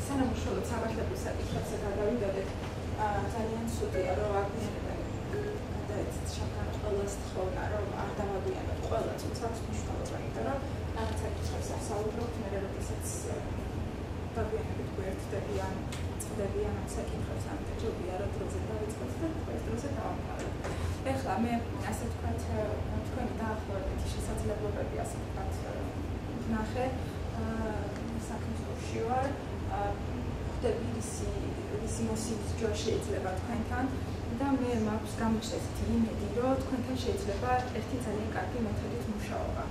სანამ უშუალოდ სამართლებრივ საკითხებზე გადავიდოდეთ, ძალიან ცუდია, რომ აგვიანებენ გადაეცეთ შაქარ ყველას თხოვნა, რომ არ დავაგვიანოთ ყველა თუმცა მნიშვნელობა, იმიტომ რომ რაღაც საკითხებს ასაუბრობთ, მე როდესაც დაგვიანებით გვერდდებიან, წდებიან ამ საკითხებს, ამიტომ ჯობია რომ დროზე დავიწყოთ და ეს დროზე დავამთავროთ. ეხლა მე ასე ვთქვათ, თქვენი დაახლოებითი შესაძლებლობები ასე ვთქვათ ვნახე, საქმეში ვარ, ხვდები რისი მოსიძრა შეიძლება თქვენთან და მე მაქვს გამოჩნდა ესეთი იმედი, რომ თქვენთან შეიძლება ერთი ძალიან კარგი მეთოდით მუშაობა.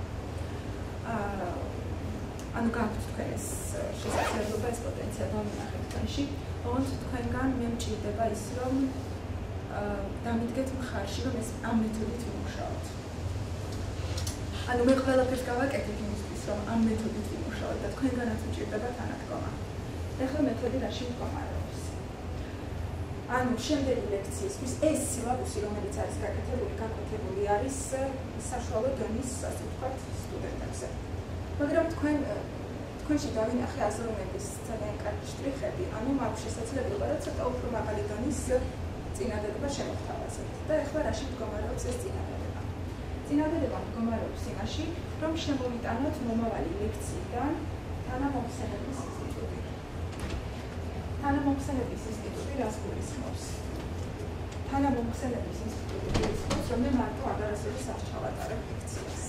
ანუ გაქვთ თქვენ ეს შესაძლებლობა, ეს პოტენცია დავინახეთ თქვენში, ოღონდ თქვენგან მე მჭირდება ის, რომ დამიდგეთ მხარში, რომ ეს ამ მეთოდით ვიმუშაოთ. ანუ მე ყველაფერს გავაკეთებ იმისთვის, რომ ამ მეთოდით ვიმუშაოთ და თქვენგანაც მჭირდება თანადგომა. ეხლა მეთოდი რაში მდგომარეობს? ანუ შემდეგი ლექციისთვის ეს სილაბუსი, რომელიც არის გაკვეთებული არის საშუალო დონის, ასე ვთქვათ, სტუდენტებზე. მაგრამ თქვენში დავინახე აზროვნების ძალიან კარგი შტრიხები, ანუ მაქვს შესაძლებლობა, რომ ცოტა უფრო მაღალი დონის წინადადება შემოგთავაზებთ. და ეხლა რაში მდგომარეობს ეს წინადადება? წინადადება მდგომარეობს იმაში, რომ შემოვიტანოთ მომავალი ლექციიდან თანამოხსენების ინსტიტუტი. თანამოხსენების ინსტიტუტი რას გულისხმობს? თანამოხსენების ინსტიტუტი გულისხმობს, რომ მე მარტო აღარასოდეს არ ჩავატარებ ლექციას.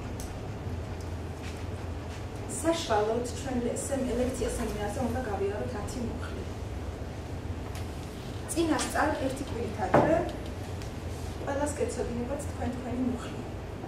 საშუალოდ ჩვენ ლექცია სემინარზე უნდა გავიაროთ 10 მუხლი. წინასწარ ერთი კვირით ადრე ყველას გეცოდინებათ თქვენი მუხლი.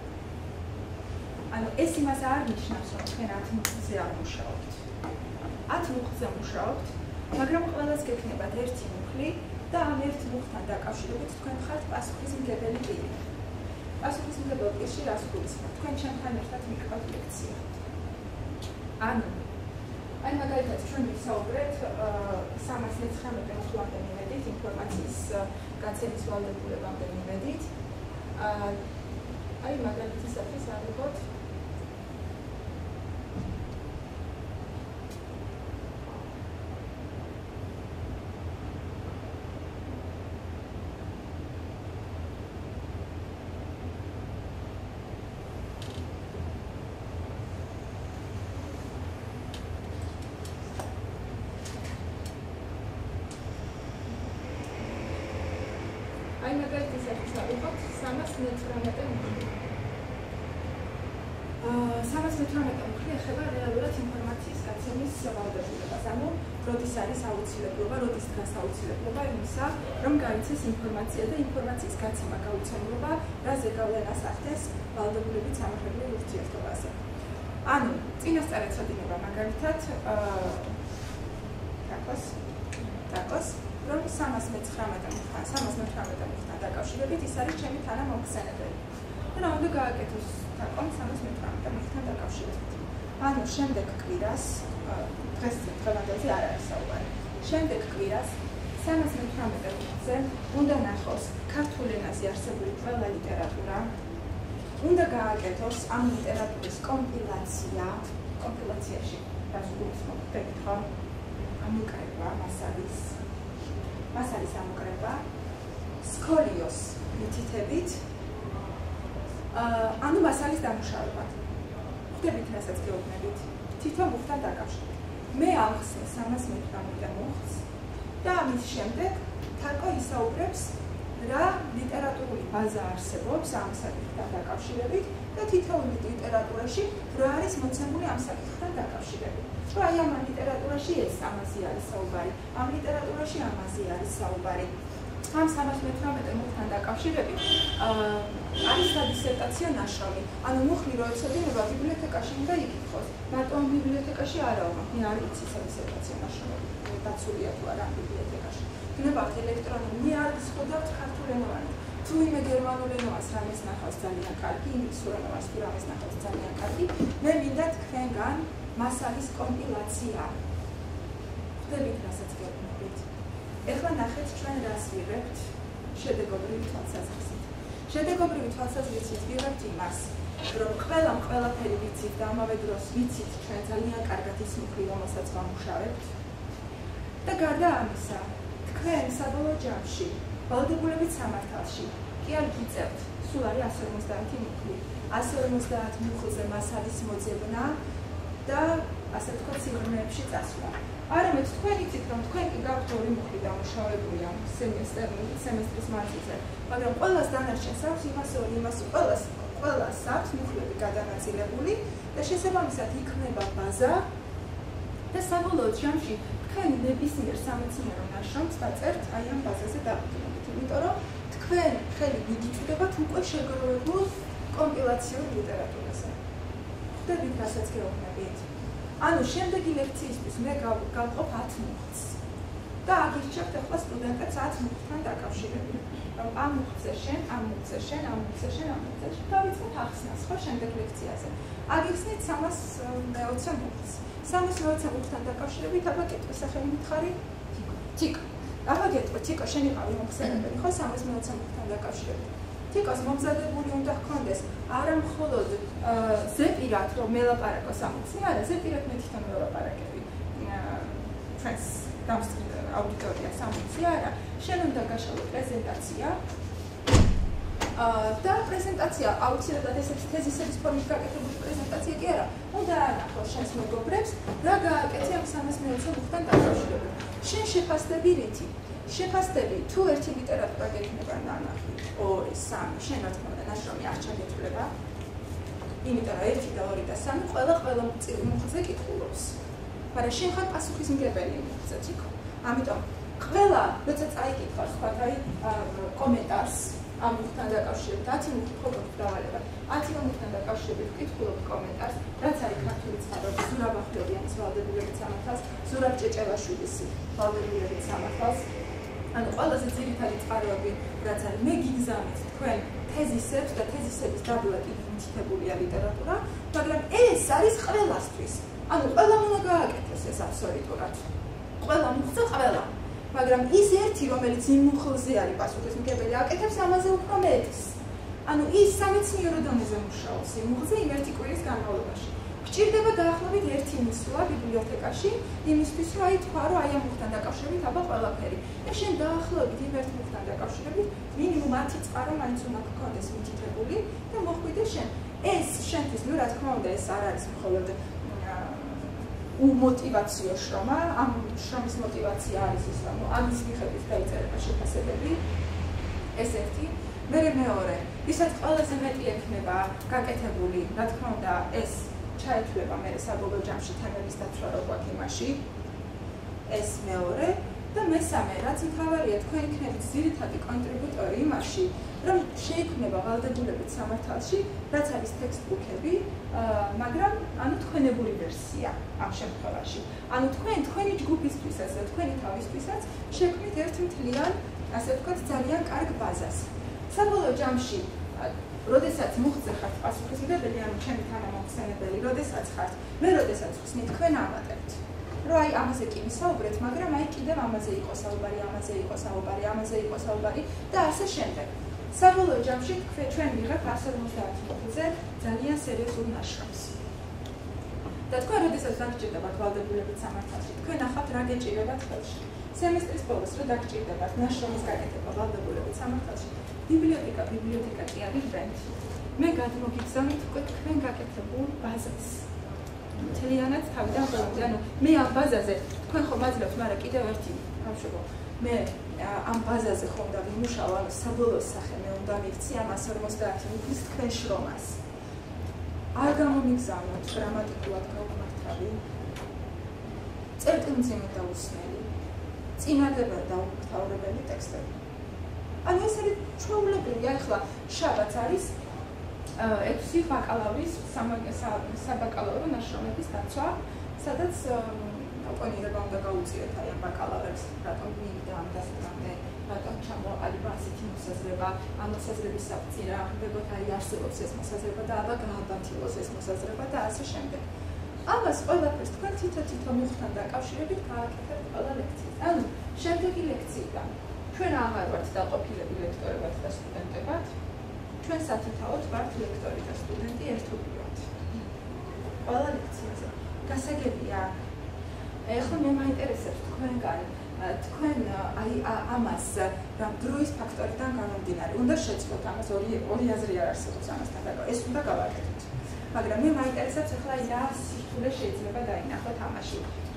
ანუ ეს იმას არ ნიშნავს, რომ თქვენ 10 მუხლზე არ მუშაობთ. 10 მუხლზე მუშაობთ, მაგრამ ყველას გექნებათ ერთი მუხლი და ამ ერთ მუხლთან დაკავშირებით თქვენ ხართ პასუხისმგებელი პირი. პასუხისმგებელ პირში რას გულისხმობთ? თქვენ ჩემთან ერთად მიგყავთ ლექცია. ანუ აი მაგალითად ჩვენ ვისაუბრეთ 319 მუხლამდე მივედით ინფორმაციის გაცემის ვალდებულებამდე მივედით. აი მაგალითისათვის ავიღოთ აი მაგალითისათვის ავიღოთ 318 მუხლი. 318 მუხლი ეხება რეალურად ინფორმაციის გაცემის ვალდებულებას. ანუ როდის არის აუცილებლობა, როდის დგას აუცილებლობა იმისა, რომ გაიცეს ინფორმაცია და ინფორმაციის გაცემა გაუცემლობა, რა ზეგავლენას ახდენს ვალდებულებით სამართლებრივ ურთიერთობაზე. ანუ წინასწარ ეცოდინება მაგალითად დაკოს რომ 319 მუხლთან დაკავშირებით ის არის ჩემი თანამოხსენებელი. და უნდა გააკეთოს დაკომ 319 მუხლთან დაკავშირებით. ანუ შემდეგ კვირას დღეს დღევანდელზე არ არის საუბარი. შემდეგ კვირას 318 მუხლზე უნდა ნახოს ქართულ ენაზე არსებული ყველა ლიტერატურა. უნდა გააკეთოს ამ ლიტერატურის კომპილაციაში რას გულისხმობთ ხო? ამოკრება მასალის ამოკრება სკოლიოს მითითებით ანუ მასალის დამუშავება. ხვდებით რასაც გეუბნებით თითო მუხლთან დაკავშირებით. მე ავხსნე 318 მუხლს და ამის შემდეგ თაკო ისაუბრებს რა ლიტერატურული ბაზა არსებობს ამ საკითხთან დაკავშირებით და თითოეული ლიტერატურაში რა არის მოცემული ამ საკითხთან დაკავშირებით. რომ აი ამ ლიტერატურაში ამაზე არის საუბარი, ამ ლიტერატურაში ამაზე არის საუბარი. ამ 318 მუხლთან დაკავშირებით არის სადისერტაციო ნაშრომი. ანუ მუხლი რო ეცოდინება ბიბლიოთეკაში უნდა იკითხოს. მარტო ამ ბიბლიოთეკაში არაო, მე არ ვიცი სადისერტაციო ნაშრომი დაცულია თუ არა ამ ბიბლიოთეკაში. გნებავთ ელექტრონული, მე არ ვსხოდავთ ქართულენოვანად. თუ იმე გერმანულენოვანს რამეს ნახავს ძალიან კარგი, ინგლისურენოვანს თუ რამეს ნახავს ძალიან კარგი, მე მინდა თქვენგან მასალის კომპილაცია. ხვდებით რასაც გეუბნებით. ეხლა ნახეთ ჩვენ რას ვიღებთ შედეგობრივი თვალსაზრისით. შედეგობრივი თვალსაზრისით ვიღებთ იმას, რომ ყველაფერი ვიცით და ამავე დროს ვიცით ჩვენ ძალიან კარგად ის მუხლი, რომელსაც ვამუშავებთ. და გარდა ამისა, თქვენ საბოლოო ჯამში, ვალდებულებით სამართალში, კი არ გიწევთ, სულ არის 150 მუხლი. 150 მუხლზე მას არის მოძებნა და ასე ვთქვათ, სიღრმეებში წასვლა. არამედ თქვენ იცით, რომ თქვენ კი გაქვთ 2 მუხლი დამუშავებული ამ სემესტრის მანძილზე, მაგრამ ყველას დანარჩენს აქვს იმას 2, იმას ყველას აქვს მუხლები გადანაწილებული და შესაბამისად იქმნება ბაზა და საბოლოო ჯამში თქვენ ნებისმიერ სამეცნიერო ნაშრომს დაწერთ აი ამ ბაზაზე დაყრდნობით, იმიტომ რომ თქვენ ხელი მიგიწვდებათ უკვე შეგროვებულ კომპილაციურ ლიტერატურაზე. ხვდებით, რასაც გეუბნებით. ანუ შემდეგი ლექციისთვის მე გავყოფ 10 მუხლს და აგირჩევთ ახლა სტუდენტებს 10 მუხლთან დაკავშირებით. ამ მუხლზე შენ, ამ მუხლზე შენ, ამ მუხლზე შენ, ამ მუხლზე შენ. დავიწყოთ ახსნას ხო შემდეგ ლექციაზე. აგიხსნით 320 მუხლს. 320 მუხლთან დაკავშირებით აბა კითხვის სახელი მითხარი? თიკო. აბა გეტყვი, თიკო, შენ იყავი მომხსენებელი ხო 320 მუხლთან დაკავშირებით? თიკოს მომზადებული უნდა ჰქონდეს არა მხოლოდ ზეპირად რომ მელაპარაკოს ამ მუხლზე, არა ზეპირად მე თვითონ ველაპარაკები ჩვენს დამსწრებელ აუდიტორიას ამ მუხლზე, არა შენ უნდა გაშალო პრეზენტაცია და პრეზენტაცია აუცილებლად ესეთი თეზისების ფორმით გაკეთებული პრეზენტაცია კი არა, უნდა აანახო შენს მეგობრებს რა გააკეთე ამ 320 მუხლთან დაკავშირებით. შენ შეფასდები რითი? შეფასდები თუ ერთი ლიტერატურა გექნება ნანახი 2, 3, შენ რა თქმა უნდა ნაშრომი არ ჩაგეწვლება, იმიტომ რომ 1 და 2 და 3 ყველა მუხლზე კითხულობს. მაგრამ შენ ხარ პასუხისმგებელი მუხლზე, თიქო. ამიტომ ყველა როცა წაიკითხავს თქვათ აი კომენტარს ამ მუხლთან დაკავშირებით 10 მუხლი ხო გვაქვს დავალება. 10 მუხლთან დაკავშირებით ვკითხულობ კომენტარს, რაც არის ქართული წყაროების ზურაბ ახვლედიანის ვალდებულებით სამართალს, ზურაბ ჭეჭელაშვილის ვალდებულებით სამართალს. ანუ ყველაზე ძირითადი წყაროები, რაც არის, მე გიგზავნით თქვენ თეზისებს და თეზისების დაბლა კიდევ მითითებულია ლიტერატურა, მაგრამ ეს არის ყველასთვის. ანუ ყველამ უნდა გააკეთოს ეს აბსოლუტურად. ყველა მუხლზე ყველა. მაგრამ ის ერთი, რომელიც იმ მუხლზე არის პასუხისმგებელი, აკეთებს ამაზე უფრო მეტს. ანუ ის სამეცნიერო დონეზე მუშაობს იმ მუხლზე იმ ერთი კვირის განმავლობაში. გჭირდება დაახლოებით 1 მისვლა ბიბლიოთეკაში, იმისთვის რომ აი თქვა, რომ აი ამ მუხლთან დაკავშირებით აბა ყველაფერი. და შენ დაახლოებით იმ ერთ მუხლთან დაკავშირებით მინიმუმ 10 წყარო მაინც უნდა გქონდეს მითითებული და მოხვიდე შენ. ეს შენთვის, ну, რა თქმა უნდა, ეს არ არის მხოლოდ უმოტივაციო შრომა, ამ შრომის мотиваცია არის ის, რომ ამის მიხედვით დაიწერება შეფასებები. ეს ერთი, მეორე, ვისაც ყველაზე მეტი ექნება გაკეთებული, რა თქმა უნდა, ეს ჩაითვლება მე საბოლოო ჯამში თემების დაცვა რო გვაქვს იმაში. ეს მეორე და მესამე, რაც მთავარია, თქვენ იქნებით ძირითადი კონტრიბუტორი იმაში, რომ შეიქმნება ვალდებულებით სამართალში, რაც არის ტექსტბუქები, მაგრამ ანუ თქვენებული ვერსია ამ შემთხვევაში. ანუ თქვენი ჯგუფისთვისაც და თქვენი თავისთვისაც შექმნით ერთ მთლიან, ასე ვთქვათ, ძალიან კარგ ბაზას. საბოლოო ჯამში, როდესაც მუხლზე ხართ პასუხისმგებელი, ანუ ჩემი თანამომხსენებელი, როდესაც ხართ, მე როდესაც ხსნით, თქვენ ამატებთ. რომ აი ამაზე კი ვისაუბრეთ, მაგრამ აი კიდევ ამაზე იყო საუბარი, ამაზე იყო საუბარი, ამაზე იყო საუბარი და ასე შემდეგ. საბოლოო ჯამში ჩვენ ვიღებთ 150 მუხლზე ძალიან სერიოზულ ნაშრომს. და თქვენ როდესაც დაგჭირდებათ ვალდებულებით სამართალში, თქვენ ახავთ რა გეჭირებათ ხელში. სემესტრის ბოლოს რო დაგჭირდებათ ნაშრომის გაკეთება ვალდებულებით სამართალში, ბიბლიოთეკა კი არის ბრენდი. მე გადმოგიგზავნით უკვე თქვენ გაკეთებულ ბაზას. მთლიანად თავიდან ბოლომდე, ანუ მე ამ ბაზაზე თქვენ ხომ აძლევთ, მაგრამ კიდევ ერთი ბავშვებო, მე ამ ბაზაზე ხომ და ვიმუშავ, ანუ საბოლოო სახე მე უნდა მივცი ამ 150 მუხლის თქვენ შრომას. არ გამომიგზავნოთ გრამატიკულად გაუმართავი, წერტილმძიმე და უსმელი, წინადადება და უმთავრებელი ტექსტები. ანუ ეს არის ჩვეულებრივი, ახლა შაბათს არის 6 ბაკალავრის საბაკალავრო ნაშრომების დაცვა, სადაც ოპონირება უნდა გაუწიოთ აი ამ ბაკალავრებს, რატომ მიიღდა ამ დასწრამდე, რატომ ჩამოაყალიბა ასეთი მოსაზრება, ამ მოსაზრების საფუძველი აღებოთ აი არსებობს ეს მოსაზრება და აბა გააბანთილოს ეს მოსაზრება და ასე შემდეგ. ამას ყველაფერს თქვენ თითო მუხლთან დაკავშირებით გააკეთებთ ყველა ლექციით. ანუ შემდეგი ლექციიდან ჩვენ აღარ ვართ დაყოფილები ლექტორებად და სტუდენტებად. ჩვენ სათითაოდ ვართ ლექტორი და სტუდენტი ერთობლივად. ყველა ლექციაზე. გასაგებია ეხლა მე მაინტერესებს თქვენგან თქვენ აი ამას რა დროის ფაქტორიდან გამომდინარე უნდა შეცვლოთ ამას ორი აზრი არ არსებობს ამასთან და ეს უნდა გავაკეთოთ მაგრამ მე მაინტერესებს ეხლა რა სირთულე შეიძლება დაინახოთ ამაში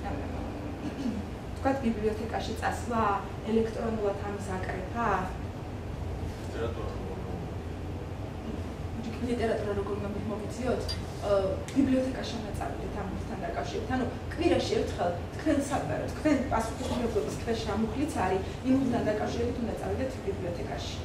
თქვათ ბიბლიოთეკაში წასვლა ელექტრონულად ამის აკრეფა ლიტერატურა როგორ მოგიწიოთ ბიბლიოთეკაში ნაწავლით ამასთან დაკავშირებით ანუ კვირაში ერთხელ თქვენ პასუხისმგებლობის ქვეშ ამუხლიც არის იმასთან დაკავშირებით უნდა წავიდეთ ბიბლიოთეკაში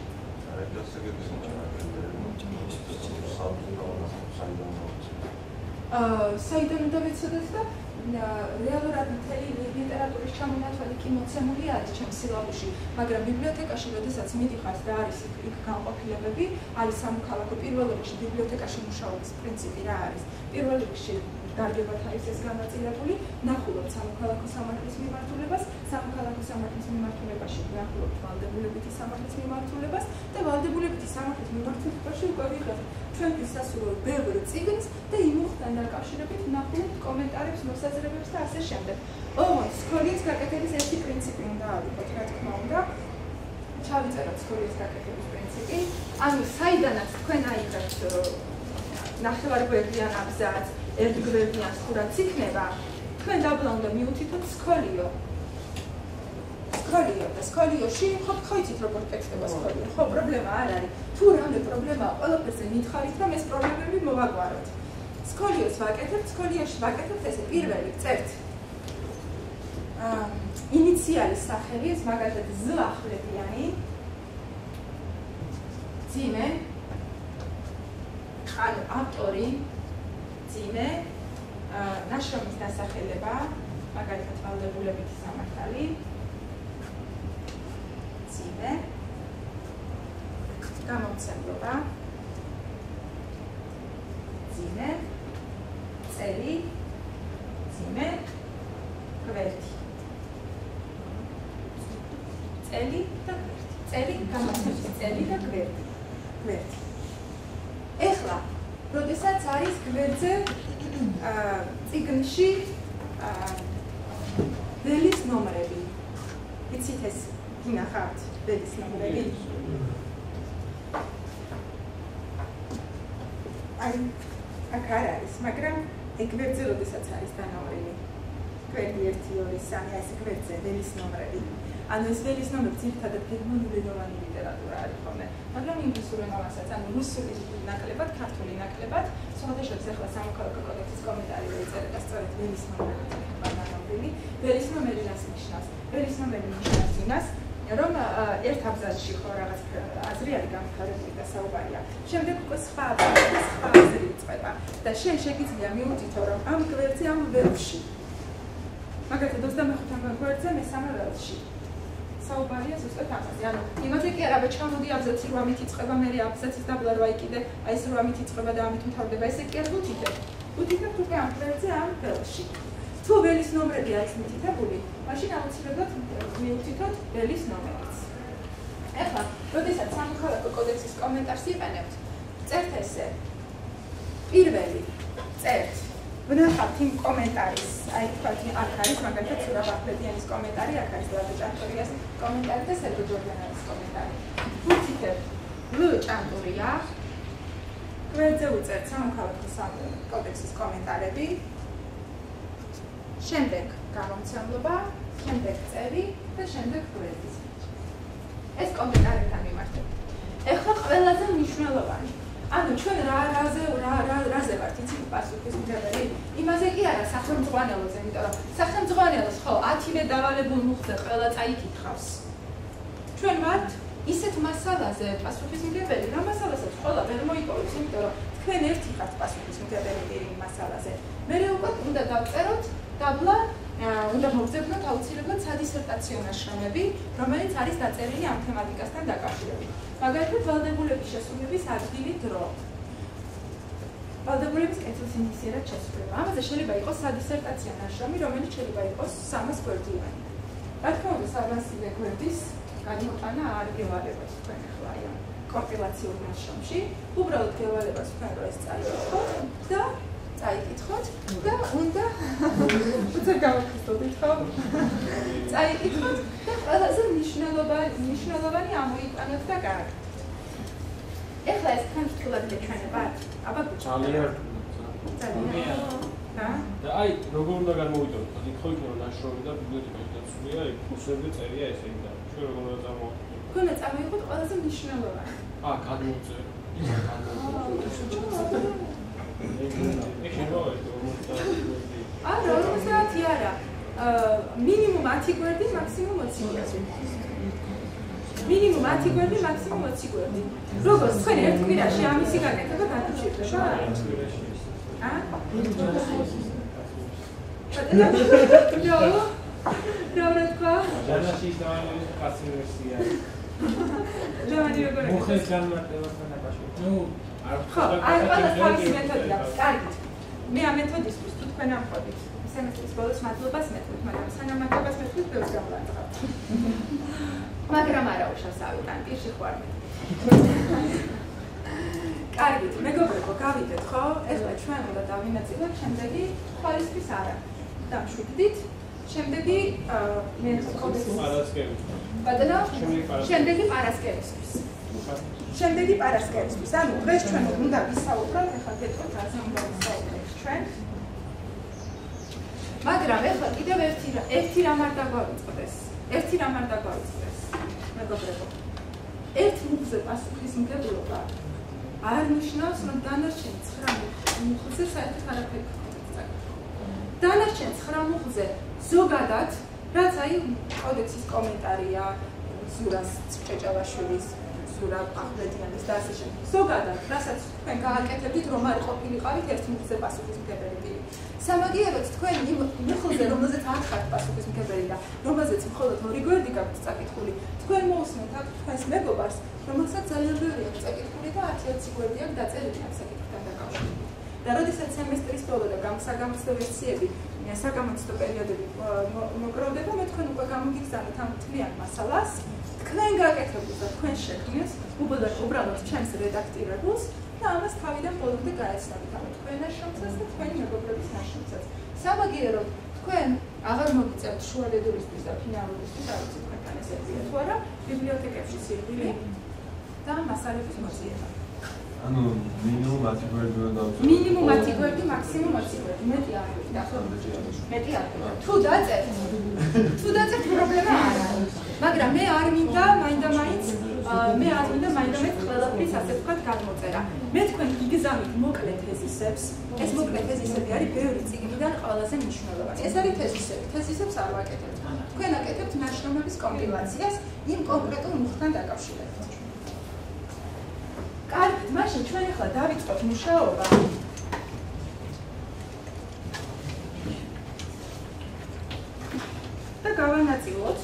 საიდან უნდა ვიცოდეთ და რეალურად მთელი ლიტერატურის ჩამონათვალი კი მოცემული არის ჩემს სილაბუსში, მაგრამ ბიბლიოთეკაში, როდესაც მიდიხართ და არის იქ განყოფილებები, არის სამოქალაქო პირველ რიგში ბიბლიოთეკაში მუშაობის პრინციპი რა არის? პირველ რიგში დარგებად არის ეს განაწილებული, ნახულობთ სამოქალაქო სამართლის მიმართულებას, სამოქალაქო სამართლის მიმართულებაში ნახულობთ ვალდებულებითი სამართლის მიმართულებას და ვალდებულებითი სამართლის მიმართულებაში უკვე ვიღებთ ჩვენთვის სასურველ ბევრ წიგნს და იმუხთან დაკავშირებით ნახულობთ კომენტარებს, მოსაზრებებს და ასე შემდეგ. ოღონდ სკოლის გაკეთების ერთი პრინციპი უნდა ავიღოთ, რა თქმა უნდა. ჩავიწეროთ სკოლის გაკეთების პრინციპი. ანუ საიდანაც თქვენ აიღებთ ნახევარგვერდიან აბზაცს, ერთგვერდიან სურათს იქნება, თქვენ დაბლა უნდა მიუთითოთ სკოლიო. სკოლიო და სკოლიოში ხო იცით როგორ ტექსტება სკოლიო. ხო, პრობლემა არ არის. თუ რამე პრობლემაა, ყველაფერზე მითხარით, რომ ეს პრობლემები მოვაგვაროთ. სკოლიოს ვაკეთებთ, სკოლიოში ვაკეთებთ ესე პირველი წერთ. ინიციალის სახელი, ეს მაგალითად ზ ახლებიანი. ძიმე. ანუ ავტორი, ძიმე, ნაშრომის დასახელება, მაგალითად ვალდებულებითი სამართალი. ძიმე. გამომცემლობა. ძიმე. წელი, ძიმე, გვერდი. წელი და გვერდი. წელი გამომცემლობა, წელი და გვერდი. გვერდი. ეხლა, როდესაც არის გვერდზე წიგნში ველის ნომრები. იცით ეს გინახავთ ველის ნომრები? აი აქ არ არის, მაგრამ გვერდზე როდესაც არის დანომრილი. გვერდი 1, 2, 3, ეს გვერდზე ველის ნომრები. ანუ ეს ველის ნომრები ძირითადად გერმანულენოვანი ლიტერატურა არის ხოლმე, მაგრამ ინგლისურ ენასაც, ანუ რუსული ნაკლებად, ქართული ნაკლებად, სხვადასხვა ახლა სამოქალაქო კოდექსის კომენტარი დაიწერა და სწორედ ველის ნომრები დანომრილი. ველის ნომერი რას ნიშნავს? ველის ნომერი ნიშნავს იმას, რომ ერთ აბზაცში ხო რაღაც აზრი არის განვითარებული და საუბარია. შემდეგ უკვე სხვა აზრი იწყება და შენ შეგიძლია მიუთითო, რომ ამ გვერდზე ამ ველში. მაგალითად 25 გვერდზე მესამე ველში. საუბარია ზუსტად ამაზე. ანუ იმაზე კი არა, ჩამოდი აბზაცი 8-ით იწყება, მე აბზაცის დაბლა 8 კიდე, აი ეს 8-ით იწყება და ამით მთავრდება. ესე კი არ ვუთითებ. ვუთითებ უკვე ამ გვერდზე ამ ველში. თუ ველის ნომრები არის მითითებული, მაშინ აუცილებლად მიუთითოთ ველის ნომერიც. ეხლა, როდესაც სამოქალაქო კოდექსის კომენტარს იყენებთ, წერთ ესე. პირველი წერთ. ვნახავთ იმ კომენტარის, აი თქვათ, აქ არის მაგალითად სურაბ ახლებიანის კომენტარი, აქ არის ლადო ჭანტურიას კომენტარი და სერგო ჯორდანაის კომენტარი. ვუთითებთ ლ ჭანტურია. გვერდზე უწერთ სამოქალაქო კოდექსის კომენტარები. შემდეგ გამომცემლობა, შემდეგ წელი და შემდეგ გვერდი. ეს კომენტარებთან მიმართებით. ეხლა ყველაზე მნიშვნელოვანი. ანუ ჩვენ რაზე ვართ, იცით პასუხისმგებელი? იმაზე კი არა, სახელმძღვანელოზე, იმიტომ რომ სახელმძღვანელოს ხო 10-მე დავალებულ მუხზე ყველა წაიკითხავს. ჩვენ ვართ ისეთ მასალაზე პასუხისმგებელი, რა მასალასაც ყველა ვერ მოიპოვებს, იმიტომ რომ თქვენ ერთი ხართ პასუხისმგებელი იმ მასალაზე. მერე უკვე უნდა დავწეროთ დაბლა უნდა მოვძებნოთ აუცილებლად სადისერტაციო ნაშრომები, რომელიც არის დაწერილი ამ თემატიკასთან დაკავშირებით. მაგალითად, ვალდებულების შესრულების ადგილი დრო. ვალდებულების კეთილს ინიციირებად შესრულება. ამაზე შეიძლება იყოს სადისერტაციო ნაშრომი, რომელიც შეიძლება იყოს 300 გვერდიანი. რა თქმა უნდა, 300 გვერდის გადმოტანა არ გევალებათ თქვენ ახლა აი კომპილაციურ ნაშრომში. უბრალოდ გევალებათ თქვენ რომ ეს წაიღოთ და წაიკითხოთ და უნდა უცებ გავაკეთოთ ხო? წაიკითხოთ და ყველაზე მნიშვნელოვანი ამოიყვანოთ და გააკეთოთ. ეხლა ეს თან თულად გეჩვენებათ? აბა ძალიან. და აი როგორ უნდა გამოვიდოთ? იქ ხო იქნება ნაშრომი და ბიბლიოთეკაში დაცულია, იქ კურსებზე წერია ესე და ჩვენ როგორ უნდა წარმოვიდგინოთ? თქვენ წამოიღოთ ყველაზე მნიშვნელოვანი. გადმოვწერე. არა, 50 არა. მინიმუმ 10 გვერდი, მაქსიმუმ 20 გვერდი. მინიმუმ 10 გვერდი, მაქსიმუმ 20 გვერდი. როგორც თქვენ ერთ კვირაში ამისი გაკეთება გაგიჭირდება? Dobra, tko? Żadna się istniała pasy wersja. Żadna nie wygląda. Muchy żadna telefona pasie. No, ale pana metoda. Კარგით. მე ამ მეთოდისთვის თუ თქვენ ამხოდით, სემესტრის ბოლოს მადლობას მეთქვით, მაგრამ სანამ მადლობას მეთქვით, ბევრს გამოვაწყობთ. მაგრამ არა უშავს ავიდან, პირში ხوار მე. კარგით, მეგობრებო, გავიდეთ, ხო? ეხლა ჩვენ უნდა დავინაწილოთ შემდეგი ხვალისთვის არა. დამშვიდდით. შემდეგი მე კოდექსი პარასკევისთვის. ბატონო, შემდეგი პარასკევისთვის. შემდეგი პარასკევისთვის. ანუ დღეს ჩვენ უნდა ვისაუბროთ, ეხლა გეტყვით რაზე უნდა ვისაუბროთ ჩვენ. მაგრამ ეხლა კიდევ ერთი რამ არ დაგვაწყდეს. მეგობრებო. ერთ მუხზე პასუხისმგებლობა არ ნიშნავს, რომ დანარჩენ 9 მუხზე საერთოდ არაფერი გქონდეთ. დანარჩენ 9 მუხზე ზოგადად, რაც აი კოდექსის კომენტარია, ზურას ჭეჭავაშვილის, ზურა ახვლედიანის და ასე შემდეგ. ზოგადად, რასაც თქვენ გააკეთებდით, რომ არ ყოფილიყავით ერთ მუხზე პასუხისმგებელი. სამაგიეროდ თქვენ იმ მუხლზე, რომელზეც არ ხართ პასუხისმგებელი და რომელზეც მხოლოდ 2 გვერდი გაქვთ წაკითხული, თქვენ მოусმენთ აქ თქვენს მეგობარს, რომელსაც ძალიან ბევრი აქვს წაკითხული და 10-20 გვერდი აქვს დაწერილი ამ საკითხთან დაკავშირებით. და როდესაც სემესტრის ბოლო და საგამოცდო ვერსიები, საგამოცდო პერიოდები მოგროვდება, მე თქვენ უკვე გამოგიგზავნით ამ თლიან მასალას, თქვენ გაკეთებულს და თქვენ შექმნილს, უბრალოდ ჩემს რედაქტირებულს და ამას თავიდან ბოლომდე გაეცნობით ამ თქვენ ნაშრომსაც და თქვენი მეგობრების ნაშრომსაც. სამაგიეროდ თქვენ აღარ მოგიწევთ შუალედურისთვის და ფინალურისთვის, არ ვიცი თქვენთან ეს ერთია თუ არა, ბიბლიოთეკებში სირბილი და მასალების მოძიება. ანუ მინიმუმ 10 გვერდი უნდა დავწერო. მინიმუმ 10 გვერდი, მაქსიმუმ 20 გვერდი. მეტი არ გვინდა. მეტი არ გვინდა. თუ დაწერთ პრობლემა არ არის. მაგრამ მე არ მინდა მაინდა-მაინც ყველაფრის ასე ვთქვათ გამოწერა. მე თქვენ გიგზავნით მოკლე თეზისებს. ეს მოკლე თეზისები არის ბევრი წიგნიდან ყველაზე მნიშვნელოვანი. ეს არის თეზისები. თეზისებს არ ვაკეთებთ. თქვენ აკეთებთ ნაშრომების კომპილაციას იმ კონკრეტულ მუხთან დაკავშირებით. კარგით, მაშინ ჩვენ ახლა დავიწყოთ მუშაობა. და გავანაწილოთ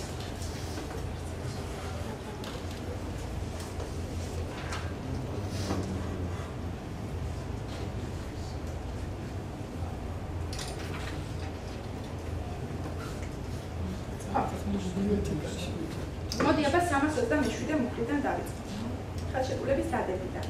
მოდი აბა 327 მუხლიდან დავიწყოთ. ხელშეკრულების დადებიდან.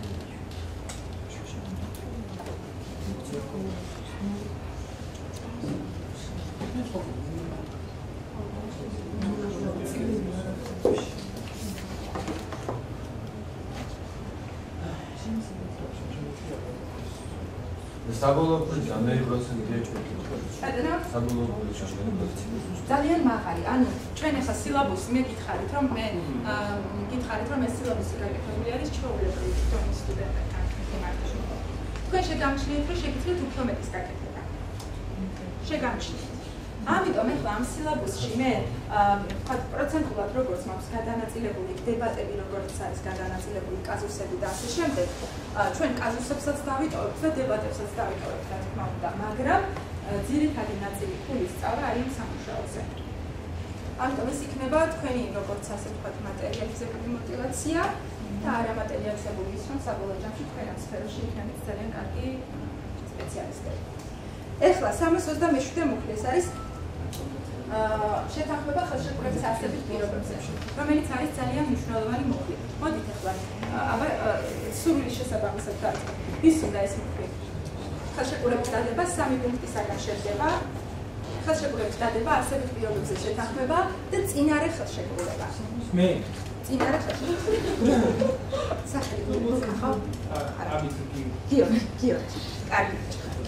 საბოლოო ჟანრი პროცენტია ჩვენ. საბოლოო ჟანრი ძალიან მაღალი. ანუ ჩვენ ახლა სილაბუსი მე გითხარით, რომ ეს სილაბუსი გაკეთებული არის ჩვეულებრივი დონის სტუდენტებთან მიმართებით. თქვენ შეგამჩნიეთ, რომ შეგიძლიათ უფრო მეტის გაკეთება. შეგამჩნიეთ. ამიტომ ახლა ამ სილაბუსში მე ვთქვათ პროცენტულად როგორც მაქვს გადანაწილებული დებატები, როგორც არის გადანაწილებული კაზუსები და ასე შემდეგ, ჩვენ კაზუსებსაც დავიტოვებთ და დებატებსაც დავიტოვებთ, რა თქმა უნდა, მაგრამ ძირითადი ნაწილი ფულის სწავლა არის სამუშაოზე. ამიტომ ეს იქნება თქვენი როგორც ასე ვთქვათ მატერიალიზებული мотиваცია და არამატერიალიზებული ის, რომ საბოლოო ჯამში თქვენ ამ სფეროში იქნებით ძალიან კარგი სპეციალისტები. ეხლა 327 მუხლი ეს არის შეთანხმება ხელშეკრულების არსებით პირობებზე, რომელიც არის ძალიან მნიშვნელოვანი მუხლი. მოდით ახლა აბა სურვილის შესაბამისად დავიწყოთ. ვის უნდა ეს მუხლი? ხელშეკრულების დადება 3 პუნქტისაგან შედგება. ხელშეკრულების დადება, არსებით პირობებზე შეთანხმება და წინარე ხელშეკრულება. მე წინარე ხელშეკრულება. სახელი ხო? გიორგი. კარგი.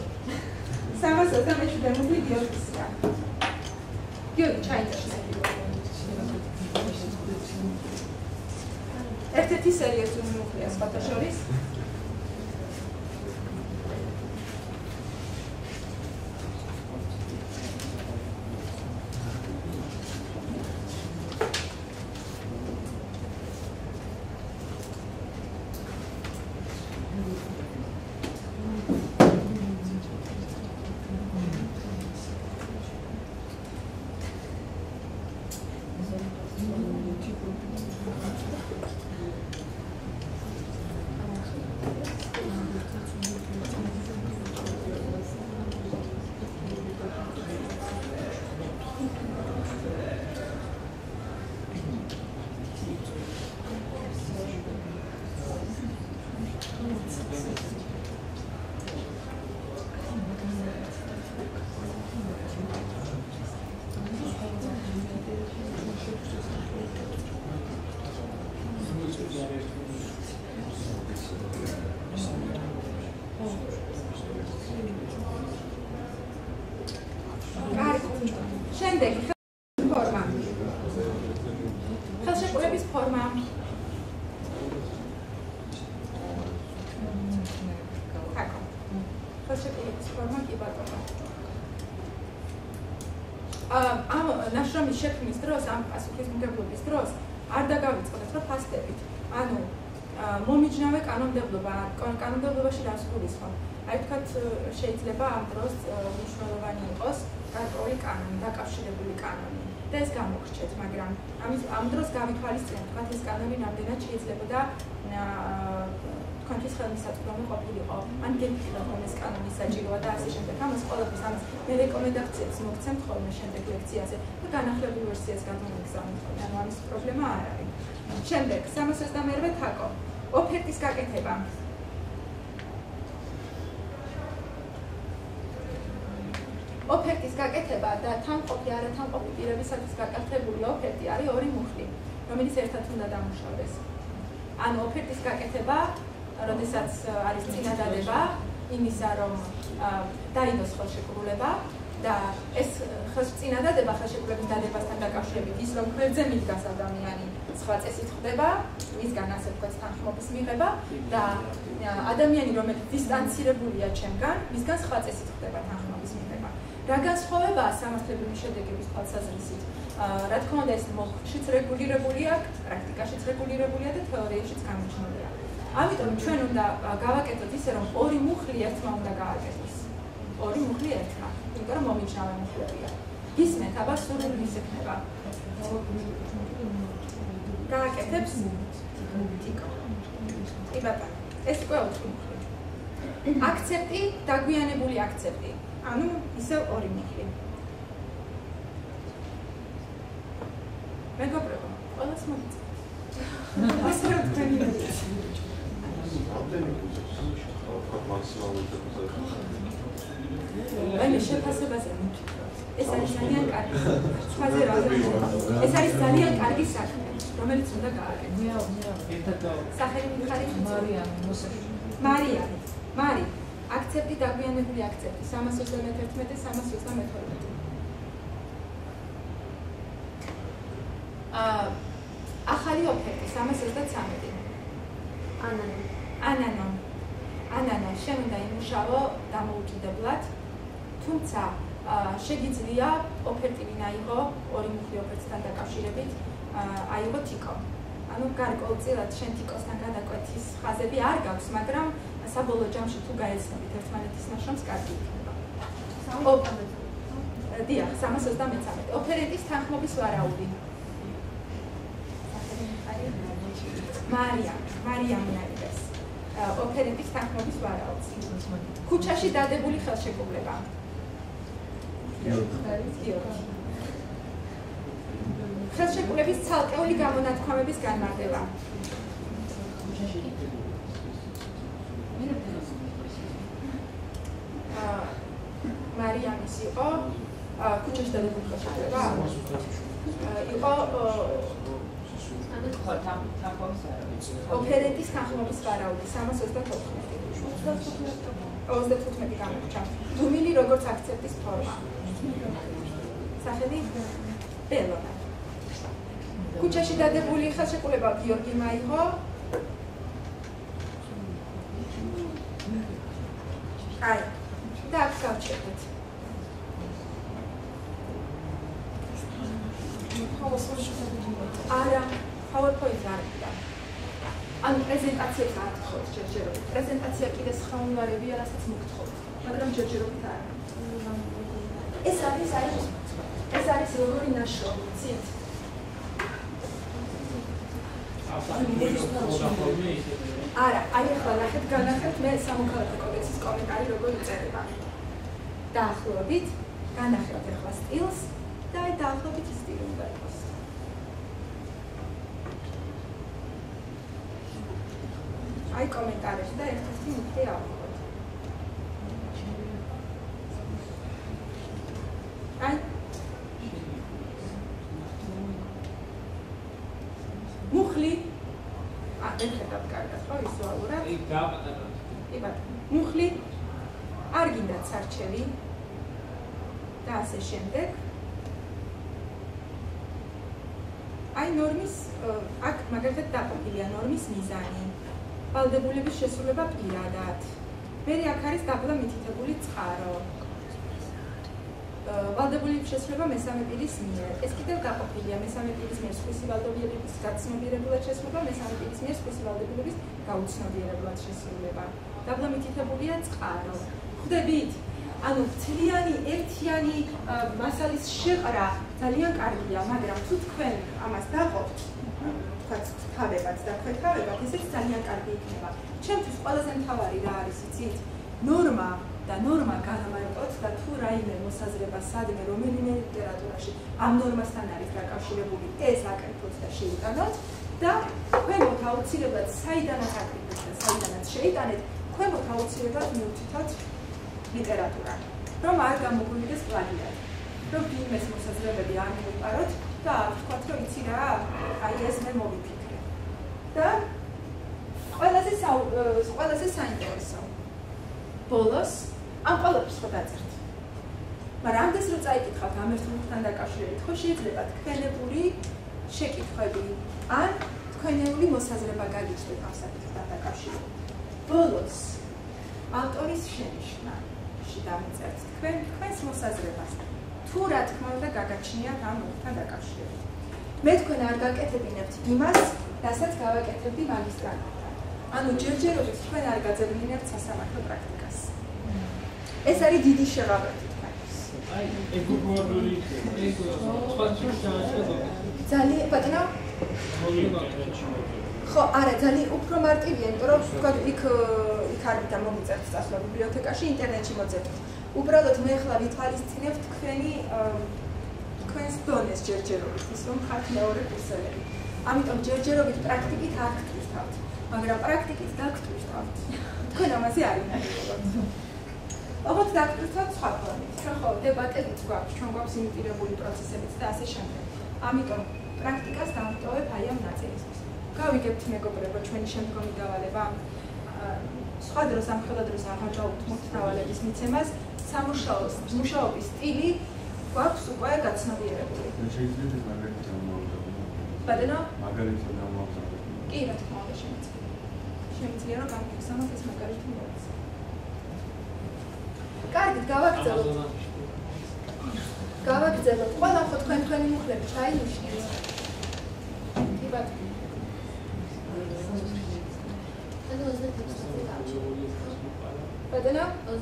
327 მუხლი გიორგისია. გიორგი ჩაიწერე. ერთ-ერთი სერიოზული მუხლია სხვათა შორის. შემდეგი ფორმა. ხელშეკრულების ფორმა. აკო. ხელშეკრულების ფორმა კი ბატონო. ამ ნაშრომის შექმნის დროს, ამ პასუხისმგებლობის დროს არ დაგავიწყდეთ, რომ ფასდებით. ანუ მომიჯნავე კანონმდებლობაში დასრულისხმო. აი თქვათ შეიძლება ამ დროს მნიშვნელოვანი იყოს გარკვეული კანონი, დაკავშირებული კანონი და ეს გამოგრჩეთ, მაგრამ ამ დროს გავითვალისწინეთ, თქვათ ეს კანონი რამდენად შეიძლებოდა თქვენთვის ხელმისაწვდომი ყოფილიყო, ან გეკითხეთ, რომ ეს კანონი საჭიროა და ასე შემდეგ. ამას ყველაფერს ამას მე რეკომენდაციებს მოგცემთ ხოლმე შემდეგ ლექციაზე და განახლებულ ვერსიას გამოგზავნით ხოლმე, ანუ ამის პრობლემა არ არის. შემდეგ 321 თაკო. ოფერტის გაკეთება. ოფერტის გაკეთება და თანყოფი არათანყოფი პირებისათვის გაკეთებული ოფერტი არის ორი მუხლი, რომელიც ერთად უნდა დამუშავდეს. ანუ ოფერტის გაკეთება, როდესაც არის წინადადება იმისა, რომ დაიდოს ხელშეკრულება და ეს წინადადება ხელშეკრულების დადებასთან დაკავშირებით ის, რომ გვერდზე მიდგას ადამიანი, სხვა წესით ხდება, მისგან ასე ვთქვათ თანხმობის მიღება და ადამიანი, რომელიც დისტანცირებულია ჩემგან, მისგან სხვა წესით ხდება თანხმობის მიღება. რა განსხვავებაა სამართლებრივი შედეგების თვალსაზრისით? რა თქმა უნდა, ეს მოხშიც რეგულირებულია, პრაქტიკაშიც რეგულირებულია და თეორიაშიც გამოჩნდება. ამიტომ ჩვენ უნდა გავაკეთოთ ისე, რომ ორი მუხლი ერთმა უნდა გააკეთოს. ორი მუხლი ერთმა, იმიტომ რომ მომიჯნავე მუხლებია. ისმენთ, აბა სურვილი ის ექნება. გააკეთებს თიკო. კი ბატონო, ეს უკვე ოთხი მუხლი. აქცეპტი, დაგვიანებული აქცეპტი. ანუ ისევ ორი მუხლი. მეგობრებო, ყველას მოგიწევთ. ასე რომ თქვენი აი მე შეფასებაზე მიფიქრობ. ეს არის ძალიან კარგი. სხვაზე რა ეს არის ძალიან კარგი საქმე, რომელიც უნდა გააკეთო. სახელი მიხარი მარიამი. მარი. აქცეპტი დაგვიანებული აქცეპტი 321 და 322. ახალი ოფერტი 323. ანანო შენ უნდა იმუშავო დამოუკიდებლად, თუმცა შეგიძლია ოფერტი ვინ აიღო ორი მუხლი ოფერტთან დაკავშირებით აიღო თიკო. ანუ გარკვეულწილად შენ თიკოსთან გადაკვეთის ხაზები არ გაქვს, მაგრამ საბოლოო ჯამში თუ გაეცნობით ერთმანეთის ნაშრომს კარგი იქნება. დიახ, 323. ოფერენტის თანხმობის ვარაუდი. მარიამი არის ოფერენტის თანხმობის ვარაუდი. ქუჩაში დადებული ხელშეკრულება. ხელშეკრულების ცალკეული გამონათქვამების განმარტება. არიანის იყო ქუჩაში დადებულთა შეკრება? იყო ოფერენტის თანხმობის ვარაუდი 324 გამორჩა. დუმილი როგორც აქცენტის ფორმა. სახელი ბელონა. ქუჩაში დადებული ხელშეკრულება გიორგიმ აიღო. აი, და აქ გავჩერდით. არა, PowerPoint არ იყო. ანუ პრეზენტაციებს არ გთხოვთ ჯერჯერობით. პრეზენტაცია კიდე სხვა უნარებია, რასაც მოგთხოვთ, მაგრამ ჯერჯერობით არა. ეს არის როგორი ნაშრომი, ცით? არა, აი ახლა ნახეთ, განახეთ მე სამოქალაქო კოდექსის კომენტარი როგორ იწერება. დაახლოებით, განახეთ ახლა სტილს და აი დაახლოებით ის სტილი უნდა იყოს. აი კომენტარებში და ერთ-ერთი მუხტი ავიღოთ. აი მუხლი δεν ხედავთ კარგად, ხო, ვიზუალურად? კი, მუხლი არ გინდათ სარჩელი და ასე შემდეგ. აი ნორმის აქ მაგალითად დაყოფილია ნორმის მიზანი, ვალდებულების შესრულება პირადად. მერე აქ არის დაბლა მითითებული წყარო. ვალდებულების შესრულება მესამე პირის მიერ. ეს კიდევ გაყოფილია მესამე პირის მიერ სხვისი ვალდებულების გაცნობიერებლად შესრულება, მესამე პირის მიერ სხვისი ვალდებულების გაუცნობიერებლად შესრულება. დაბლა მითითებულია წყარო. ხვდებით? ანუ მთლიანი ერთიანი მასალის შეყრა ძალიან კარგია, მაგრამ თუ თქვენ ამას დაყოფთ, თქვათ თავებად და თქვენ თავებად, ესეც ძალიან კარგი იქნება. ჩემთვის ყველაზე მთავარი რა არის, იცით? ნორმა და ნორმა განმარტოთ და თუ რაიმე მოსაზრება სადმე რომელიმე ლიტერატურაში ამ ნორმასთან არის დაკავშირებული, ეს აკრიფოთ და შეიტანოთ და ქვემოთ აუცილებლად საიდანაც აკრიფოთ და საიდანაც შეიტანეთ, ქვემოთ აუცილებლად მივთითოთ ლიტერატურა, რომ არ გამოგვივიდეს პლაგიატი, რომ ფილმის მოსაზრებები არ მივუყაროთ და არ ვთქვათ, რომ იცი რა, აი ეს მე მოვიფიქრე. და ყველაზე საინტერესო ბოლოს ამ ყველაფერს ხო დაწერთ. მაგრამ ამდენს რო წაიკითხავთ ამ ერთ მუხტთან დაკავშირებით, ხო შეიძლება თქვენებული შეკითხვები ან თქვენეული მოსაზრება გაგიჩნდეთ ამ საკითხთან დაკავშირებით. ბოლოს ავტორის შენიშვნაში დამიწერთ თქვენს მოსაზრებას. თუ რა თქმა უნდა გაგაჩნიათ ამ მუხტთან დაკავშირებით. მე თქვენ არ გაკეთებინებთ იმას, რასაც გავაკეთებდი მაგისტრატურაში. ანუ ჯერჯერობით თქვენ არ გაძებნინებთ სასამართლო პრაქტიკას. ეს არის დიდი შეღავერთი თქვენთვის. აი, ეგუგვარული ძალიან ბატონო ხო, არა, ძალიან უფრო მარტივია, იმიტომ რომ თქვა იქ არ ვიდა მოგიწერთ წასვლა ბიბლიოთეკაში, ინტერნეტში მოძებნით. უბრალოდ მე ახლა ვითვალისწინებ თქვენს დონეს ჯერჯერობით, ის რომ ხართ მეორე კურსელები. ამიტომ ჯერჯერობით პრაქტიკით არ გტვირთავთ, მაგრამ პრაქტიკით დაგტვირთავთ. თქვენ ამაზე არ ინახებოდ. ოღონდ დაგტვირთავთ სხვა ფორმით. ხო, დებატებიც გვაქვს, ჩვენ გვაქვს იმიტირებული პროცესებიც და ასე შემდეგ. ამიტომ პრაქტიკას დავტოვებ აი ამ ნაწილისთვის. გავიგებთ მეგობრებო, ჩვენი შემდგომი დავალება სხვა დროს ამ ხელა დროს არ ვაჭაობთ მუხტ-დავალების მიცემას, მუშაობის სტილი გვაქვს უკვე გაცნობიერებული. შეიძლება მაგალითად ამოვაგდო. ბატონო? მაგალითად ამოვაგდო. კი, რა თქმა უნდა, შემიძლია რომ გამიგზავნოთ ეს მაგალითი მოეც. კარგით, გავაგრძელოთ. ყველა ხო თქვენი მუხლები ჩაინიშნეთ. კი ბატონო. ბატონო?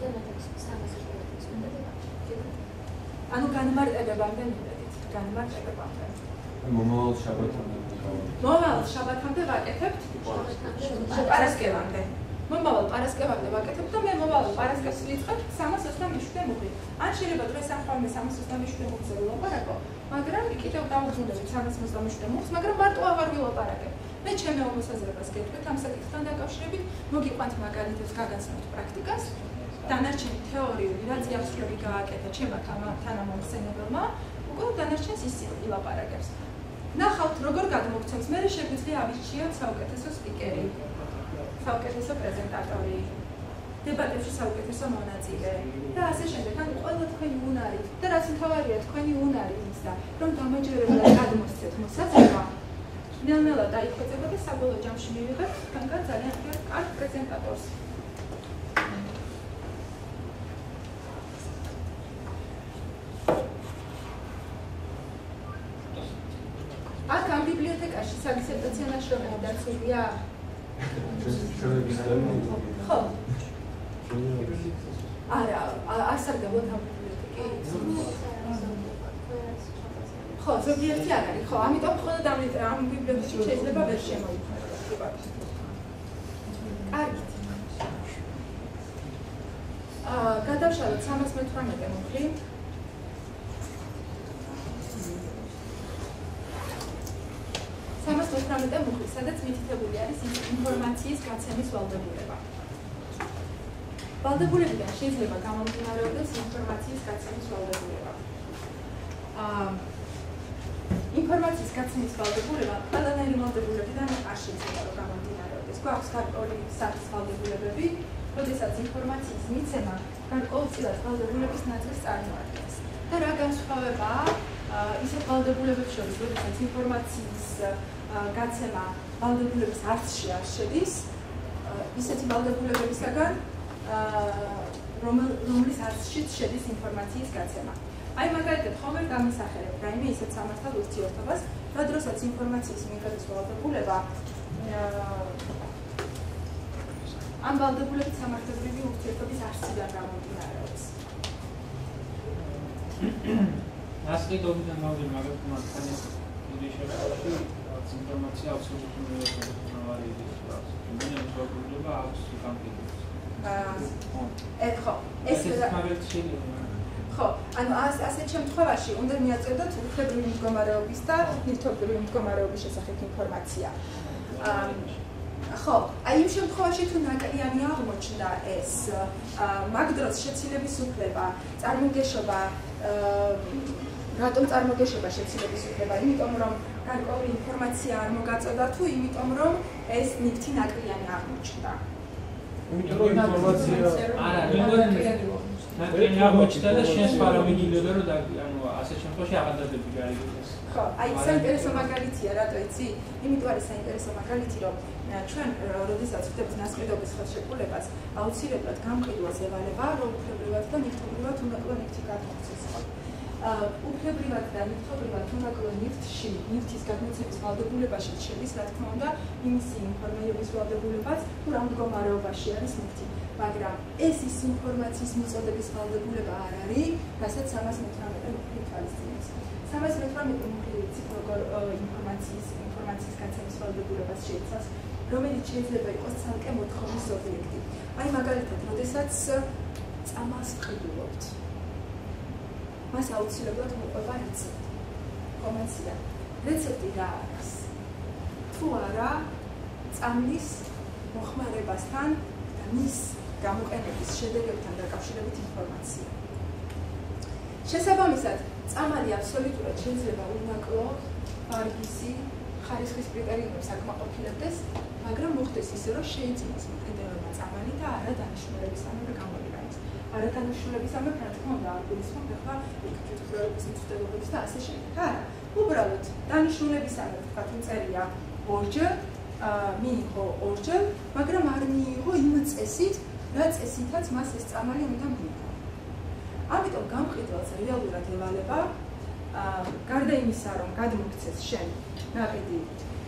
ანუ განმარტებებამდე მივედით. განმარტებებამდე. მომავალ შაბათამდე. მომავალ შაბათამდე ვაკეთებთ? პარასკევამდე. მომავალ პარასკევამდე ვაკეთებთ და მე მომავალ პარასკევს ვიწყებ 327 მუხლი. ან შეიძლება დღეს ახალმე 327 მუხლზე ვილაპარაკო, მაგრამ კიდევ დავუბრუნდებით 327 მუხლს, მაგრამ მარტო აღარ ვილაპარაკებ. მე ჩემეულ მოსაზრებას გეტყვით ამ საკითხთან დაკავშირებით, მოგიყვანთ მაგალითებს, გაგაცნობთ პრაქტიკას დანარჩენი თეორიული რაც იახსვლები გააკეთა ჩემმა თანამომხსენებელმა, უკვე დანარჩენს ის ილაპარაკებს. ნახავთ, როგორ გადმოგცემს, მე შეგვიძლია ავირჩიოთ საუკეთესო სპიკერი, საუკეთესო პრეზენტატორი, დებატებში საუკეთესო მონაწილე და ასე შემდეგ. ანუ ყველა თქვენი უნარი და რაც მთავარია თქვენი უნარი ისა, რომ დამაჯერებლად გადმოსცეთ მოსაწვევა, ნელ-ნელა დაიხვეწება და საბოლოო ჯამში მივიღებთ თქვენგან ძალიან კარგ პრეზენტატორს. აქ ამ ბიბლიოთეკაში სადისერტაციო ნაშრომები დაცულია? ხო. არა, არ სარგებლობთ ამ ბიბლიოთეკით? ხო, ზოგიერთი არ არის, ხო, ამიტომ მხოლოდ ამ ბიბლიოთეკში შეიძლება ვერ შემოიფაროთ. კარგით. გადავშალოთ 318 მუხლი. მუხლი, სადაც მითითებული არის ინფორმაციის გაცემის ვალდებულება. ვალდებულებიდან შეიძლება გამომდინარეობდეს ინფორმაციის გაცემის ვალდებულება. ინფორმაციის გაცემის ვალდებულება ყველანაირი ვალდებულებიდან არ შეიძლება რომ გამომდინარეობდეს. გვაქვს გარკვეული სახის ვალდებულებები, როდესაც ინფორმაციის მიცემა გარკვეულწილად ვალდებულების ნაწილს წარმოადგენს. და რა განსხვავებაა ისეთ ვალდებულებებს შორის, როდესაც ინფორმაციის გაცემა ვალდებულების არცში არ შედის, ისეთი ვალდებულებებისაგან, რომლის არცშიც შედის ინფორმაციის გაცემა. აი მაგალითად ხომ ვერ გამისახერებ რაიმე ისეთ სამართალ ურთიერთობას, რა დროსაც ინფორმაციის მიღების ვალდებულება ამ ვალდებულების სამართლებრივი ურთიერთობის არსიდან გამომდინარეობს. ასყიდობიდან მოვიდა მაგალითად მათქანის იდეაში ინფორმაცია აბსოლუტურად უნიშნავია ის რაც იმენა პრობლემა აქვს გამყიდვას. ხო, ეს ხო, ანუ ასეთ შემთხვევაში უნდა მიაწოდოთ უფლებრივი მდგომარეობის და ნივთობრივი მდგომარეობის შესახებ ინფორმაცია. ხო, აი იმ შემთხვევაში თუ ნაკლიანი აღმოჩნდა ეს მაგ დროს შეცილების უფლება, წარმოგეშობა, რატომ წარმოგეშობა შეცილების უფლება? იმიტომ რომ გარკვეული ინფორმაცია არ მოგაწოდა თუ იმიტომ რომ ეს ნივთი ნაკლიანი აღმოჩნდა. იმიტომ რომ ინფორმაცია არა, ნაკლიანი აღმოჩნდა და შენს პარამიდრებია რომ ანუ ასეთ შემთხვევაში აღადადები გარიგდეს. ხო, აი საინტერესო მაგალითია, რატო იცი? იმიტომ არის საინტერესო მაგალითი, რომ ჩვენ როდესაც ვხდებით ნასყიდობის ხელშეკრულებას, აუცილებლად გამყიდვას ევალება, რომ უფლებრივად და ნივთობრივად უნაკლო ნივთი გადმოხდეს. უფლებრივად და ნივთობრივად უნაკლო ნივთში, ნივთის გადმოცემის ვალდებულებაში შედის, რა თქმა უნდა, იმისი ინფორმირების ვალდებულებაც, თუ რა მდგომარეობაში არის ნივთი. მაგრამ ეს ის ინფორმაციის მიწოდების ვალდებულება არ არის, რასაც 318 მუხლი თვალისწინებს. 318 მუხლი როგორ ინფორმაციის გაცემის ვალდებულებას შეიცავს, რომელიც შეიძლება იყოს ცალკე მოთხოვნის ობიექტი. აი მაგალითად, როდესაც წამალს ვყიდულობთ, მას აუცილებლად მოყვება რეცეპტი. კომენცია. რეცეპტი რა არის? თუ არა წამლის მოხმარებასთან და მის გამოყენების შედეგებთან დაკავშირებით ინფორმაცია. შესაბამისად, წამალი აბსოლუტურად შეიძლება უნაკლო, ვარგისი, ხარისხის კრიტერიუმებს აკმაყოფილებდეს, მაგრამ მოხდეს ისე, რომ შეიძინოს მოკიდელებმა წამალი და არა დანიშნულებისამებრ გამოდიარეს. არა დანიშნულებისამებრ, რა თქმა უნდა, არ გულისხმობ ახლა კრიტერიუმების მიცდელობებს და ასე შემდეგ. არა, უბრალოდ დანიშნულებისამებრ, თქვათ, წერია ორჯერ, მიიღო ორჯერ, მაგრამ არ მიიღო იმ წესით, რა წესითაც მას ეს წამალი უნდა მიიღო. ამიტომ გამყიდველს რეალურად ევალება, გარდა იმისა, რომ გადმოგცეს შენ ნაყიდი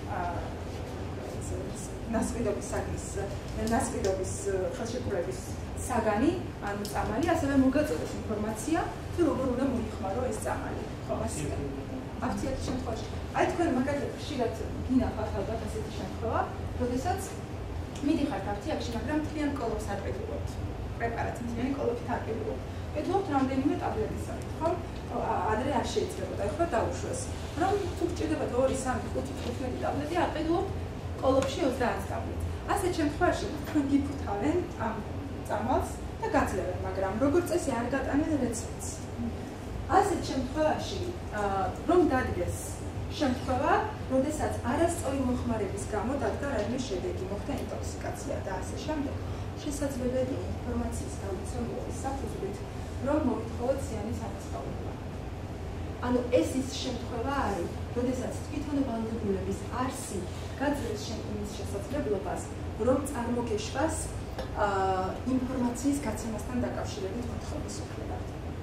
ნასყიდობის ხელშეკრულების საგანი, ანუ წამალი, ასევე მოგაწოდოს ინფორმაცია, თუ როგორ უნდა მოიხმარო ეს წამალი. ხო, მასია. აფთიათი შემთხვევაში. აი თქვენ მაგალითად ხშირად გინახავთ ალბათ ასეთი შემთხვევა, როდესაც მიდიხართ აფთიაქში, მაგრამ მთლიან კოლოფს არ პედულობთ. პრეპარატი მთლიანი კოლოფით არ პედულობთ. პედულობთ რამდენიმე ტაბლეტის სახით, ხო? ადრე არ შეიძლებოდა, ახლა დაუშვეს. რომ თუ გჭირდებათ 2, 3, 5, 15 ტაბლეტი, არ პედულობთ კოლოფში 30 ტაბლეტი. ასეთ შემთხვევაში თქვენ გიფუთავენ ამ წამალს და გაძლევენ, მაგრამ როგორც წესი არ გატანენ რეცეპტს. ასეთ შემთხვევაში რომ დადგეს შემთხვევა, როდესაც არასწორი მოხმარების გამო დადგა რაიმე შედეგი, მოხდა ინტოქსიკაცია და ასე შემდეგ, შესაძლებელია ინფორმაციის გამოცემული საფუძვლით, რომ მოითხოვოთ სიანის ანასწავლება. ანუ ეს ის შემთხვევა არის, როდესაც თვითონ ვალდებულების არსი გაძლევს იმის შესაძლებლობას, რომ წარმოგეშვას ინფორმაციის გაცემასთან დაკავშირებით მოთხოვნის უფლება.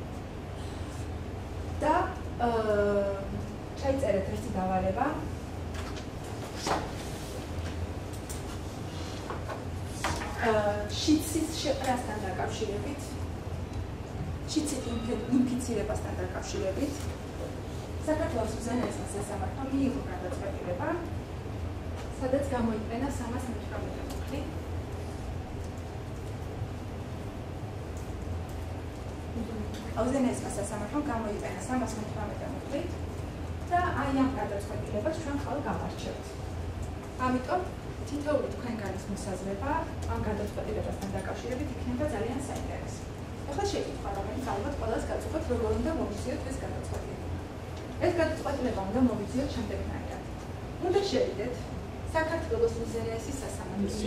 და ჩაიწერეთ ერთი დავალება. შიცის შეყრასთან დაკავშირებით, შიცით ინფიცირებასთან დაკავშირებით, საქართველოს უზენაესმა სასამართლომ მიიღო გადაწყვეტილება, სადაც გამოიყენა 318 მუხლი. უზენაესმა სასამართლომ გამოიყენა 318 მუხლი და აი ამ გადაწყვეტილებას ჩვენ ხალ გავარჩევთ. ამიტომ თითოეული თქვენგანის მოსაზრება ამ გადაწყვეტილებასთან დაკავშირებით იქნება ძალიან საინტერესო. ახლა შეკითხვა, რომელიც ალბათ ყველას გაწუხოთ, როგორ უნდა მოვიზიოთ ეს გადაწყვეტილება. ეს გადაწყვეტილება უნდა მოვიზიოთ შემდეგნაირად. უნდა შევიდეთ საქართველოს უზენაესის სასამართლოს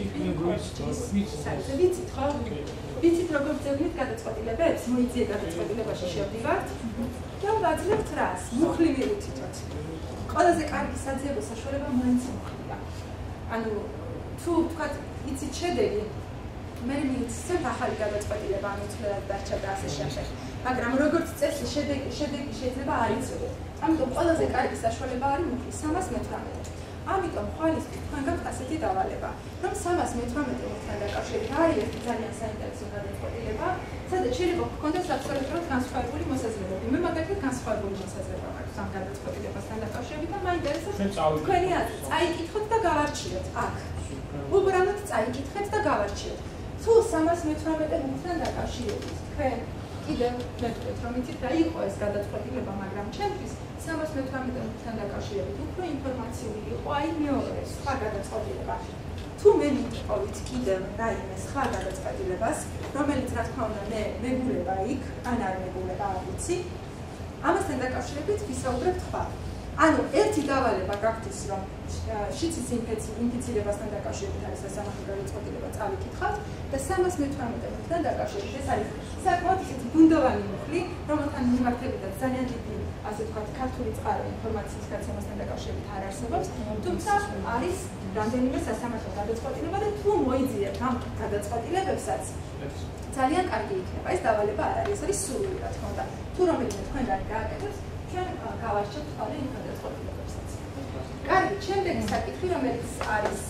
ვიცით ხო? ვიცით როგორ ძებნით გადაწყვეტილებებს, მოიძიე გადაწყვეტილებაში შევდივართ და ვაძლევთ რას? მუხლი მივუთითოთ. ყველაზე კარგი საძიებო საშუალება მაინც მუხლია. ანუ თუ ვთქვათ, იცით შედეგი, მე მივიცემთ ახალი გადაწყვეტილება, ამოცვლად დარჩა და ასე შემდეგ. მაგრამ როგორც წესი შედეგი შეიძლება არ იცოდეთ. ამიტომ ყველაზე კარგი საშუალება არის მუხლი 318. ამიტომ ხვალისთვის თქვენ გაქვთ ასეთი დავალება, რომ 318 მუხლთან დაკავშირებით არის ერთი ძალიან საინტერესო გადაწყვეტილება, სადაც შეიძლება გქონდეს აბსოლუტურად განსხვავებული მოსაზრებები. მე მაგალითად განსხვავებული მოსაზრება მაქვს ამ გადაწყვეტილებასთან დაკავშირებით და მაინტერესებს თქვენი აზრი. წაიკითხოთ და გავარჩიოთ აქ. უბრალოდ წაიკითხეთ და გავარჩიოთ. თუ 318 მუხლთან დაკავშირებით თქვენ კიდევ მეთქვით, რომ იცით რა იყო ეს გადაწყვეტილება, მაგრამ ჩემთვის 318 მუხლთან დაკავშირებით უფრო ინფორმაციული იყო აი მეორე სხვა გადაწყვეტილება. თუ მე მიტყოვით კიდევ რაიმე სხვა გადაწყვეტილებას, რომელიც რა თქმა უნდა მეგულება იქ, ან არ მეგულება, არ ვიცი, ამასთან დაკავშირებით ვისაუბრებთ ხვალ. ანუ ერთი დავალება გაქვთ ის, რომ შიცის ინფიცირებასთან დაკავშირებით არის სასამართლო გადაწყვეტილება წავიკითხავთ და 318 მუხლთან დაკავშირებით ეს არის საკმაოდ ისეთი ბუნდოვანი მუხლი, რომელთან მიმართებითაც ძალიან დიდი, ასე ვთქვათ, ქართული წყარო ინფორმაციის გაცემასთან დაკავშირებით არ არსებობს, თუმცა არის რამდენიმე სასამართლო გადაწყვეტილება და თუ მოიძიებთ ამ გადაწყვეტილებებსაც, ძალიან კარგი იქნება. ეს დავალება არ არის, ეს არის სრული, რა თქმა უნდა. თუ რომელიმე თქვენგანი გააკეთებს, ჩვენ გავარჩევთ ხოლმე იმ გადაწყვეტილებებსაც. კარგი, შემდეგი საკითხი, რომელიც არის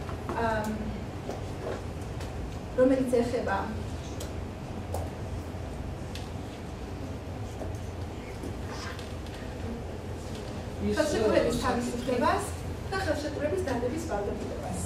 რომელიც ეხება ხელშეკრულების თავისუფლებას და ხელშეკრულების დადების ვალდებულებას.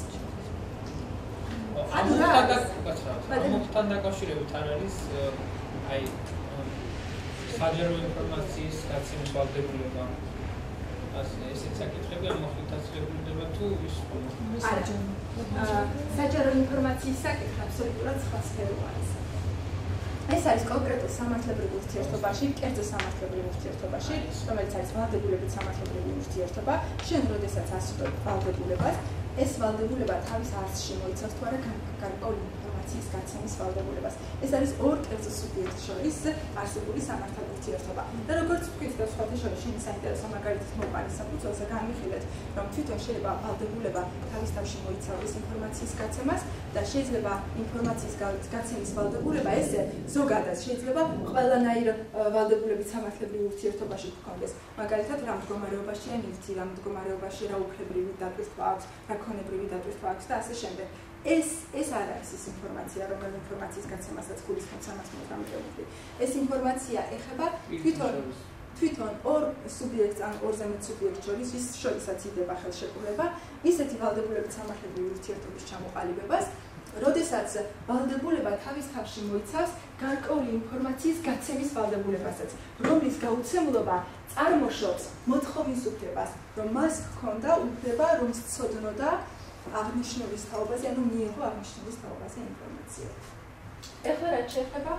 ანუ ამასთან დაკავშირებით არ არის აი საჯარო ინფორმაციის გაცემის ვალდებულება. ესეც საკითხები ამ მოხდითაც რეგულირდება თუ ის არა. საჯარო ინფორმაციის საკითხი აბსოლუტურად სხვა სფერო არის. ეს არის კონკრეტულ სამართლებრივ ურთიერთობაში, კერძო სამართლებრივ ურთიერთობაში, რომელიც არის ვალდებულებით სამართლებრივი ურთიერთობა, შენ როდესაც ასრულებ ვალდებულებას, ეს ვალდებულება თავის არსში მოიცავს თუ არა გარკვეული ინფორმაციის გაცემის ვალდებულებას. ეს არის ორ კერძო სუბიექტს შორის არსებული სამართლებრივი ურთიერთობა. და როგორც თქვით და სხვათა შორის შენი საინტერესო მაგალითის მოყვანის საფუძველზე განვიხილეთ, რომ თვითონ შეიძლება ვალდებულება თავის თავში მოიცავდეს ინფორმაციის გაცემას და შეიძლება ინფორმაციის გაცემის ვალდებულება ესე ზოგადად შეიძლება ყველანაირ ვალდებულებით სამართლებრივ ურთიერთობაში გქონდეს. მაგალითად, რა მდგომარეობაშია ნივთი, რა მდგომარეობაში რა უფლებრივი დატვირთვა აქვს, რა ქონებრივი დატვირთვა აქვს და ასე შემდეგ. ეს არ არის ის ინფორმაცია, რომელიც ინფორმაციის გაცემასაც გულისხმობს 318 მუხლი. ეს ინფორმაცია ეხება თვითონ ორ სუბიექტს ან ორ ზემოთ სუბიექტს შორის, ვის შორისაც იდება ხელშეკრულება, ისეთი ვალდებულებით სამართლებრივი ურთიერთობის ჩამოყალიბებას, როდესაც ვალდებულება თავის თავში მოიცავს გარკვეული ინფორმაციის გაცემის ვალდებულებასაც, რომლის გაუცემლობა წარმოშობს მოთხოვნის უფლებას, რომ მას ჰქონდა უფლება, რომ სცოდნოდა აღნიშნულის თაობაზე, ანუ მიიღო აღნიშნულის თაობაზე ინფორმაცია. ეხლა რაც შეეხება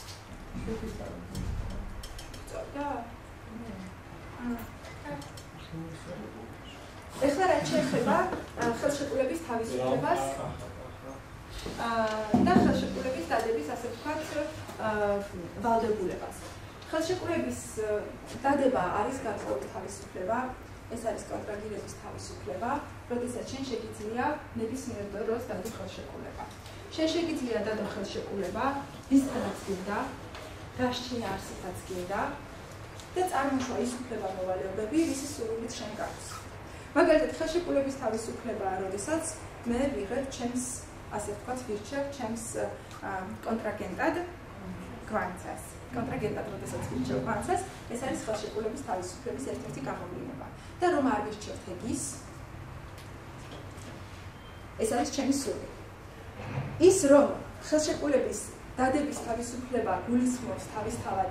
ეხლა რაც შეეხება ხელშეკრულების თავისუფლებას და ხელშეკრულების დადების ასე ვთქვათ ვალდებულებას. ხელშეკრულების დადება არის გარკვეული თავისუფლება, ეს არის კონტრაგირების თავისუფლება, როდესაც შენ შეგიძლია ნებისმიერ დროს დადო ხელშეკრულება. შენ შეგიძლია დადო ხელშეკრულება, ვისთანაც გინდა, გაშჩია არსითაც გინდა და წარმოშვა ის უფლება-მოვალეობები, ვისი სურვილით შენ გაქვს. მაგალითად, ხელშეკრულების თავისუფლებაა, როდესაც მე ვიღებ ჩემს, ასე ვთქვათ, ვირჩევ ჩემს კონტრაგენტად გვანცას. კონტრაგენტად, როდესაც ვირჩევ გვანცას, ეს არის ხელშეკრულების თავისუფლების ერთ-ერთი გამოვლინება. და რომ არ ვირჩევთ ეგის, ეს არის ჩემი სურვილი. ის რომ ხელშეკრულების დადების თავისუფლება გულისხმობს თავისთავად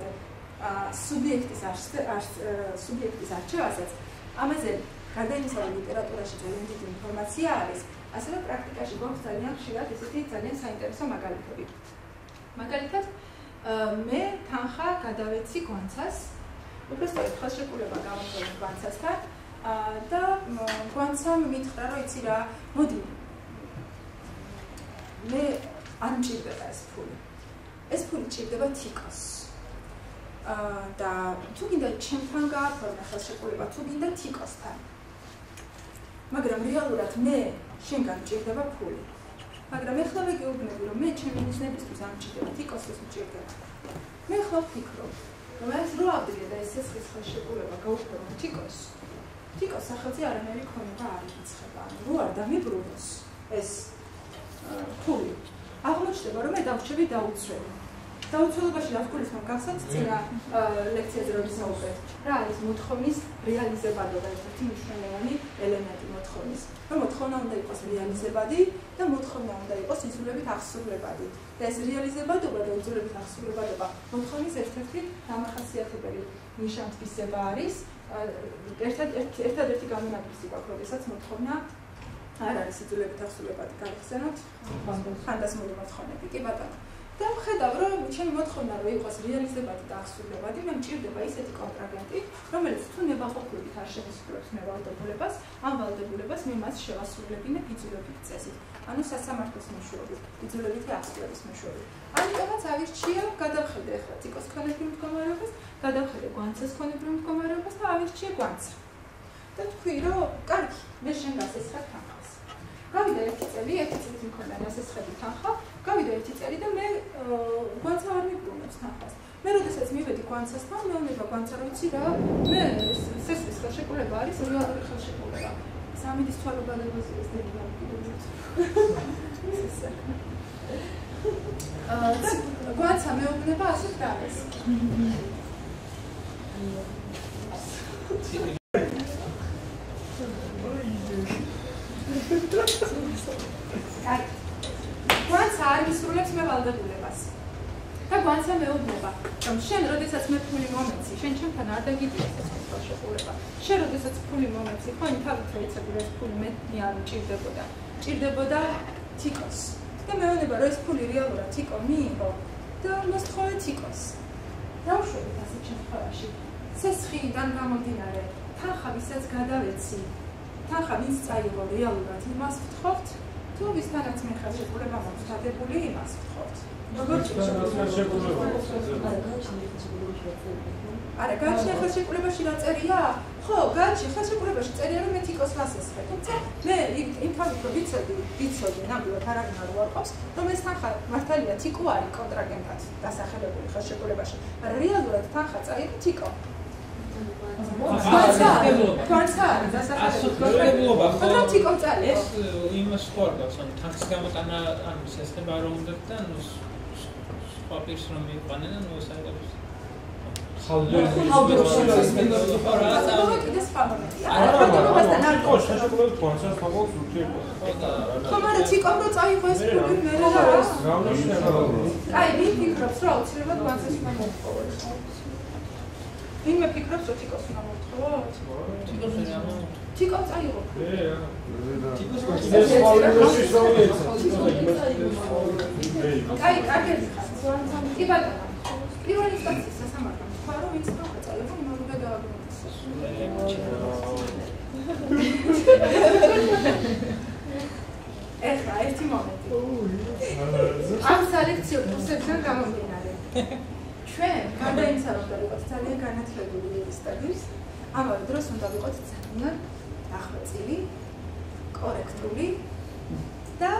სუბიექტის არჩევასაც, ამაზე გარდა იმისა, რომ ლიტერატურაში ძალიან დიდი ინფორმაცია არის, ასევე პრაქტიკაში გვაქვს ძალიან ხშირად ესეთი ძალიან საინტერესო მაგალითები. მაგალითად, მე თანხა გადავეცი გვანცას, უბრალოდ ხელშეკრულება გამოვიდა გვანცასთან და გვანცამ მითხრა, რომ იცი რა, მოდი მე არ მჭირდება ეს ფული. ეს ფული მჭირდება თიკოს. და თუ გინდა ჩემთან გააფორმა ხელშეკრულება, თუ გინდა თიკოსთან. მაგრამ რეალურად მე შენგან მჭირდება ფული. მაგრამ ეხლა ვეგეუბნები, რომ მე ჩემი მიზნებისთვის არ მჭირდება, თიკოსთვის მჭირდება. მე ხვალ ვფიქრობ, რომ ეს რო ავდგე და ეს სესხის ხელშეკრულება გაუფორმო თიკოს. თიკოს სახელზე არანაირი ქონება არ იკიცხება. რო არ დამიბრუნოს ეს ფული. აღმოჩნდება, რომ მე დავრჩები დაუცველი. დაუცველობაში დავგულისხმობ გახსოვთ წინა ლექციაზე რომ ვისაუბრეთ. რა არის მოთხოვნის რეალიზებადობა, ერთ-ერთი მნიშვნელოვანი ელემენტი მოთხოვნის. რომ მოთხოვნა უნდა იყოს რეალიზებადი და მოთხოვნა უნდა იყოს იზოლებით ახსოვლებადი. და ეს რეალიზებადობა და იზოლებით ახსოვლებადობა მოთხოვნის ერთ-ერთი დამახასიათებელი ნიშან-თვისება არის. ერთადერთი გამონაკლისი გვაქვს, როდესაც მოთხოვნა არ არის იზოლებით ახსოვლებადი. გავიხსენოთ ფანტაზმური მოთხოვნები. კი ბატონო. და ვხედავ, რომ ჩემი მოთხოვნა რო იყოს რეალიზებადი და ახსოვლებადი, მე მჭირდება ისეთი კონტრაგენტი, რომელიც თუ ნებაყოფლობით არ შევასრულებს მე ვალდებულებას, ამ ვალდებულებას მე მას შევასრულებინებ იძულებით წესით. ანუ სასამართლოს მეშვეობით, იძულებითი ახსოვების მეშვეობით. ამიტომაც ავირჩიე, გადავხედე ახლა თიკოს ქონებრივ მდგომარეობას, გადავხედე გვანცას ქონებრივ მდგომარეობას და ავირჩიე გვანცა. და თქვი, რომ კარგი, მე შენ გასესხებ თანხას. გავიდა ერთი წელი მქონდა გასესხები თანხა, გავიდა ერთი წელი და მე გვანცა არ მიბრუნებს თანხას. მე როდესაც მივედი გვანცასთან, მეუბნება გვანცა რომ იცი რა, მე სესხის ხელშეკრულება არის რეალური ხელშეკრულება. სამიდის თვალობადებაზე ეს დედა კიდევ და გვანცა მეუბნება ასე დაეს. გვანცა არ მისრულებს მე ვალდებულებას. და გვანცა მეუბნება, რომ შენ როდესაც მე ფული მომეცი, შენ ჩემთან არ დაგიდიეს ეს ხელშეკრულება. შენ როდესაც ფული მომეცი, ხო, თავით როიცები ეს ფული მე არ მჭირდებოდა. მჭირდებოდა თიკოს. და მეუბნება, რომ ეს ფული რეალურად თიკო მიიღო და მოსთხოვე თიკოს. რა ვშვებით ასეთ შემთხვევაში? სესხიდან გამომდინარე, თანხა ვისაც გადავეცი, თანხა ვინც წაიღო რეალურად იმას ვთხოვთ, თუ ვისთანაც მე ხელშეკრულება მაქვს დადებული იმას ვთხოვთ. როგორ არა, გაჩნია ხელშეკრულებაში რა წერია? ხო, გაჩნია ხელშეკრულებაში წერია, რომ მე თიკოს ვასესხებ. თუმცა მე იმ თავით რომ ვიცოდი, ნამდვილად არაფერ არ უარყოფს, რომ ეს თანხა მართალია თიკო არის კონტრაგენტად დასახელებული ხელშეკრულებაში. მაგრამ რეალურად თანხა წაიღო თიკო. გვანცა არის დასახელებული. მაგრამ თიკო წაიღო. ეს იმას ხوارდავს, ანუ თანხის გამოტანა, ანუ სისტემა არ უნდა და ნუ პაპირს რომ მიყვანენ, ნუ ეს არის ვინმე ფიქრობს, რომ თიკოს უნდა მოვთხოვოთ? თიკოს არ ამოვთხოვოთ. თიკო წაიღო. კარგი. კი ბატონო. პირველი ინსტანციის სასამართლომ თქვა, რომ ვინც უნდა წაიღო, იმან უნდა დააბრუნოს. ეხლა ერთი მომენტი. ამ სალექციო პროცესიდან გამომდინარე. ჩვენ გარდა იმისა, რომ დავიყოთ ძალიან განათლებული იურისტების, ამავე დროს უნდა ვიყოთ ძალიან დახვეწილი, კორექტული და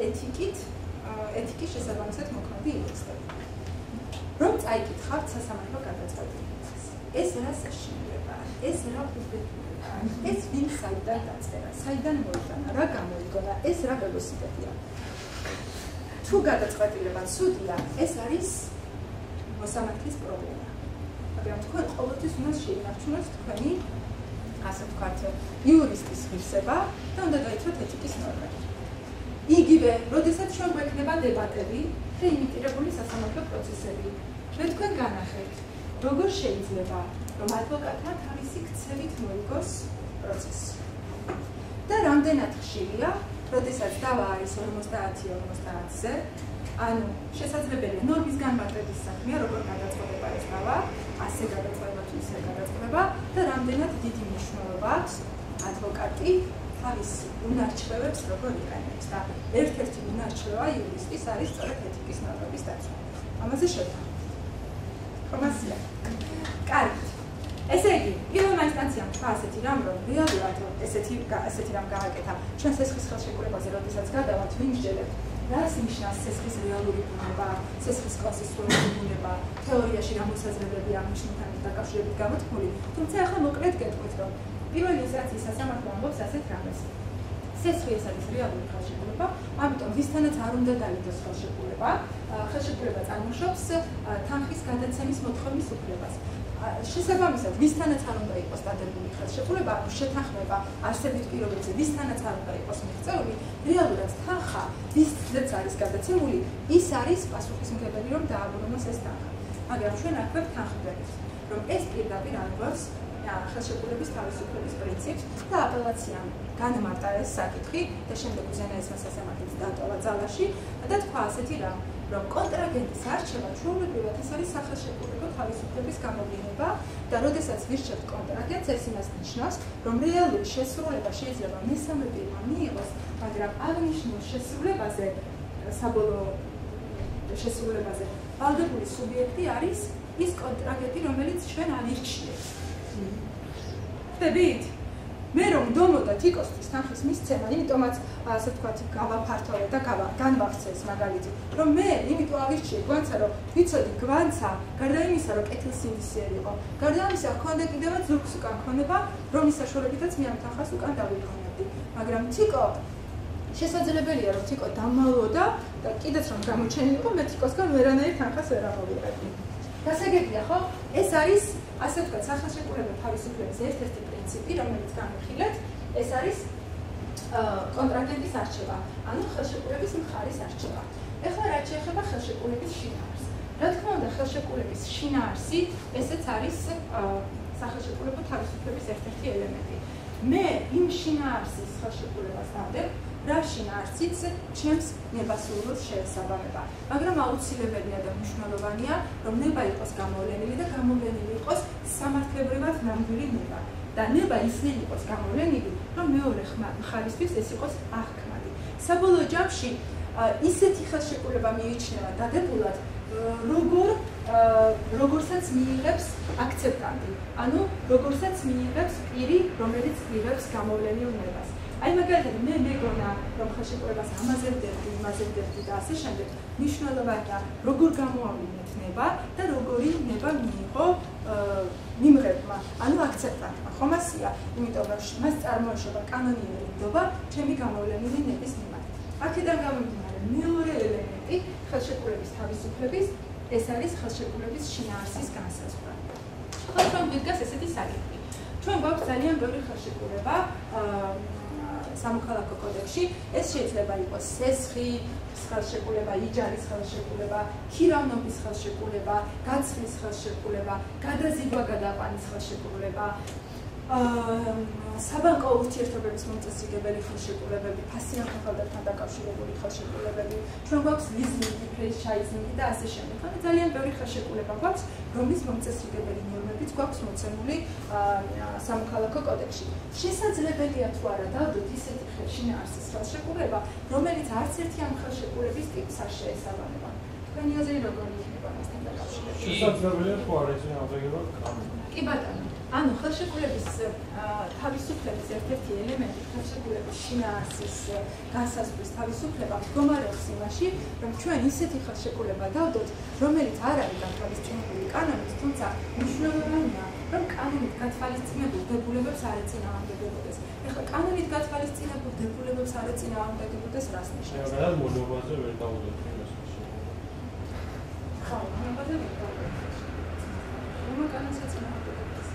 ეთიკის შესაბამისად მოქმედი იურისტები. რომ წაიკითხავთ სასამართლო გადაწყვეტილებას. ეს რა საშინელებაა, ეს რა უბედურებაა, ეს ვინ საიდან დაწერა, საიდან მოიტანა, რა გამოიგონა, ეს რა ველოსიპედია. თუ გადაწყვეტილება ცუდია, ეს არის მოსამართლის პრობლემა. მაგრამ თქვენ ყოველთვის უნდა შეინარჩუნოთ თქვენი, ასე ვთქვათ, იურისტის ღირსება და უნდა დაიცვათ ეთიკის ნორმები. იგივე, როდესაც ჩვენ გვექნება დებატები და იმიტირებული სასამართლო პროცესები, მე თქვენ განახეთ, როგორ შეიძლება, რომ ადვოკატმა თავისი ქცევით მოიგოს პროცესი. და რამდენად ხშირია, როდესაც დავა არის 50-50-ზე, ანუ შესაძლებელია ნორმის განმარტების საქმეა, როგორ გადაწყვეტება ეს დავა, ასე გადაწყვეტება თუ ისე გადაწყვეტება და რამდენად დიდი მნიშვნელობა აქვს ადვოკატი თავის უნარჩვევებს როგორ იყენებს და ერთ-ერთი უნარჩვევა იურისტის არის სწორედ ეთიკის ნორმების დაცვა. ამაზე შევთანხმდით. ხომასია. კარგი. ესე იგი, პირველმა ინსტანციამ თქვა ასეთი რამ, რომ რეალურად ესეთი რამ გააკეთა ჩვენ სესხის ხელშეკრულებაზე, როდესაც გადავართ ვიმსჯელებთ, რას ნიშნავს სესხის რეალური ბუნება, სესხის კონსტიტუციური ბუნება, თეორიაში რა მოსაზრებები ამ ნიშნებთან დაკავშირებით გამოთქმული, თუმცა ახლა მოკლედ გეტყვით, რომ პირველი ინსტანციის სასამართლო ამბობს ასეთ რამეს. სესხი ეს არის რეალური ხელშეკრულება, ამიტომ ვისთანაც არ უნდა დაიდოს ხელშეკრულება, ხელშეკრულება წარმოშობს თანხის გადაცემის მოთხოვნის უფლებას. შესაბამისად, ვისთანაც არ უნდა იყოს დადებული ხელშეკრულება, შეთანხმება არსებით პირობებზე, ვისთანაც არ უნდა იყოს მიღწეული, რეალურად თანხა, ვისაც არის გადაცემული, ის არის პასუხისმგებელი, რომ დააბრუნოს ეს თანხა. მაგრამ ჩვენ არ გვაქვს თანხმდებით, რომ ეს პირდაპირ აღგვარს ხელშეკრულების თავისუფლების პრინციპს და აპელაციამ განმარტა ეს საკითხი და შემდეგ უზენაესმა სასამართლოც დატოვა ძალაში და თქვა ასეთი რამ, რომ კონტრაგენტის არჩევა ჩვეულებრივად ეს არის სახელშეკრულებო თავისუფლების გამოგონება და როდესაც ვირჩევთ კონტრაგენტს, ეს იმას ნიშნავს, რომ რეალური შესრულება შეიძლება მესამე პირმა მიიღოს, მაგრამ აღნიშნულ შესრულებაზე, საბოლოო შესრულებაზე ვალდებული სუბიექტი არის ის კონტრაგენტი, რომელიც ჩვენ ავირჩიეთ. ხდებით? მე რომ დომოდა თიკოსთვის თანხის მისცემა, იმიტომაც ასე ვთქვათ, გავაფართოვე და განვახცე ეს მაგალითი, რომ მე იმიტომ ავირჩიე გვანცა, რომ ვიცოდი გვანცა, გარდა იმისა, რომ კეთილსინდისიერი იყო, გარდა ამისა, ჰქონდა კიდევაც ზურგს უკან ქონება, რომლის საშუალებითაც მე ამ თანხას უკან დავიბრუნებდი. მაგრამ თიკო შესაძლებელია, რომ თიკო დამალოდა და კიდეც რომ გამოჩენილიყო, მე თიკოსგან ვერანაირ თანხას ვერ ავიღებდი. გასაგებია, ხო? ეს არის ასე ვთქვათ, სახელშეკრულებო თავისუფლების ერთ-ერთი პრინციპი, რომელიც განვიხილეთ, ეს არის კონტრაგენტის არჩევა, ანუ ხელშეკრულების მხარის არჩევა. ეხლა რაც შეეხება ხელშეკრულების შინაარსს. რა თქმა უნდა, ხელშეკრულების შინაარსი ესეც არის სახელშეკრულებო თავისუფლების ერთ-ერთი ელემენტი. მე იმ შინაარსის ხელშეკრულებას დავდებ, რა შინაარსიც ჩემს ნებასრულს შეესაბამება. მაგრამ აუცილებელია და მნიშვნელოვანია, რომ ნება იყოს გამოვლენილი და გამოვლენილი იყოს სამართლებრივად ნამდვილი ნება. და ნება ისე იყოს გამოვლენილი, რომ მეორე მხარისთვის ეს იყოს აღქმადი. საბოლოო ჯამში ისეთი ხელშეკრულება მიიჩნევა დადებულად, როგორცაც მიიღებს აქცეპტანტი, ანუ როგორცაც მიიღებს პირი, რომელიც იღებს გამოვლენილ ნებას. აი მაგალითად მე მეგონა რომ ხელშეკრულებას ამაზე ვდებდი, იმაზე ვდებდი და ასე შემდეგ, მნიშვნელოვანია როგორ გამოავლინეთ ნება და როგორი ნება მიიღო მიმღებმა, ანუ აქცეპტანტმა. ხომ ასია, იმიტომ რომ მას წარმოეშობა კანონიერი ნდობა ჩემი გამოვლენილი ნების მიმართ. აქედან გამომდინარე, მეორე ელემენტი ხელშეკრულების თავისუფლების, ეს არის ხელშეკრულების შინაარსის განსაზღვრა. ხო, ჩვენ გვიდგას ესეთი საკითხი. ჩვენ გვაქვს ძალიან ბევრი ხელშეკრულება სამოქალაქო კოდექსში, ეს შეიძლება იყოს სესხის ხელშეკრულება, იჯარის ხელშეკრულება, ქირავნობის ხელშეკრულება, გაცხლის ხელშეკრულება, გადაზიდვა გადაყვანის ხელშეკრულება, საბანკო ურთიერთობების მომწესრიგებელი ხელშეკრულებები, ფასიან ხალხთან დაკავშირებული ხელშეკრულებები, ჩვენ გვაქვს ლიზინგი, ფრენჩაიზინგი და ასე შემდეგ. ანუ ძალიან ბევრი ხელშეკრულება გვაქვს, რომლის მომწესრიგებელი ნორმებიც გვაქვს მოცემული სამოქალაქო კოდექსში. შესაძლებელია თუ არა დავდოთ ისეთი შინაარსის ხელშეკრულება, რომელიც არც ერთი ამ ხელშეკრულების ტიპს არ შეესაბამება. თქვენი აზრი როგორი იქნება მასთან დაკავშირებით? შესაძლებელია თუ არა ისე აღება კანონი. კი ბატონო. ანუ ხელშეკრულების თავისუფლების ერთ-ერთი ელემენტი ხელშეკრულების შინაარსის განსაზღვრის თავისუფლება მდგომარეობს იმაში, რომ ჩვენ ისეთი ხელშეკრულება დავდოთ, რომელიც არ არის გათვალისწინებული კანონით, თუმცა მნიშვნელოვანია, რომ კანონით გათვალისწინებულ დებულებებს არ ეწინააღმდეგებოდეს. ეხლა კანონით გათვალისწინებულ დებულებებს არ ეწინააღმდეგებოდეს, რას ნიშნავს? რა მონობაზე ვერ დავუდოთ იმას. ხო, მონობაზე ვერ დავუდოთ. რომ კანონს ეწინააღმდეგებოდეს.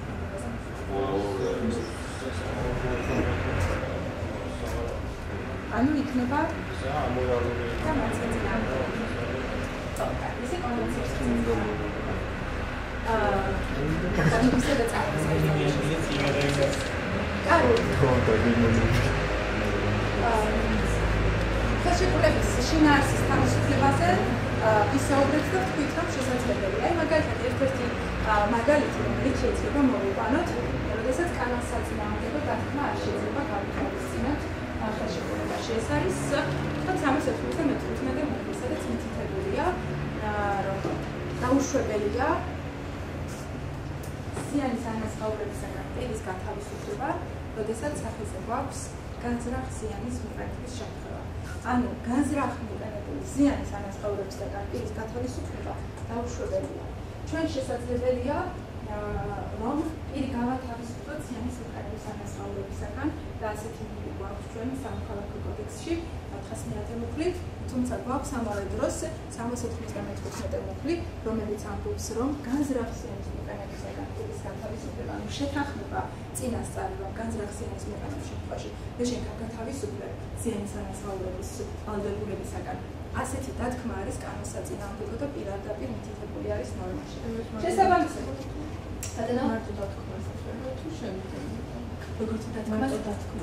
ანუ იქნება ამორალური და მაცეწინააღმდეგე. ისე კონვენციის ისე და წარსულს. ხელშეკრულების შინაარსის თავისუფლებაზე ვისაუბრეთ და ვთქვით, რომ შესაძლებელია. აი მაგალითად ერთ-ერთი მაგალითი, რომელიც შეიძლება მოვიყვანოთ, როდესაც კანონს საწინააღმდეგო დათქმა არ შეიძლება გავიხსენოთ ხელშეკრულებაში. ეს არის 314 მოხდა, სადაც მითითებულია, რომ დაუშვებელია ზიანის ანაზღაურებისაგან პირის გათავისუფლება, როდესაც სახეზე გვაქვს განზრახ ზიანის მიყენების შემთხვევა. ანუ განზრახ მიყენებული ზიანის ანაზღაურებისაგან პირის გათავისუფლება დაუშვებელია. ჩვენ შესაძლებელია რომ პირი გავათავისუფლოთ ზიანის მიყენების ანაზღაურებისაგან და ასეთი ნორმები გვაქვს ჩვენ სამოქალაქო კოდექსში 400 მუხლით, თუმცა გვაქვს ამავე დროს 74 მუხლი, რომელიც ამბობს, რომ განზრახ ზიანის მიყენებისაგან პირის გათავისუფლება, ანუ შეთანხმება წინასწარ, რომ განზრახ ზიანის მიყენების შემთხვევაში მე შენქა გათავისუფლებ ზიანის ანაზღაურების ვალდებულებისაგან. ასეთი დათქმა არის კანონს საწინააღმდეგო და პირადაპირ მითითებული არის ნორმაში. შესაბამისად, ბატონო, მარტო დათქმას ახლა თუ შემიძლია. როგორც დათქმას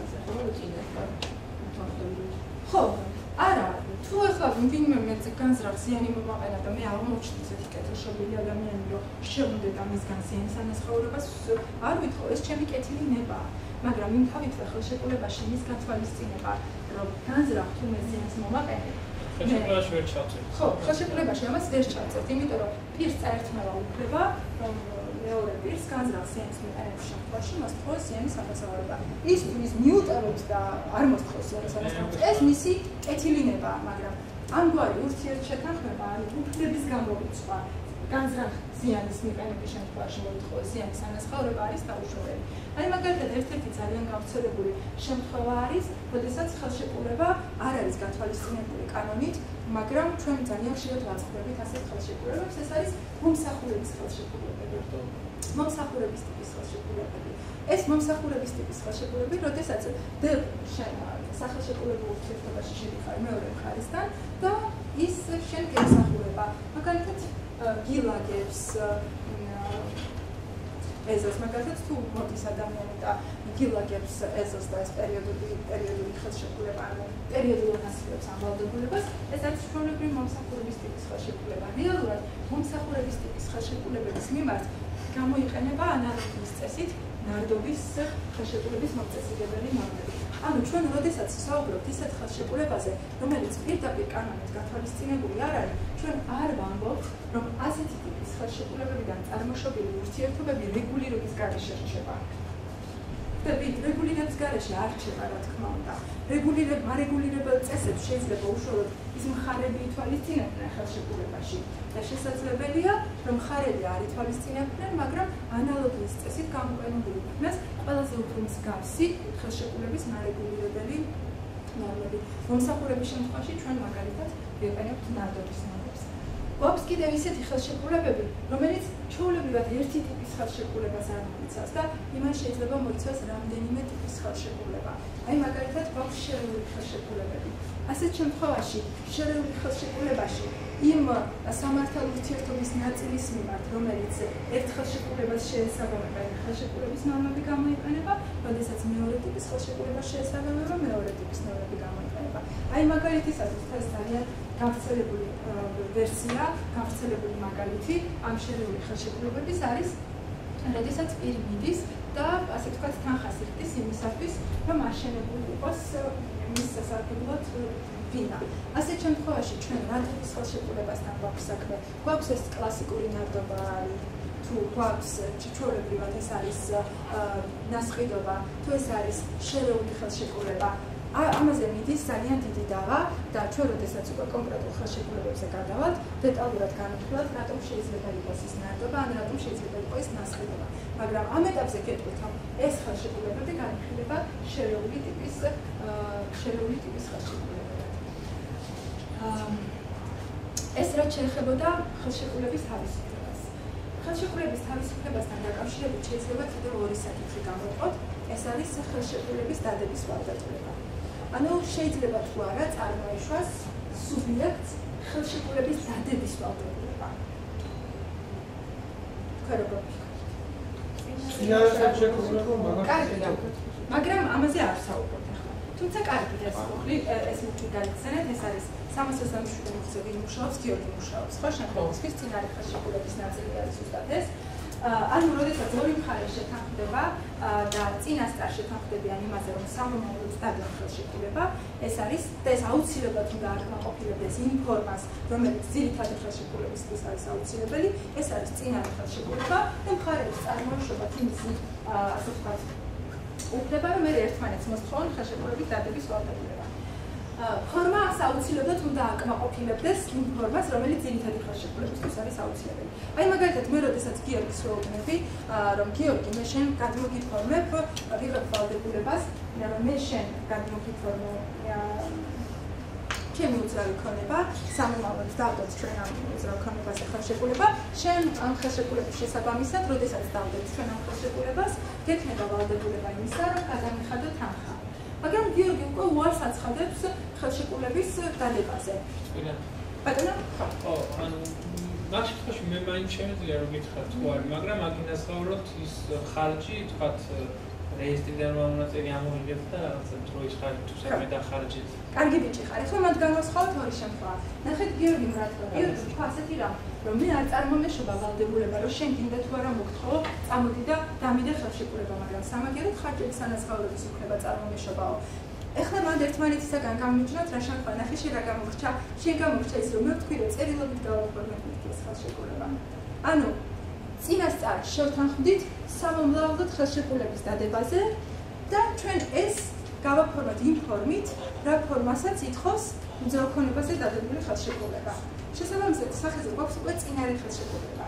ხო, არა, თუ ახლა ვინმე მეც განზრახ ზიანი მომაყენა და მე აღმოჩნდი ესეთი კეთილშობილი ადამიანი, რომ შეუნდედა მისგან ზიანის ანაზღაურებას, არ ვითხოვ, ეს ჩემი კეთილი ნებაა. მაგრამ იმ თავითვე ხელშეკრულებაში მის გათვალისწინება, რომ განზრახ თუ მე ზიანს მომაყენებ, ხელშეკრულებაში ვერ ჩავწერთ. ხო, ხელშეკრულებაში ამას ვერ ჩავწერთ, იმიტომ რომ პირს წაერთმევა უფლება, რომ მეორე პირს განზრახ ზიანის მიყენების შემთხვევაში მას თხოვს ზიანის ანაზღაურება. ის ის მიუტევებს და არ მოსთხოვს ზიანის ანაზღაურებას. ეს მისი კეთილინებაა, მაგრამ ამგვარი ურთიერთშეთანხმება არის უფლების გამორიცხვა. განზრახ ზიანის მიყენების შემთხვევაში მოითხოვოს ზიანის ანაზღაურება არის დაუშვებელი. აი მაგალითად ერთ-ერთი ძალიან გავრცელებული შემთხვევა არის, როდესაც ხელშეკრულება არ არის გათვალისწინებული კანონით, მაგრამ ჩვენ ძალიან ხშირად ვაწყდებით ასეთ ხელშეკრულებებს, ეს არის მომსახურების ხელშეკრულებები. მომსახურების ტიპის ხელშეკრულებები. ეს მომსახურების ტიპის ხელშეკრულებები, როდესაც სახელშეკრულებულ ურთიერთობაში შედიხარ მეორე მხარესთან და ის შენ გემსახურება. მაგალითად გილაგებს ეზოს, მაგალითად თუ მოდის ადამიანი და გილაგებს ეზოს და ეს პერიოდული ხელშეკრულება, ანუ პერიოდულად ასრულებს ამ ვალდებულებას, ეს არის ჩვეულებრივი მომსახურების ტიპის ხელშეკრულება. რეალურად მომსახურების ტიპის ხელშეკრულებების მიმართ გამოიყენება ანალოგიის წესით ნარდობის ხელშეკრულების მომწესრიგებელი ნორმები. ანუ ჩვენ როდესაც საუბრობთ ისეთ ხელშეკრულებაზე, რომელიც პირდაპირ კანონით გათვალისწინებული არ არის, ჩვენ არ ვამბობთ, რომ ასეთი ტიპის ხელშეკრულებებიდან წარმოშობილი ურთიერთობები რეგულირების გარეშე რჩება. რეგულირების გარეშე არ რჩება, რა თქმა უნდა. მარეგულირებელ წესებს შეიძლება უშუალოდ ის მხარები ითვალისწინებდნენ ხელშეკრულებაში და შესაძლებელია, რომ მხარები არ ითვალისწინებდნენ, მაგრამ ანალოგიის წესით გამოყენებული იქნეს ყველაზე უფრო მსგავსი ხელშეკრულების მარეგულირებელი ნორმები. მომსახურების შემთხვევაში ჩვენ მაგალითად ვიყენებთ ნარდობის ნორმებს. გვაქვს კიდევ ისეთი ხელშეკრულებები, რომელიც ჩვეულებრივად ერთი ტიპის ხელშეკრულებას არ მოიცავს და იმან შეიძლება მოიცავს რამდენიმე ტიპის ხელშეკრულება. აი მაგალითად გვაქვს შერეული ხელშეკრულებები. ასეთ შემთხვევაში შერეული ხელშეკრულებაში იმ სამართალ ურთიერთობის ნაწილის მიმართ, რომელიც ერთ ხელშეკრულებას შეესაბამება, იმ ხელშეკრულების ნორმები გამოიყენება, როდესაც მეორე ტიპის ხელშეკრულებას შეესაბამება, მეორე ტიპის ნორმები გამოიყენება. აი მაგალითისათვის ეს ძალიან გავრცელებული ვერსია, გავრცელებული მაგალითი ამ შერეული ხელშეკრულებების არის, როდესაც პირი მიდის და ასე ვთქვათ თანხას იხდის იმისათვის, რომ აშენებული იყოს მის სასარგებლოდ ვინა. ასეთ შემთხვევაში ჩვენ რა ტიპის ხელშეკრულებასთან გვაქვს საქმე? გვაქვს ეს კლასიკური ნარდობა არის, თუ გვაქვს ჩვეულებრივად ეს არის ნასყიდობა, თუ ეს არის შერეული ხელშეკრულება. ამაზე მიდის ძალიან დიდი დავა და ჩვენ როდესაც უკვე კონკრეტულ ხელშეკრულებებზე გადავალთ, დეტალურად განვიხილავთ, რატომ შეიძლება იყოს ის ნარდობა, ან რატომ შეიძლება იყოს ის ნასყიდობა. მაგრამ ამ ეტაპზე გეტყვით, რომ ეს ხელშეკრულებები განიხილება შერეული ტიპის ხელშეკრულებებად. ეს რაც შეეხებოდა ხელშეკრულების თავისუფლებას. ხელშეკრულების თავისუფლებასთან დაკავშირებით შეიძლება კიდევ ორი საკითხი გამოვყოთ. ეს არის ხელშეკრულების დადების ვალდატულება. ანუ შეიძლება თუ არა წარმოეშვას სუბიექტს ხელშეკრულების დადების ვალდატულება. თქვენ როგორ მაგრამ ამაზე არ საუბრობთ ახლა. თუმცა კარგი ეს მუქი გაიხსენეთ, ეს არის 337 მუხლები მუშაობს, გიორგი მუშაობს. ხო, შემთხვევისთვის წინარე ხელშეკრულების ნაწილი არის ზუსტად ეს. ანუ როდესაც ორი მხარე შეთანხმდება და წინასწარ შეთანხმდებიან იმაზე, რომ სამომავლოდ დადგან ხელშეკრულება, ეს არის და ეს აუცილებლად უნდა აკმაყოფილებდეს იმ ფორმას, რომელიც ძირითადი ხელშეკრულებისთვის არის აუცილებელი, ეს არის წინარე ხელშეკრულება და მხარეებს წარმოეშვებათ იმისი, ასე ვთქვათ, უფლება, რომ ერთმანეთს მოსთხოვონ ხელშეკრულების დადების ვალდატულება. ფორმა აუცილებლად უნდა აკმაყოფილებდეს იმ ფორმას, რომელიც ძირითადი ხელშეკრულებისთვის არის აუცილებელი. აი მაგალითად, მე როდესაც გიორგის ვეუბნები, რომ გიორგი, მე შენ გადმოგიფორმებ ვიღებ ვალდებულებას, რომ მე შენ გადმოგიფორმებ ჩემი უძრავი ქონება, სამომავლოდ დავდოთ ჩვენ ამ უძრავ ქონებაზე ხელშეკრულება, შენ ამ ხელშეკრულების შესაბამისად, როდესაც დავდეთ ჩვენ ამ ხელშეკრულებას, გექნება ვალდებულება იმისა, რომ გადამიხადოთ თანხა. მაგრამ გიორგი უკვე უარს აცხადებს ხელშეკრულების დადებაზე. ბატონო? ხო, ანუ მაგ შემთხვევაში მე მაინც შემიძლია რომ გითხრათ თუ არის, მაგრამ აქ ინასწავლოთ ის ხარჯი, თქვათ რეესტრიდან მომაწერი ამოიღეთ და რაღაცა დროის ხარჯი თუ საერთოდ დახარჯეთ. კარგი ბიჭი ხარ, ახლა მათ განვასხვაოთ ორი შემთხვევა. ნახეთ გიორგი მრატყვა, გიორგი თქვა ასეთი რამ, რომ მე არ წარმომეშობა ვალდებულება, რომ შენ გინდა თუ არა მოგთხოვო, წამოდი და დამიდე ხელშეკრულება, მაგრამ სამაგერად ხარჯების ანაზღაურების უფლება წარმომეშობაო. ეხლა მანდ ერთმანეთისაგან გამიჯნოთ რა შემთხვევა, ნახე შენ რა გამოგრჩა, შენ გამოგრჩა ის რომ მე ვთქვი რომ წერილობით გავაფორმებთ ეს ხელშეკრულება. ანუ წინასწარ შევთანხმდით სამომავლოდ ხელშეკრულების დადებაზე და ჩვენ ეს გავაფორმოთ იმ ფორმით, რა ფორმასაც ითხოვს უძრავ ქონებაზე დადებული ხელშეკრულება. შესაბამისად, სახეზე გვაქვს უკვე წინარე ხელშეკრულება.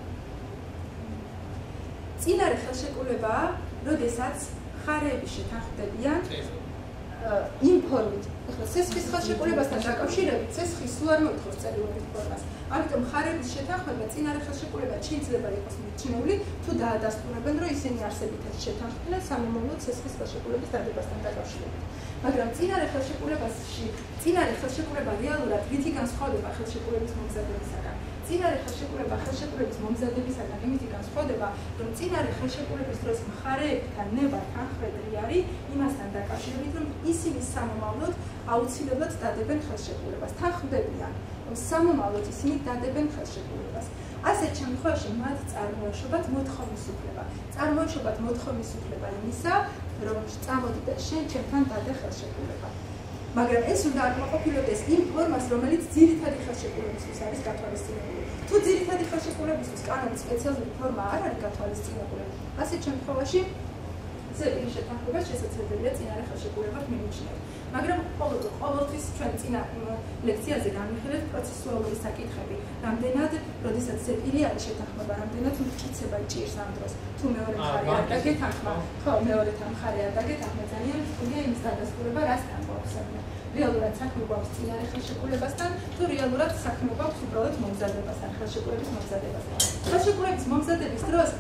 წინარე ხელშეკრულება, როდესაც მხარეები შეთანხმდებიან იმ ფორმით. ახლა ცესხის ხელშეკრულებასთან დაკავშირებით ცესხი სულ არ მოითხოვს წერილობით ფორმას. ამიტომ მხარეების შეთანხმება წინარე ხელშეკრულებად შეიძლება იყოს მიჩნეული, თუ დაადასტურებენ, რომ ისინი არსებით შეთანხმდნენ სამომავლოდ ცესხის ხელშეკრულების დადებასთან დაკავშირებით. მაგრამ წინარე ხელშეკრულება რეალურად რითი განსხვავდება ხელშეკრულების მომზადებისაგან? წინარე ხელშეკრულება ხელშეკრულების მომზადებისაგან იმითი განსხვავდება, რომ წინარე ხელშეკრულების დროს მხარეებთან ნება თანხმედრი არის იმასთან დაკავშირებით, რომ ისინი სამომავლოდ აუცილებლად დადებენ ხელშეკრულებას. თანხმდებიან, რომ სამომავლოდ ისინი დადებენ ხელშეკრულებას. ასეთ შემთხვევაში მათ წარმოეშვებათ მოთხოვნის უფლება. წარმოეშვებათ მოთხოვნის უფლება იმისა, რომ წამოდი და შენ ჩემთან დადე ხელშეკრულება. მაგრამ ეს უნდა აკმაყოფილებდეს იმ ფორმას, რომელიც ძირითადი ხელშეკრულებისთვის არის გათვალისწინებული. თუ ძირითადი ხელშეკრულებისთვის კანონის სპეციალური ფორმა არ არის გათვალისწინებული, ასეთ შემთხვევაში ზეპირი შეთანხმება შესაძლებელია წინარე ხელშეკრულებად მივიჩნიოთ. მაგრამ ყოველთვის ჩვენ წინა ლექციაზე განვიხილეთ პროცესუალური საკითხები. რამდენად, როდესაც ზეპირი არის შეთანხმება, რამდენად მტკიცება ჭირს ამ დროს. თუ მეორე მხარე არ დაგეთანხმა, ხო, მეორე მხარე არ დაგეთანხმა, ძალიან რთულია იმის დადასტურება, რასთან გვაქვს საქმე. რეალურად საქმე გვაქვს წინარე ხელშეკრულებასთან, თუ რეალურად საქმე გვაქვს უბრალოდ მომზადებასთან, ხელშეკრულების მომზადებასთან. ხელშეკრულების მომზადების დროს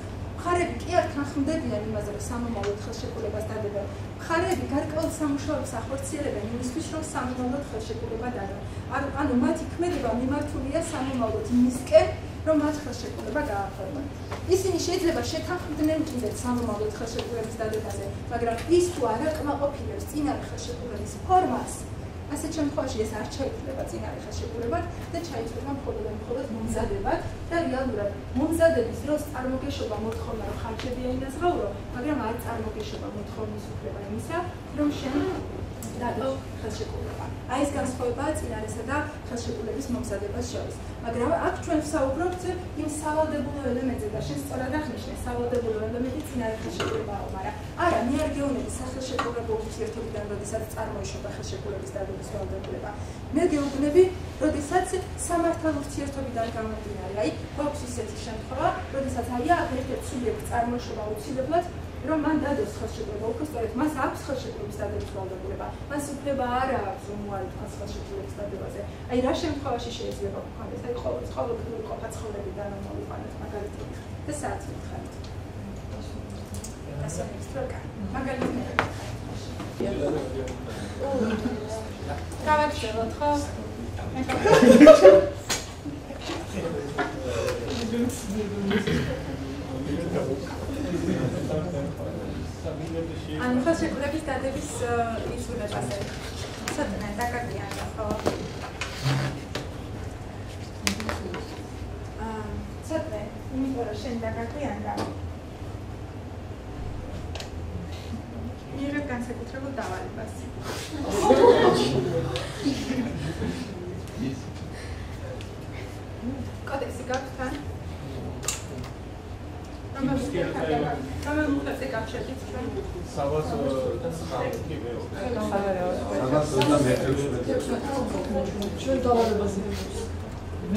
მხარეები კი არ თანხმდებიან იმაზე, რომ სამომავლოდ ხელშეკრულებას დადებენ. მხარეები გარკვეულ სამუშაოებს ახორციელებენ იმისთვის, რომ სამომავლოდ ხელშეკრულება დადონ. ანუ მათი ქმედება მიმართულია სამომავლოდ იმისკენ, რომ მათ ხელშეკრულება გააფორმონ. ისინი შეიძლება შეთანხმდნენ კიდეც სამომავლოდ ხელშეკრულების დადებაზე, მაგრამ ის თუ არ აკმაყოფილებს წინარე ხელშეკრულების ფორმას, ასეთ შემთხვევაში ეს არ ჩაითვლება წინარე ხელშეკრულებად და ჩაითვლება მხოლოდ მომზადებად და რეალურად მომზადების დროს წარმოგეშობა მოთხოვნა, რომ ხარჯები აინაზღაურო, მაგრამ არ წარმოგეშობა მოთხოვნის უფლება იმისა, რომ შენ დადო ხელშეკრულება. აი ეს განსხვავებაა წინარესა და ხელშეკრულების მომზადებას შორის. მაგრამ აქ ჩვენ ვსაუბრობთ იმ სავალდებულო ელემენტზე და შენ სწორად აღნიშნე, სავალდებულო ელემენტი წინარე ხელშეკრულებაა, მაგრამ არა, მე არ გეუბნები სახელშეკრულებო ურთიერთობიდან, როდესაც წარმოიშობა ხელშეკრულების დადების ვალდებულება. მე გეუბნები, როდესაც სამართალ ურთიერთობიდან გამომდინარე. აი, გვაქვს ისეთი შემთხვევა, როდესაც ერთ-ერთი სუბიექტი წარმოიშობა უცილებლად, რომ მან დადოს ხელშეკრულება, უფრო სწორედ მას აქვს ხელშეკრულების დადების ვალდებულება. მას უფლება არ აქვს, რომ უარეთქოს ხელშეკრულების დადებაზე. აი, რა შემთხვევაში შეიძლება გქონდეს? აი, ყოველდღიური ყოფა ცხოვრებიდან რომ მოვიყვანოთ მაგალითად და საათი ვთხარით. ასე ისტროკა. მაგალითად. გავაგრძელოთ, ხო? ანუ ხელშეკრულების დადების ისურვებაზე ცოტა დაგაგიანდა, ხო? ცოტა, იმიტომ რომ შენ დაგაგიანდა. მიღებ განსაკუთრებულ დავალებას. კოდექსი გაქვს თან? რომელ მუხლებზე გავშერდით ჩვენ? საბაზო ხალხი ჩვენ დავალებას მე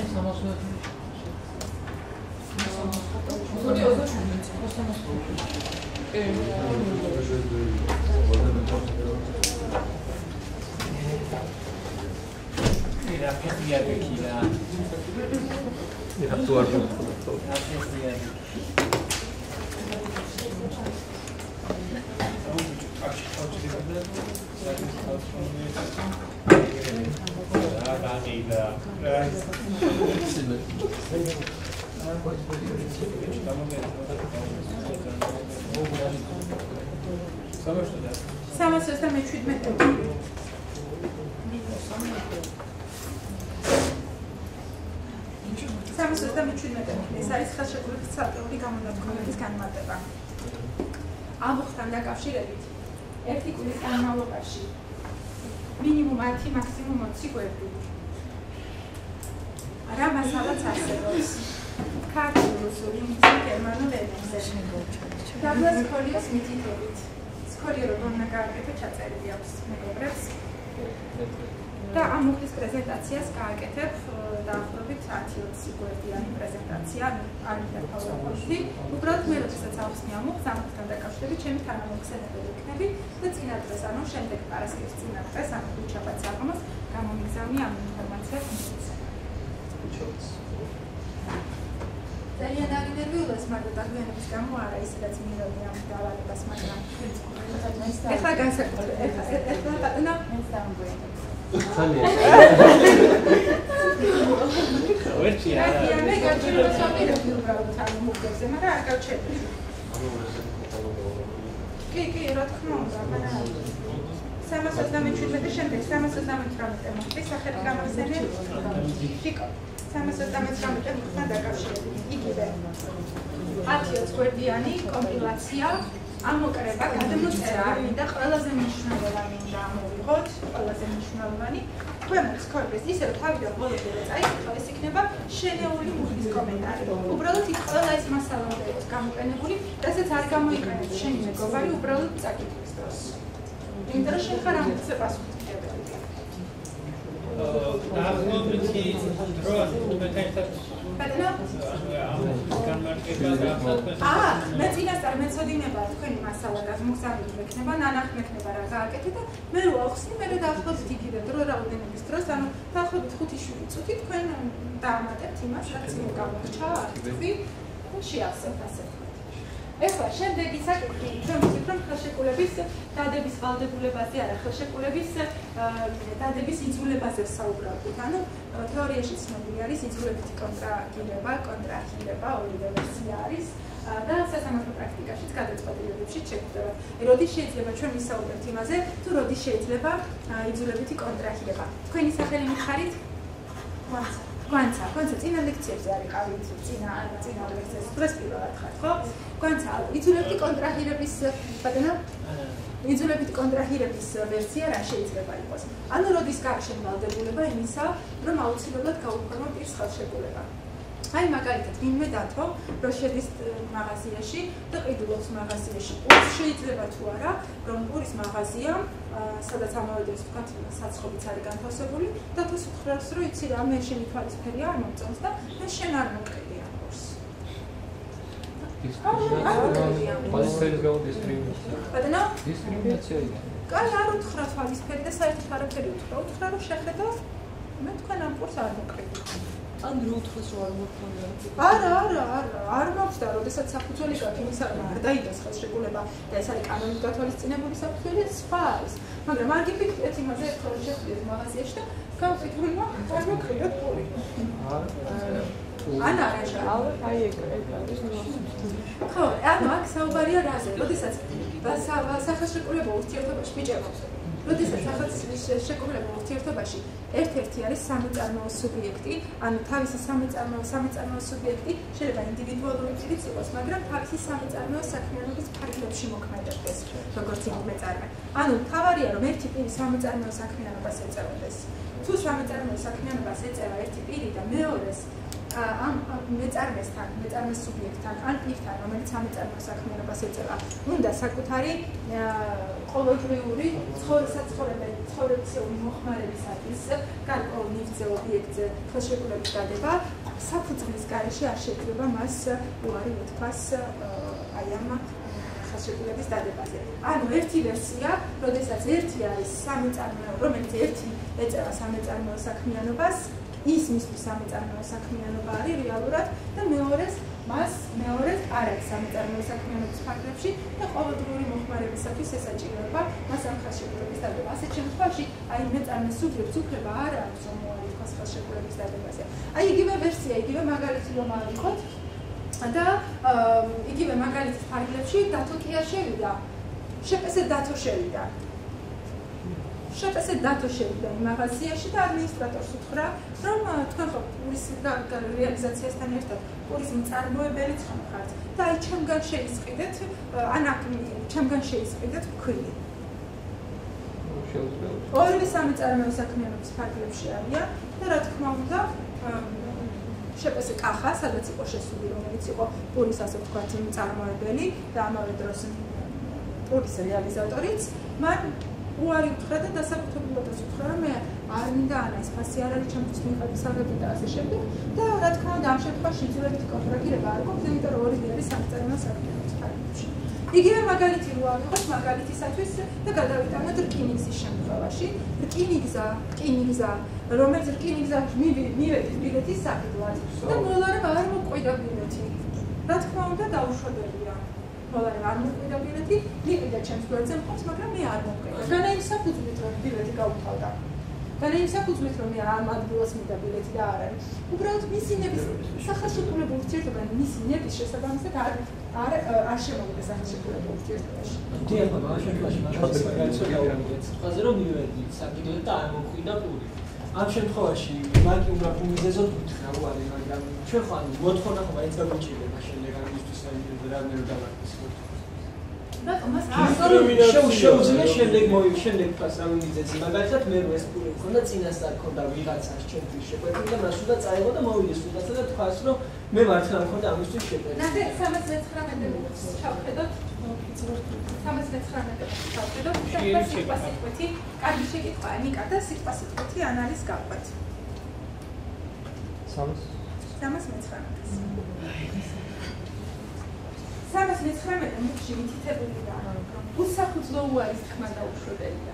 337 ეს არის ხელშეკრულების ცალკეული გამონათქვამების განმარტება. ამბობთან დაკავშირებით ერთი კვირის განმავლობაში მინიმუმ 10, მაქსიმუმ 20 გვერდი. რა მასალაც არსებობს? ქართულ, რუსულ, ინგლისურ, გერმანულ ენებზე. დაბლა სკოლიოს მითითებით. სკოლიო როგორ უნდა გააკეთო, ჩაწერილი აქვს მეგობრებს. და ამ მუხლის პრეზენტაციას გააკეთებ დაახლოებით 10-20 გვერდიანი პრეზენტაცია, არ მიდაფავდი. უბრალოდ მე როდესაც ახსნი ამ მუხლს, ამასთან დაკავშირებით ჩემი თანამოხსენებელი იქნები და წინადრეს, ანუ შემდეგ პარასკევს წინადრეს, ანუ ქუჩაბაც აღმოს გამომიგზავნი ამ ინფორმაციას მისცემ. ძალიან აგინერვიულას, მაგრამ დაგვიანების გამო არა ისედაც მინდოდი ამ დავალებას, მაგრამ ეხლა განსაკუთრებით, ეხლა ბატონო მეც დამგვიანებ. მე გაჩვენებულს ვაპირებდი უბრალოდ ამ მუხლებზე, მაგრამ არ გავჩერდი. კი, რა თქმა უნდა, მაგრამ 337 შემდეგ 338 მუხლი სახელით გამახსენებ ფიკო 338 მუხლთან დაკავშირებით. იგივე 10-20 გვერდიანი კომპილაცია ამოკრება, გადმოწერა არ მინდა, ყველაზე მნიშვნელოვანი უნდა ამოვიღოთ, ყველაზე მნიშვნელოვანი. ქვემოთ სკორპეს ისე რომ თავიდან ბოლომდე წაიკითხო, ეს იქნება შენეული მუხლის კომენტარი. უბრალოდ იქ ყველა ეს მასალა უნდა იყოს გამოყენებული, რასაც არ გამოიყენებს შენი მეგობარი უბრალოდ წაკითხვის დროს. იმიტომ რომ შენ ხარ ამ მუხლზე პასუხისმგებელი. დაახლოებით დრო მეტად მე წინასწარ მეცოდინება თქვენი მასალა გადმოგზავნილი მექნება, ნანახ მექნება რა გააკეთე და მე რო ახსნი, მე დაახლოებით იქიდან დრო რაოდენობის დროს, ანუ დაახლოებით 5-7 წუთი თქვენ დაამატებთ იმას, რაც იმ გამორჩა, არქივი და შეავსებთ ასე ვთქვათ. ეხლა შემდეგი საკითხი ჩვენ ვთქვით რომ ხელშეკრულების დადების ვალდებულებაზე არა ხელშეკრულების დადების იძულებაზე საუბრობთ. ანუ თეორიაში ცნობილი არის იძულებითი კონტრაჰირება ორივე ვერსია არის და სასამართლო პრაქტიკაშიც გადაწყვეტილებებში შეგვიძლია. როდის შეიძლება ჩვენ ვისაუბრებთ იმაზე, თუ როდის შეიძლება იძულებითი კონტრაჰირება. თქვენი სახელი მიხარით? Quanta წინა ლექციებზე არიყავით წინა ლექციაზე თუ ეს პირველად ხარ, ხო? Quanta იძულებითი კონტრაჰირების ბატონო? იძულებითი კონტრაჰირების ვერსია რა შეიძლება იყოს? ანუ როდის გააჩნია ვალდებულება იმისა, რომ აუცილებლად გაუფორმო პირს ხელშეკრულება. Ai მაგალითად ვინმე დათო, რომ შედის მაღაზიაში და ყიდულობს მაღაზიაში. პურის შეიძლება თუ არა, რომ პურის მაღაზია, სადაც ამავდროულად ვთქვათ, საცხობიც არის განთავსებული, დათოს უთხრავს, რომ იცი რა, მე შენი თვალისფერი არ მომწონს და მე შენ არ მოყიდი ამ პურს. თვალისფერის გამო დისკრიმინაცია. ბატონო? დისკრიმინაციაა. კაი, არ უთხრა თვალისფერი და საერთოდ არაფერი უთხრა. უთხრა, რომ შეხედო, მე თქვენ ამ პურს არ მოყიდით. ან რო უთხრეს რომ არ მოხდა. არ მაქვს და როდესაც საფუძველი გაქვს იმისა რომ არ დაიდოს ხელშეკრულება და ეს არის კანონით გათვალისწინებული საფუძველი, სხვა არის. მაგრამ არ გიფიქრეთ იმაზე, რომ შეხვდეთ მაღაზიაში და გავფიქროთ, არ მოკრიოთ პური. ან არა, აი ეგ არის ნუ. ხო, ანუ აქ საუბარია რაზე? როდესაც სახელშეკრულება ურთიერთობაში ბიჭებო. როდესაც სახელშეკრულება ურთიერთობაში ერთ-ერთი არის სამეწარმოო სუბიექტი, ანუ თავისი სამეწარმოო სუბიექტი შეიძლება ინდივიდუალური პირიც იყოს, მაგრამ თავისი სამეწარმოო საქმიანობის ფარგლებში მოქმედებდეს, როგორც მეწარმე. ანუ თავარია რომ ერთი პირი სამეწარმოო საქმიანობას ეწევოდეს. თუ სამეწარმოო საქმიანობას ეწევა ერთი პირი და მეორეს ამ მეწარმესთან, მეწარმეს სუბიექტთან, ან პირთან, რომელიც სამეწარმოო საქმიანობას ეწევა, უნდა საკუთარი ყოველდღიური ცხოვრებისეული მოხმარებისათვის გარკვეულ ნივთზე, ობიექტზე ხელშეკრულების დადება საფუძვლის გარეშე არ შეიძლება მას უარი უთქვას აი ამ ხელშეკრულების დადებაზე. ანუ ერთი ვერსია, როდესაც ერთი არის სამეწარმოო, რომელიც ერთი ეწევა სამეწარმოო საქმიანობას, ის მისთვის სამეწარმოო საქმიანობა არის რეალურად და მეორეს არ არის სამეწარმოო საქმიანობის ფარგლებში და ყოველდღიური მოხმარებისათვის ესაჭიროება მას ამ ხელშეკრულების დადება. ასეთ შემთხვევაში აი მეწარმეს სუბიექტს უფლება არ აქვს რომ უარი უთქვას ხელშეკრულების დადებაზე. აი იგივე ვერსია, იგივე მაგალითი რომ ავიღოთ და იგივე მაგალითის ფარგლებში დათო კი არ შევიდა. შეპესე დათო შევიდა. შეპესე დათო შევიდა იმ მაღაზიაში და ადმინისტრატორს უთხრა, რომ თქვენ ხო პურის რეალიზაციასთან ერთად პურის მწარმოებელიც ხართ და აი ჩემგან შეისყიდეთ, ან აქ ჩემგან შეისყიდეთ ქვილი. ორივე სამეწარმოო საქმიანობის ფარგლებში არიან და რა თქმა უნდა შეპესე კახა, სადაც იყო შესული, რომელიც იყო პურის ასე ვთქვათ მწარმოებელი და ამავე დროს პურის რეალიზატორიც, მან უარი უთხრა და დასაკუთრებულადაც უთხრა, რომ მე არ მინდა ანა ეს ფასი არ არის ჩემთვის მიხედვისაღები და ასე შემდეგ და რა თქმა უნდა ამ შემთხვევაში იძულებითი კონტრაჰირება არ გვაქვს, იმიტომ რომ ორივე არის სამეწარმოო საქმიანობის ფარგლებში. იგივე მაგალითი რო ავიღოთ მაგალითისათვის და გადავიტანოთ რკინიგზის შემთხვევაში. რკინიგზა, რომელიც რკინიგზაში მივედით ბილეთის საფიდლად და მოლარემ არ მოყვიდა ბილეთი. რა თქმა უნდა დაუშვებელია. მოლარემ არ მოყვიდა ბილეთი, მიყიდა ჩემს გვერდზე მყოფს, მაგრამ მე არ მოყვიდა. განა იმ საფუძვლით რომ ბილეთი გავუთავდა. განა იმ საფუძვლით რომ მე ამ ადგილას მინდა ბილეთი და არ არის. უბრალოდ მისი ნების სახელშეკრულება ურთიერთობა მისი ნების შესაბამისად არ შემოვიდა სახელშეკრულება ურთიერთობაში. დიახ, ამ შემთხვევაში მაგალითად რომ მივედი საბილეთ და არ მოყვიდა პური. ამ შემთხვევაში მაკი უნდა უმიზეზოდ უთხრა უარი, მაგრამ ჩვენ ხო ანუ მოთხოვნა ხომ აი წაგუჭირდება შემდეგ ამისთვის რამდენი დავარქვის. შეუძლია შემდეგ ფას ამიზეცი, მაგალითად მე ეს პური მქონდა წინასწარ მქონდა ვიღაცას ჩემთვის შეკვეთილი და მას უნდა წაიღო და მოვიდეს ვიღაცა და თქვას რომ მე მართლა მქონდა ამისთვის შეკვეთილი. ნახე 319 ჩავხედოთ. 319 ჩავხედოთ. სიტყვასიტყვეთი, კარგი შეკითხვა, ნიკა და სიტყვასიტყვეთი ან არის გავყვეთ. 319 მუხში მითითებულია, რომ უსაფუძვლო უარის თქმა დაუშვებელია.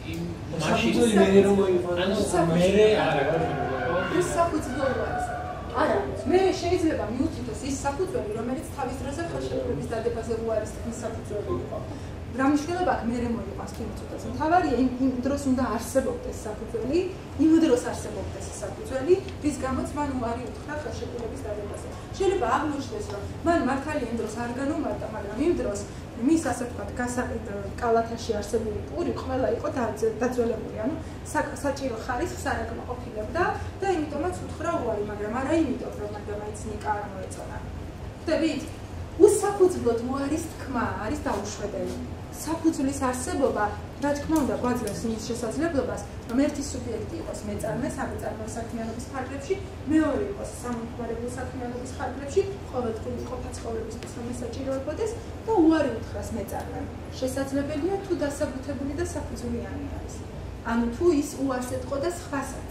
მაშინ მე რომ მოიყვა, ანუ მე არა. უსაფუძვლო უარის. არა, მე შეიძლება მივუთითოს ის საფუძველი, რომელიც თავის დროზე ხელშეკრულების დადებაზე უარის თქმის საფუძველი იყო. რა მნიშვნელობა აქვს მე მოიყვანს თვითონაც. მთავარია იმ დროს უნდა არსებობდეს საფუძველი, იმ დროს არსებობდეს საფუძველი, რის გამოც მან უარი უთხრა ხელშეკრულების დადებაზე. შეიძლება აღმოჩნდეს, რომ მან მართალია იმ დროს არ განუმარტა, მაგრამ იმ დროს მის ასე ვთქვათ გასაყიდ კალათაში არსებული პური ყველა იყო დაძველებული, ანუ საჭირო ხარისხს არ აკმაყოფილებდა და იმიტომაც უთხრა უარი, მაგრამ არა იმიტომ, რომ მაგამაიც ნიკა არ მოეწონა. ხვდებით? უსაფუძვლოდ უარის თქმა არის დაუშვებელი. საფუძვლის არსებობა, რა თქმა უნდა, გვაძლევს იმის შესაძლებლობას, რომ ერთი სუბიექტი იყოს მეწარმე, სამეწარმეო საქმიანობის ფარგლებში, მეორე იყოს სამომხმარებლო საქმიანობის ფარგლებში, ყოველდღიური ყოფა-ცხოვრებისთვის რომ ესაჭიროებოდეს და უარი უთხრას მეწარმემ. შესაძლებელია თუ დასაბუთებული და საფუძვლიანი არის. ანუ თუ ის უარს ეტყოდა სხვასაც.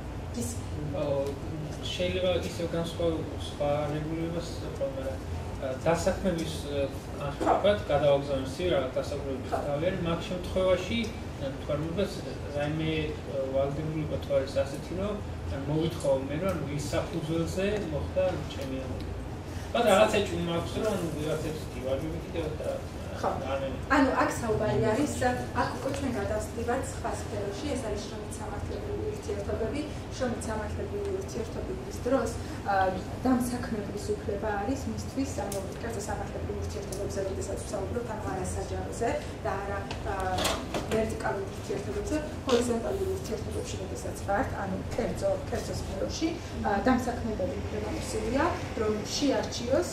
შეიძლება ისევ განსხვავებულ სხვა რეგულირებას პრობლემა დასაქმების ახალად გადააგზავნეს რაღაც დასაქმების თავი, მაგ შემთხვევაში თორმებას რაიმე ვალდებული პატარის ასეთი რომ მოვითხოვ მე რომ ის საფუძველზე მოხდა ჩემი ამბავი. բայց რაღაც ეჭვი მაქვს რომ ვიღაცებს დივაჟები კიდევ და ანუ აქ საუბარი არის, აქ უკვე ჩვენ გადავსდივართ სხვა სფეროში, ეს არის შრომით სამართლებრივი ურთიერთობები, შრომით სამართლებრივი ურთიერთობების დროს დამსაქმებლის უფლება არის მისთვის, ანუ კერძო სამართლებრივ ურთიერთობებზე, როდესაც ვსაუბრობთ, ანუ არა საჯაროზე და არა ვერტიკალურ ურთიერთობებზე, ჰორიზონტალურ ურთიერთობებში, როდესაც ვართ, ანუ კერძო სფეროში, დამსაქმებელი უფლება მოსილია, რომ შეარჩიოს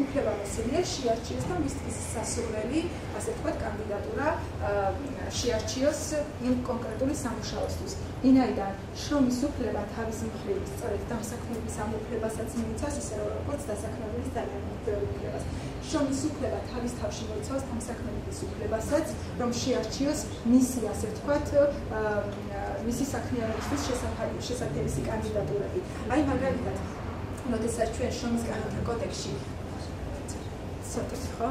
და მისთვის სასურველი, ასე ვთქვათ, კანდიდატურა შეარჩიოს იმ კონკრეტული სამუშაოსთვის. ვინაიდან შრომის უფლება თავის მხრივ სწორედ დამსაქმების ამ უფლებასაც მიიცავს, ისე როგორც დასაქმებლის ძალიან ბევრ უფლებას. შრომის უფლება თავის თავში მოიცავს დამსაქმების უფლებასაც, რომ შეარჩიოს მისი, ასე ვთქვათ, მისი საქმიანობისთვის შესაძლებელი კანდიდატურები. აი მაგალითად, როდესაც ჩვენ შრომის კანონთა კოდექსში ხო?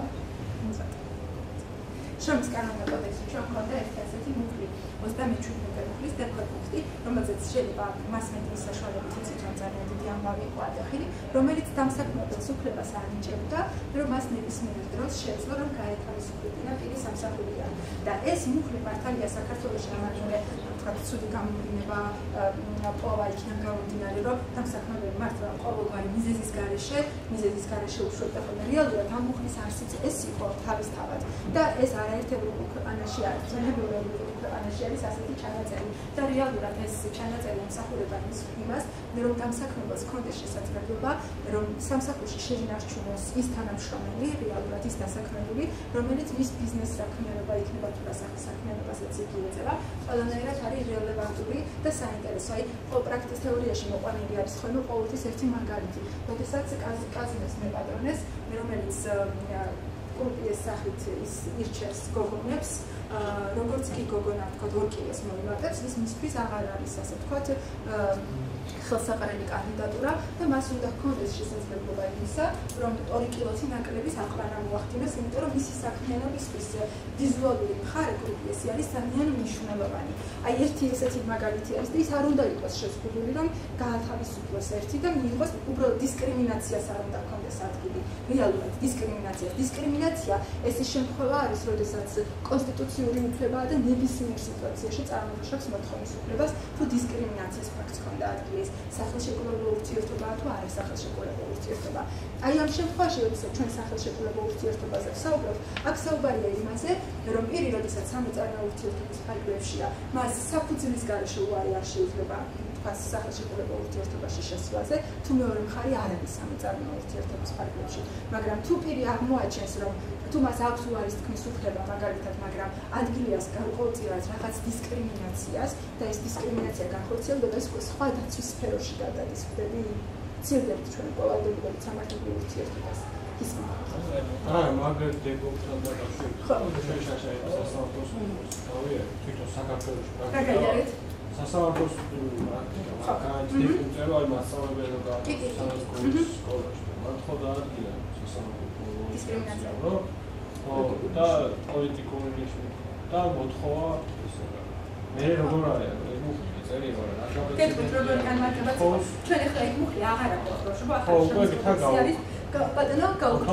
შრომის კანონთა კოდექსში ჩვენ გვქონდა ერთი ასეთი მუხლი, 37 მუხლის დეფექტი, რომელზეც შეიძლება მასმედიის საშუალებით თვითონ ძალიან დიდი ამბავი იყო ატეხილი, რომელიც დამსაქმებელს უფლებას ანიჭებდა, რომ მას ნებისმიერ დროს შეეძლო რომ გაეთავისუფლებინა პირის სამსახურიდან. და ეს მუხლი მართალია საქართველოში ამავე ცუდი გამომდინება პოვა იქიდან გამომდინარე, რომ დამსაქმებელი მართლა ყოველგვარი მიზეზის გარეშე უშვებდა, ხოლმე რეალურად ამ მუხლის არსიც ეს იყო თავისთავად და ეს არაერთ ევროპულ ქვეყანაში არის, ძველ ევროპულ ქვეყანაში არის ასეთი ჩანაწერი და რეალურად ეს ჩანაწერი ემსახურება იმას, რომ დამსაქმებელს ჰქონდეს შესაძლებლობა, რომ სამსახურში შეინარჩუნოს ის თანამშრომელი, რეალურად ის დასაქმებული, რომელიც მის ბიზნეს საქმიანობა იქნება თუ დასახის საქმიანობასაც იგი ეწევა, ყველანაირად არის რელევანტური და საინტერესო. აი, პრაქტიკის თეორიაში მოყვანილი არის ხოლმე ყოველთვის ერთი მაგალითი, როდესაც კაზინოს მეპატრონეს, რომელიც კრუპიეს სახით ის ირჩევს გოგონებს, როგორც კი გოგონა თქო ორკილეს მოიმატებს, ის მისთვის აღარ არის, ასე ვთქვათ, ხელსაყრელი კანდიდატურა და მას უნდა ჰქონდეს შესაძლებლობა იმისა, რომ 2 კილოთი ნაკლების აყვანა მოახდინოს, იმიტომ რომ მისი საქმიანობისთვის ვიზუალური მხარე კრუპიესი არის ძალიან მნიშვნელოვანი. აი, ერთი ესეთი მაგალითი არის და ის არ უნდა იყოს შეზღუდული, რომ გაათავისუფლოს ერთი და მიიღოს უბრალოდ დისკრიმინაციას არ უნდა ჰქონდეს ადგილი. რეალურად დისკრიმინაცია ეს ის შემთხვევა არის, როდესაც კონსტიტუციური უფლებაა და ნებისმიერ სიტუაციაში წარმოუშვებს მოთხოვნის უფლებას, თუ დისკრიმინაციის ფაქტს ჰქონდა ადგილი. სახელშეკრულებულ ურთიერთობაა თუ არა სახელშეკრულებულ ურთიერთობა. აი ამ შემთხვევაში, როდესაც ჩვენ სახელშეკრულებულ ურთიერთობაზე ვსაუბრობთ, აქ საუბარია იმაზე, რომ პირი, როდესაც სამეწარმეო ურთიერთობის ფარგლებშია, მას საფუძვლის გარეშე უარი არ შეიძლება თქვას სახელშეკრულებულ ურთიერთობაში შესვლაზე, თუ მეორე მხარე არ არის სამეწარმეო ურთიერთობის ფარგლებში. მაგრამ თუ პირი აღმოაჩენს, რომ თუ მას აქვს უარის თქმის უფლება, მაგალითად, მაგრამ ადგილი აქვს გარკვეულწილად რაღაც დისკრიმინაციას და ეს დისკრიმინაცია განხორციელდება ის სხვა დაცვის სფეროში გადადის, ხვდები? ცდილობთ ჩვენ ყოველდღიურად სამართლებრივ ურთიერთობას. მაგალითად დეგობთან დაკავშირებით შეშაშაებს სასამართლოს თავია თვითონ საქართველოში პრაქტიკულად სასამართლოს პრაქტიკა წერვა მასწავლებელო გააკეთეს სკოლაში მათ ხო დაადგინა სასამართლო დისკრიმინაცია და პოლიტიკური ნიშნები და მოთხოვა მე როგორ არის წერია რა გეტყვით როგორი განმარტებაც იყო ჩვენ ახლა იქ მუხლი აღარ აქვს ბავშვობა ახლა ბატონო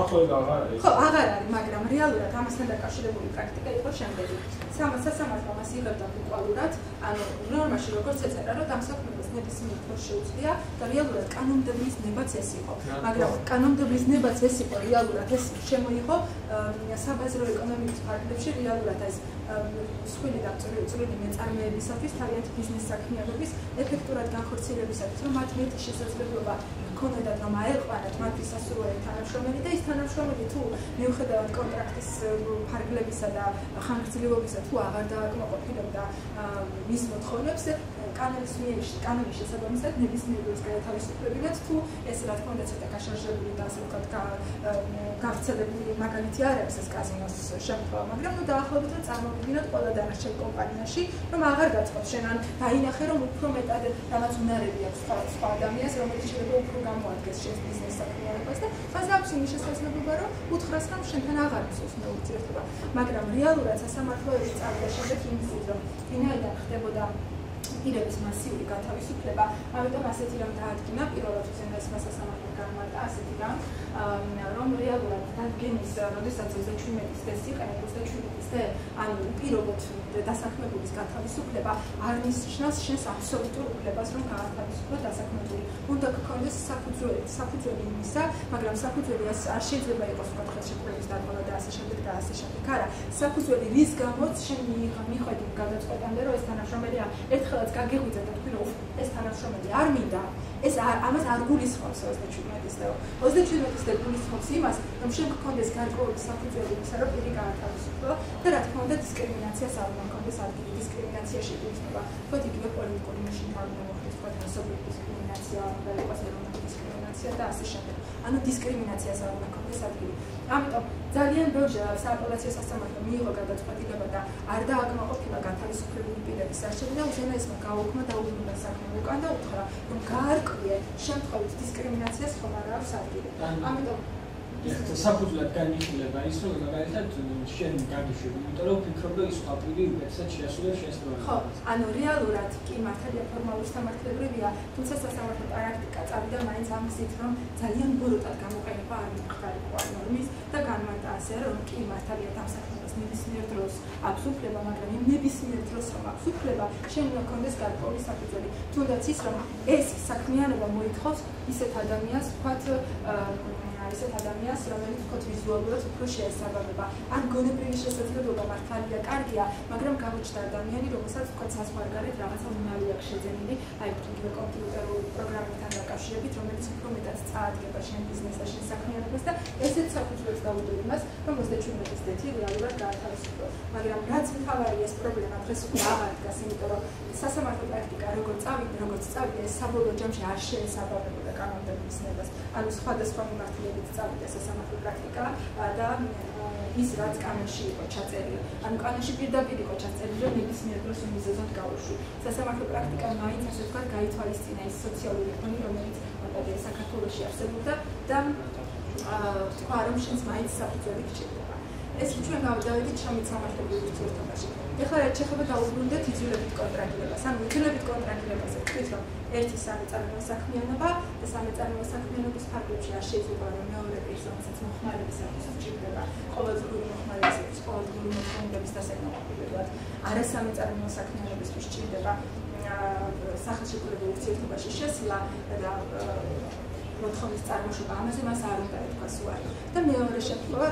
ხო აღარ არის მაგრამ რეალურად ამასთან დაკავშირებული პრაქტიკა იყო შემდეგი სასამართლო მას იღებდა ვირტუალურად ანუ ნორმაში როგორც ეწერა რომ დამსაქმებას ნებისმიერ დროს შეუძლია და რეალურად კანონმდებლის ნებაც ეს იყო მაგრამ კანონმდებლის ნებაც ეს იყო რეალურად ეს შემოიღო საბაზრო ეკონომიკის ფარგლებში რეალურად ეს სხვილი და წვრილი მეწარმეებისათვის თავიანთი ბიზნეს საქმიანობის ეფექტურად განხორციელებისათვის რომ მათ მეტი შესაძლებლობა ქონოდათ რომ აეყვანათ მათი სასურველი თანამშრომელი და ის თანამშრომელი თუ მიუხედავად კონტრაქტის ფარგლებისა და ხანგრძლივობისა თუ აღარ დააკმაყოფილებდა მის მოთხოვნებს კანონის შესაბამისად ნებისმიერ დროს გაეთავისუფლებინათ თუ ეს რა თქმა უნდა ცოტა გაშარჟებული და ასე ვთქვათ გავრცელებული მაგალითი არ არის ეს კაზინოს შემთხვევა მაგრამ ნუ დაახლოებით რომ წარმოვიდგინოთ ყველა დანარჩენ კომპანიაში რომ აღარ გაწყობს შენ ან დაინახე რომ უფრო მეტად რაღაც უნარები აქვს სხვა ადამიანს რომელიც შეიძლება უფრო გამოადგეს შენს ბიზნეს საქმიანობას და მას აქვს იმის შესაძლებლობა რომ უთხრას რომ შენთან აღარ მისულს მეურთიერთობა მაგრამ რეალურად სასამართლოების წავიდა შემდეგ იმისით რომ ვინაიდან ხდებოდა პირების მასიური გათავისუფლება, ამიტომ ასეთი რამ დაადგინა პირველად უზენაესმა სასამართლომ განმარტა ასეთი რამ, რომ რეალურად დადგენის, როდესაც 37-ის დღეს იყენებს 37-ის დღე, ანუ უპირობოდ დასაქმებულის გათავისუფლება არ ნიშნავს შენს აბსოლუტურ უფლებას, რომ გაათავისუფლო დასაქმებული. უნდა გქონდეს საფუძველი იმისა, მაგრამ საფუძველი არ შეიძლება იყოს ხელშეკრულების დარღვევა და ასე შემდეგ და ასე შემდეგ. არა, საფუძველი რის გამოც შენ მიხვედი გადაწყვეტამდე, რომ ეს თანამშრომელი ერთხელაც გაგიღვიძა და თქვი რომ ეს თანამშრომელი არ მინდა ეს ამას არ გულისხმობს 37-ის დღე. 37-ის დღე გულისხმობს იმას, რომ შენ გქონდეს გარკვეული საფუძველი იმისა, რომ პირი გაათავისუფლო და რა თქმა უნდა დისკრიმინაციას არ უნდა გქონდეს ადგილი დისკრიმინაცია შეგულისხმება. თქო იგივე პოლიტიკური ნიშნით არ უნდა მოხდეს თქო ასობრივი დისკრიმინაცია, უნდა იყოს ეროვნული დისკრიმინაცია და ასე შემდეგ. ანუ დისკრიმინაციას არ უნდა გქონდეს ადგილი. ამიტომ ძალიან ბევრი სააპელაციო სასამართლო მიიღო გადაწყვეტილება და არ დააკმაყოფილა გათავისუფლებული პირების არჩევა და უზენაესმა გაუქმნა და უბრუნდა საქმე უკან და უთხრა რომ გაარკვიე შემთხვევით დისკრიმინაციას ხომ არ აქვს ადგილი. ამიტომ საფუძვლად განიხილება ის რომ მაგალითად შენ გაგიშვები, იმიტომ რომ ვფიქრობ რომ ის აპრილი უკეთესად შეასრულებს შენს პროექტს. ხო, ანუ რეალურად კი მართალია ფორმალური სამართლებრივია, თუმცა სასამართლო პრაქტიკა წავიდა მაინც ამ გზით, რომ ძალიან ბოროტად გამოყენება არ მიხდარიყო ნორმის და განმარტა ასე რომ კი მართალია დამსაქმებას ნებისმიერ დროს აქვს უფლება, მაგრამ იმ ნებისმიერ დროს რომ აქვს უფლება, შენ უნდა გქონდეს გარკვეული საფუძველი. თუნდაც ის რომ ეს საქმიანობა მოითხოვს ისეთ ადამიანს, ვთქვათ ისეთ ადამიანს, რომელიც თქო ვიზუალურად უფრო შეესაბამება. ან გონებრივი შესაძლებლობა მართალია კარგია, მაგრამ გამოჩნდა ადამიანი, რომელსაც თქო საზღვარგარეთ რაღაცა უნარი აქვს შეძენილი, აი იგივე კომპიუტერულ პროგრამებთან დაკავშირებით, რომელიც უფრო მეტად წაადგება შენ ბიზნესს და შენ საქმიანობას და ესეც საფუძვლებს დაუდო იმას, რომ 37-ის დღე რეალურად გაათავისუფლო. მაგრამ რაც მთავარი ეს პრობლემა დღეს უკვე აღარ დგას, იმიტომ რომ სასამართლო პრაქტიკა როგორც წავიდა, ეს საბოლოო ჯამში არ შეესაბამებოდა კანონმდებლობის ნებას. ანუ სხვადასხვა მიმართულებით წავიდა სასამართლო პრაქტიკა და ის რაც კანონში იყო ჩაწერილი. ანუ კანონში პირდაპირ იყო ჩაწერილი, რომ ნებისმიერ დროს მიზეზად გაუშვი. სასამართლო პრაქტიკა მაინც ასე ვთქვათ გაითვალისწინა ის სოციალური ფონი, რომელიც საქართველოში არსებობდა და თქვა რომ შენს მაინც საფუძველი გჭირდება. ეს ჩვენ გავდივართ შემიცამართლებრივ ურთიერთობაში. ეხლა რაც შეეხება დაუბრუნდეთ იძულებით კონტრაქტირებას. ანუ იძულებით კონტრაქტირებაზე ვთქვით, რომ ერთი სამეწარმეო საქმიანობა და სამეწარმეო საქმიანობის ფარგლებში არ შეიძლება რომ მეორე პირს მოხმარებისათვის სჭირდება ყოველდღიური მოხმარებისათვის ყოველდღიური მოხმარების დასაკმაყოფილებლად. არასამეწარმეო საქმიანობისთვის სჭირდება სახელშეკრულებულ ურთიერთობაში შესვლა და მოთხოვნის წარმოშობა. ამაზე მას არ უნდა ეთქვას უარი. და მეორე შემთხვევა,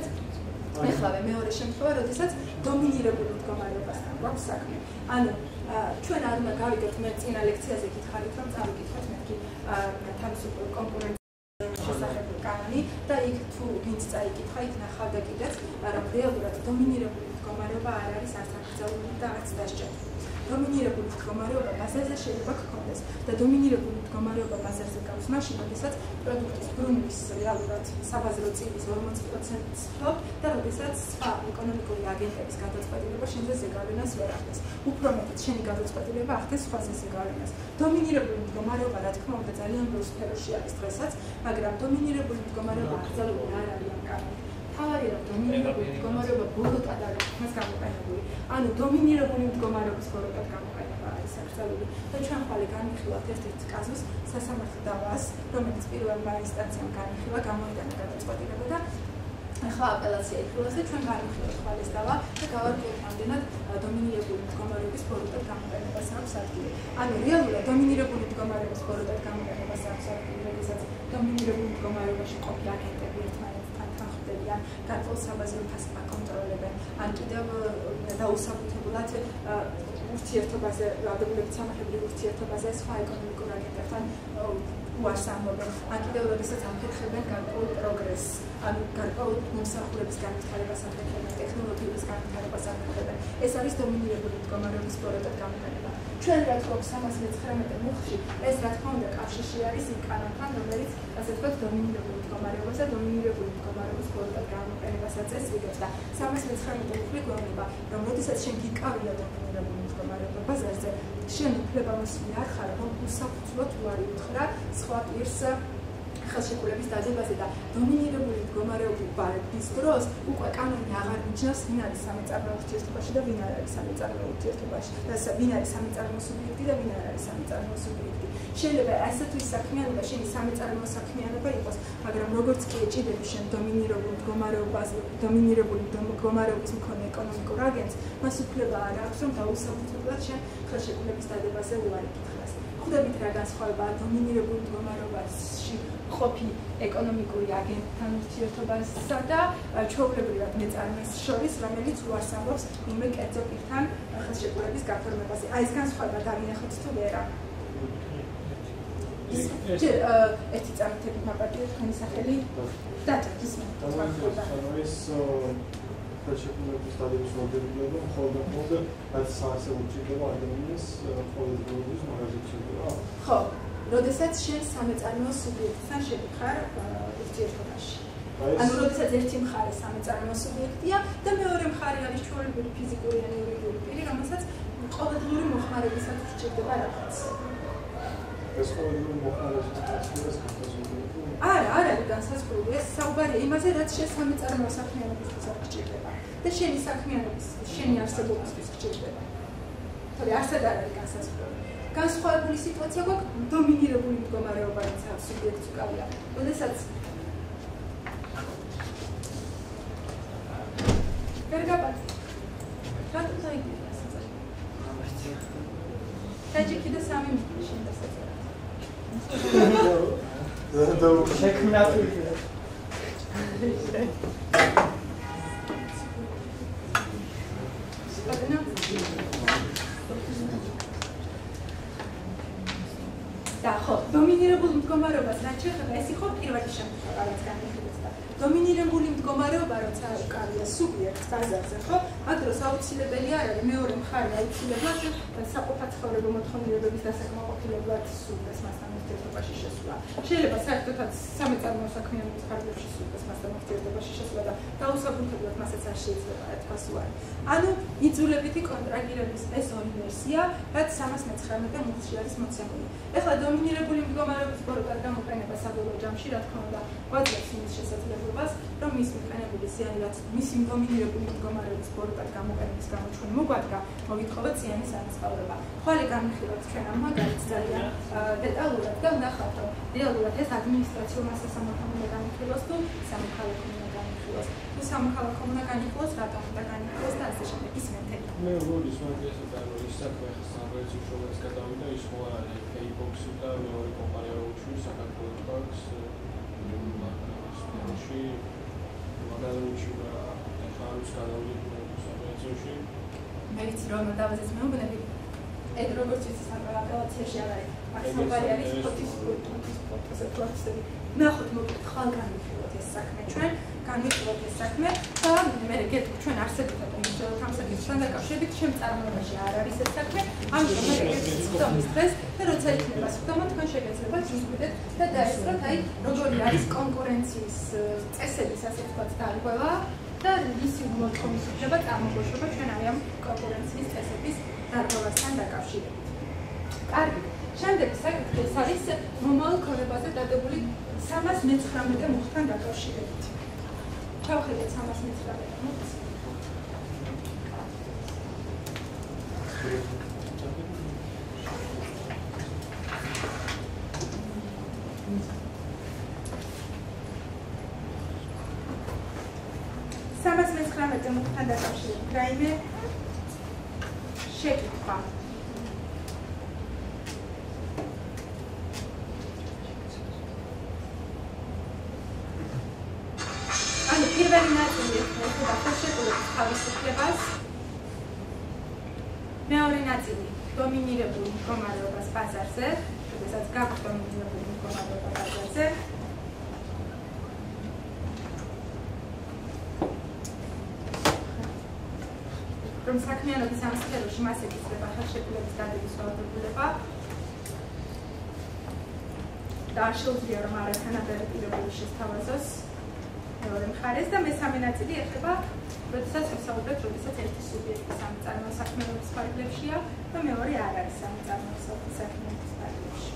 როდესაც დომინირებული მდგომარეობასთან გვაქვს საქმე. ანუ ჩვენ არ უნდა გავიგეთ მე წინა ლექციაზე გითხარით რომ წავიკითხოთ მეთქი თავისუფლ კონკურენციის შესახებ კანონი და იქ თუ ვინც წაიკითხა იქ ნახავდა კიდეც რომ რეალურად დომინირებული მდგომარეობა არ არის არც აკრძალული და არც დასჯებული. დომინირებული მდგომარეობა ბაზარზე შეიძლება გქონდეს და დომინირებული მდგომარეობა ბაზარზე გაქვს მაშინ, როდესაც პროდუქტის ბრუნვის რეალურად საბაზრო წილის 40%-ს ფლობ და როდესაც სხვა ეკონომიკური აგენტების გადაწყვეტილება შენზე ზეგავლენას ვერ ახდენს. უფრო მეტად შენი გადაწყვეტილება ახდენს სხვაზე ზეგავლენას. დომინირებული მდგომარეობა რა თქმა უნდა ძალიან ბევრ სფეროში არის დღესაც, მაგრამ დომინირებული მდგომარეობა აკრძალული არ არის ამ კანონით. თავარი რომ დომინირებული მდგომარეობა ბოროტად არის მას გამოყენებული. ანუ დომინირებული მდგომარეობის ბოროტად გამოყენება არის საკრძალული. და ჩვენ ხვალე განვიხილავთ ერთ-ერთ კაზუსს სასამართლო დავას, რომელიც პირველმა ინსტანციამ განიხილა, გამოიტანა გადაწყვეტილება და ახლა აპელაცია იხილავს და ჩვენ განვიხილავთ ხვალე ეს დავა და გავარკვიოთ რამდენად დომინირებული მდგომარეობის ბოროტად გამოყენებას აქვს ადგილი. ანუ რეალურად დომინირებული მდგომარეობის ბოროტად გამოყენებას აქვს ადგილი, როდესაც დომინირებული მდგომარეობაში ყოფილი აგენტები ერთმანეთთან თანხმდებიან, გარკვეულ საბაზრო ფასს აკონტროლებენ, ან კიდევ დაუსაბუთებულად ურთიერთობაზე, ადებულებით სამართლებრივ ურთიერთობაზე სხვა ეკონომიკურ აგენტებთან უარს ამბობენ, ან კიდევ როდესაც აფერხებენ გარკვეულ პროგრესს, ან გარკვეულ მომსახურების განვითარებას აფერხებენ, ტექნოლოგიების განვითარებას აფერხებენ. ეს არის დომინირებული მდგომარეობის ბოროტად გამოყენება. ჩვენ რა თქმა უნდა 319 მუხლში ეს რა თქმა უნდა კავშირში არის იმ კანონთან, რომელიც ასე ვთქვათ დომინირებული მდგომარეობას და დომინირებული მდგომარეობის ბოროტად გამოყენებას აწესრიგებს და 319 მუხლი გვეუბნება, რომ როდესაც შენ გიკავია დომინირებული მდგომარეობა ბაზარზე, შენ უფლებამოსილი არ ხარ, რომ უსაფრთხოდ უარი უთხრა სხვა პირს ხელშეკრულების დადებაზე და დომინირებული მდგომარეობის დროს უკვე კანონი აღარ მიჩნევს ვინ არის სამეწარმეო ურთიერთობაში და ვინ არ არის სამეწარმეო ურთიერთობაში და ვინ არის სამეწარმეო სუბიექტი და ვინ არ არის სამეწარმეო სუბიექტი. შეიძლება ასეთი საქმიანობა შენი სამეწარმეო საქმიანობა იყოს, მაგრამ როგორც კი ეჭიდები შენ დომინირებული მდგომარეობის მქონე ეკონომიკურ აგენტს, მას უფლება არ აქვს, რომ დაუსაბუთებლად შენ ხელშეკრულების დადებაზე უარი გითხრას. ხვდებით რა განსხვავებაა დომინირებული მდგომარეობაში ყოფი ეკონომიკური აგენტთან ურთიერთობასა და ჩვეულებრივად მეწარმეს შორის, რომელიც უარს ამბობს იმე კერძო პირთან ხელშეკრულების გაფორმებაზე. აი ეს განსხვავება დავინახოთ თუ ვერა. ერთი წამით მაპატიო თქვენი სახელი დაჭერთ ის ხელშეკრულების დადების მოდელება მხოლოდ რაც საარსებო ჭირდება ადამიანის ყოველდღიურობის მაგაზინში. ხო, როდესაც შენ სამეწარმეო სუბიექტთან შევიხარ ურთიერთობაში. ანუ როდესაც ერთი მხარე სამეწარმეო სუბიექტია და მეორე მხარე არის ჩვეულებრივი ფიზიკური ან იურიდიული პირი, რომელსაც ყოველდღიური მოხმარებისათვის სჭირდება რაღაც. ეს ყოველდღიური მოხმარებისათვის არა არის განსაზღვრული. ეს საუბარია იმაზე, რაც შენ სამეწარმეო საქმიანობისთვის არ გჭირდება და შენი საქმიანობის, შენი არსებობისთვის გჭირდება. თორე არსად არ არის განსაზღვრული. განსხვავებული სიტუაცია გვაქვს დომინირებული მდგომარეობა, რაც სუბიექტს უკავია. როდესაც ვერგაპატი. რატომ დაიგია საწყი? დაჭიქი და 3 მინუტი შენ დასაწყო. შექმნათ და ხო, დომინირებული მდგომარეობას რაც შეეხება, ეს იყო პირველი შემთხვევა, რაც განიხილება. დომინირებული მდგომარეობა, როცა უკავია სუბიექტს ბაზარზე, ხო? აქ დროს აუცილებელი არ არის მეორე მხარე აუცილებლად საყოფაცხოვრებო მოთხოვნილებების დასაკმაყოფილებლად სურდეს მასთან ურთიერთობაში შესვლა. შეიძლება საერთოდაც სამეწარმეო საქმიანობის ფარგლებში სურდეს მასთან ურთიერთობაში შესვლა და დაუსაბუთებლად მასაც არ შეიძლება ეთქვას უარი. ანუ იძულებითი კონტრაგირების ეს ორი ვერსია, რაც 319 მუხლში არის მოცემული. ეხლა დომინირებული მდგომარეობის ბოროტად გამოყენება საბოლოო ჯამში, რა თქმა უნდა, გვაძლევს იმის შესაძლებლობას, რომ მის მიყენებული ზიანი, რაც მისი დომინირებული მდგომარეობის ბოროტად გამოყენების გამო ჩვენ მოგვადგა, მოვითხოვოთ ზიანის ანაზღაურება. ხვალე განვიხილავთ ჩვენ ამ მაგალითს ძალიან დეტალურად და ვნახავთ, რომ რეალურად ეს ადმინისტრაციულმა სასამართლომ უნდა განიხილოს თუ სამოქალაქომ უნდა განიხილოს. თუ სამოქალაქომ უნდა განიხილოს, რატომ უნდა განიხილოს და ასე შემდეგ ის მეთოდი. მე როდის მაგასა და ის საქმე სამართლის შორის გადავიდა ის ხო არ არის Paybox-ი და მეორე კომპანია უჩვენს საქართველოს ბანკს სპეცში მაგალითში ხარუს გადავიდა საპრეზიდენტში მე ვიცი რომ დავაზეც მეუბნები ეგ როგორც ის აპელაციაში არ არის მაქსიმალური არის ფოტოს ფოტოსები ნახოთ მოგეთ ხალ განვიხილოთ ეს საქმე ჩვენ განვიხილოთ ეს საქმე და მე გეტყვი ჩვენ არსებითად იმუშავებთ ამ საკითხთან დაკავშირებით ჩემ წარმოებაში არ არის ეს საქმე ამიტომ მე გეტყვი დღეს და როცა იქნება სხდომა თქვენ შეგეძლებათ ზუსტად და დაესწროთ აი როგორი არის კონკურენციის წესების ასე ვთქვათ დარღვევა და ისი მოთხოვნის უფლება წარმოგვეშვება ჩვენ აი ამ კონკურენციის წესების დარღვევასთან დაკავშირებით. კარგი. შემდეგი საკითხი ეს არის მომავალ ქონებაზე დადებული 319 მუხლთან დაკავშირებით. ჩავხედეთ 319 მოგს. მოგთან დაკავშირებით რაიმე შეკითხვა. ანუ პირველი ნაწილი ეხება ხელშეკრულების თავისუფლებას. მეორე ნაწილი დომინირებულ მდგომარეობას ბაზარზე, როდესაც გაქვს დომინირებული მდგომარეობა ბაზარზე. რომ საქმიანობის ამ სფეროში მას ეკისრება ხელშეკრულების დადების ვალდებულება და არ შეუძლია რომ არათანაბარი პირობები შესთავაზოს მეორე მხარეს და მესამე ნაწილი ეხება როდესაც ვსაუბრობთ, როდესაც ერთი სუბიექტი სამწარმოო საქმიანობის ფარგლებშია და მეორე არ არის სამწარმოო საქმიანობის ფარგლებში.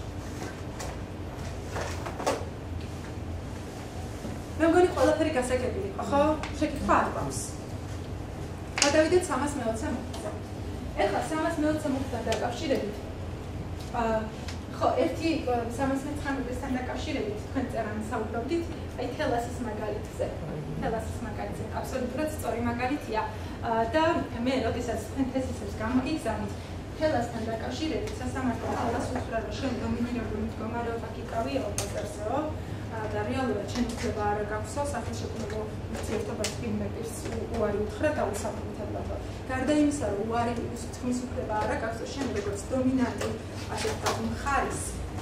მე მგონი ყველაფერი გასაგები იყო, ხო? შეკითხვა არ გვაქვს. გადავიდეთ 320 მუხტზე. ეხლა 320 მუხტთან დაკავშირებით ხო, ერთი 319-თან დაკავშირებით თქვენ წერან საუბრობდით, აი თელასის მაგალითზე. თელასის მაგალითზე აბსოლუტურად სწორი მაგალითია და მე როდესაც თქვენ თეზისებს გამოგიგზავნით თელასთან დაკავშირებით სასამართლო თელას უთხრა რომ შენ დომინირებული მდგომარეობა გიკავიო ბაზარზეო და რეალურად შენ უფლება არ გაქვსო სახელმწიფო ურთიერთობას პირმეპირს უარი უთხრა დაუსაბუთებლად. გარდა იმისა, რომ უარი თქმის უფლება არ გაქვსო, შენ როგორც დომინანტი ასე ვთქვათ მხარის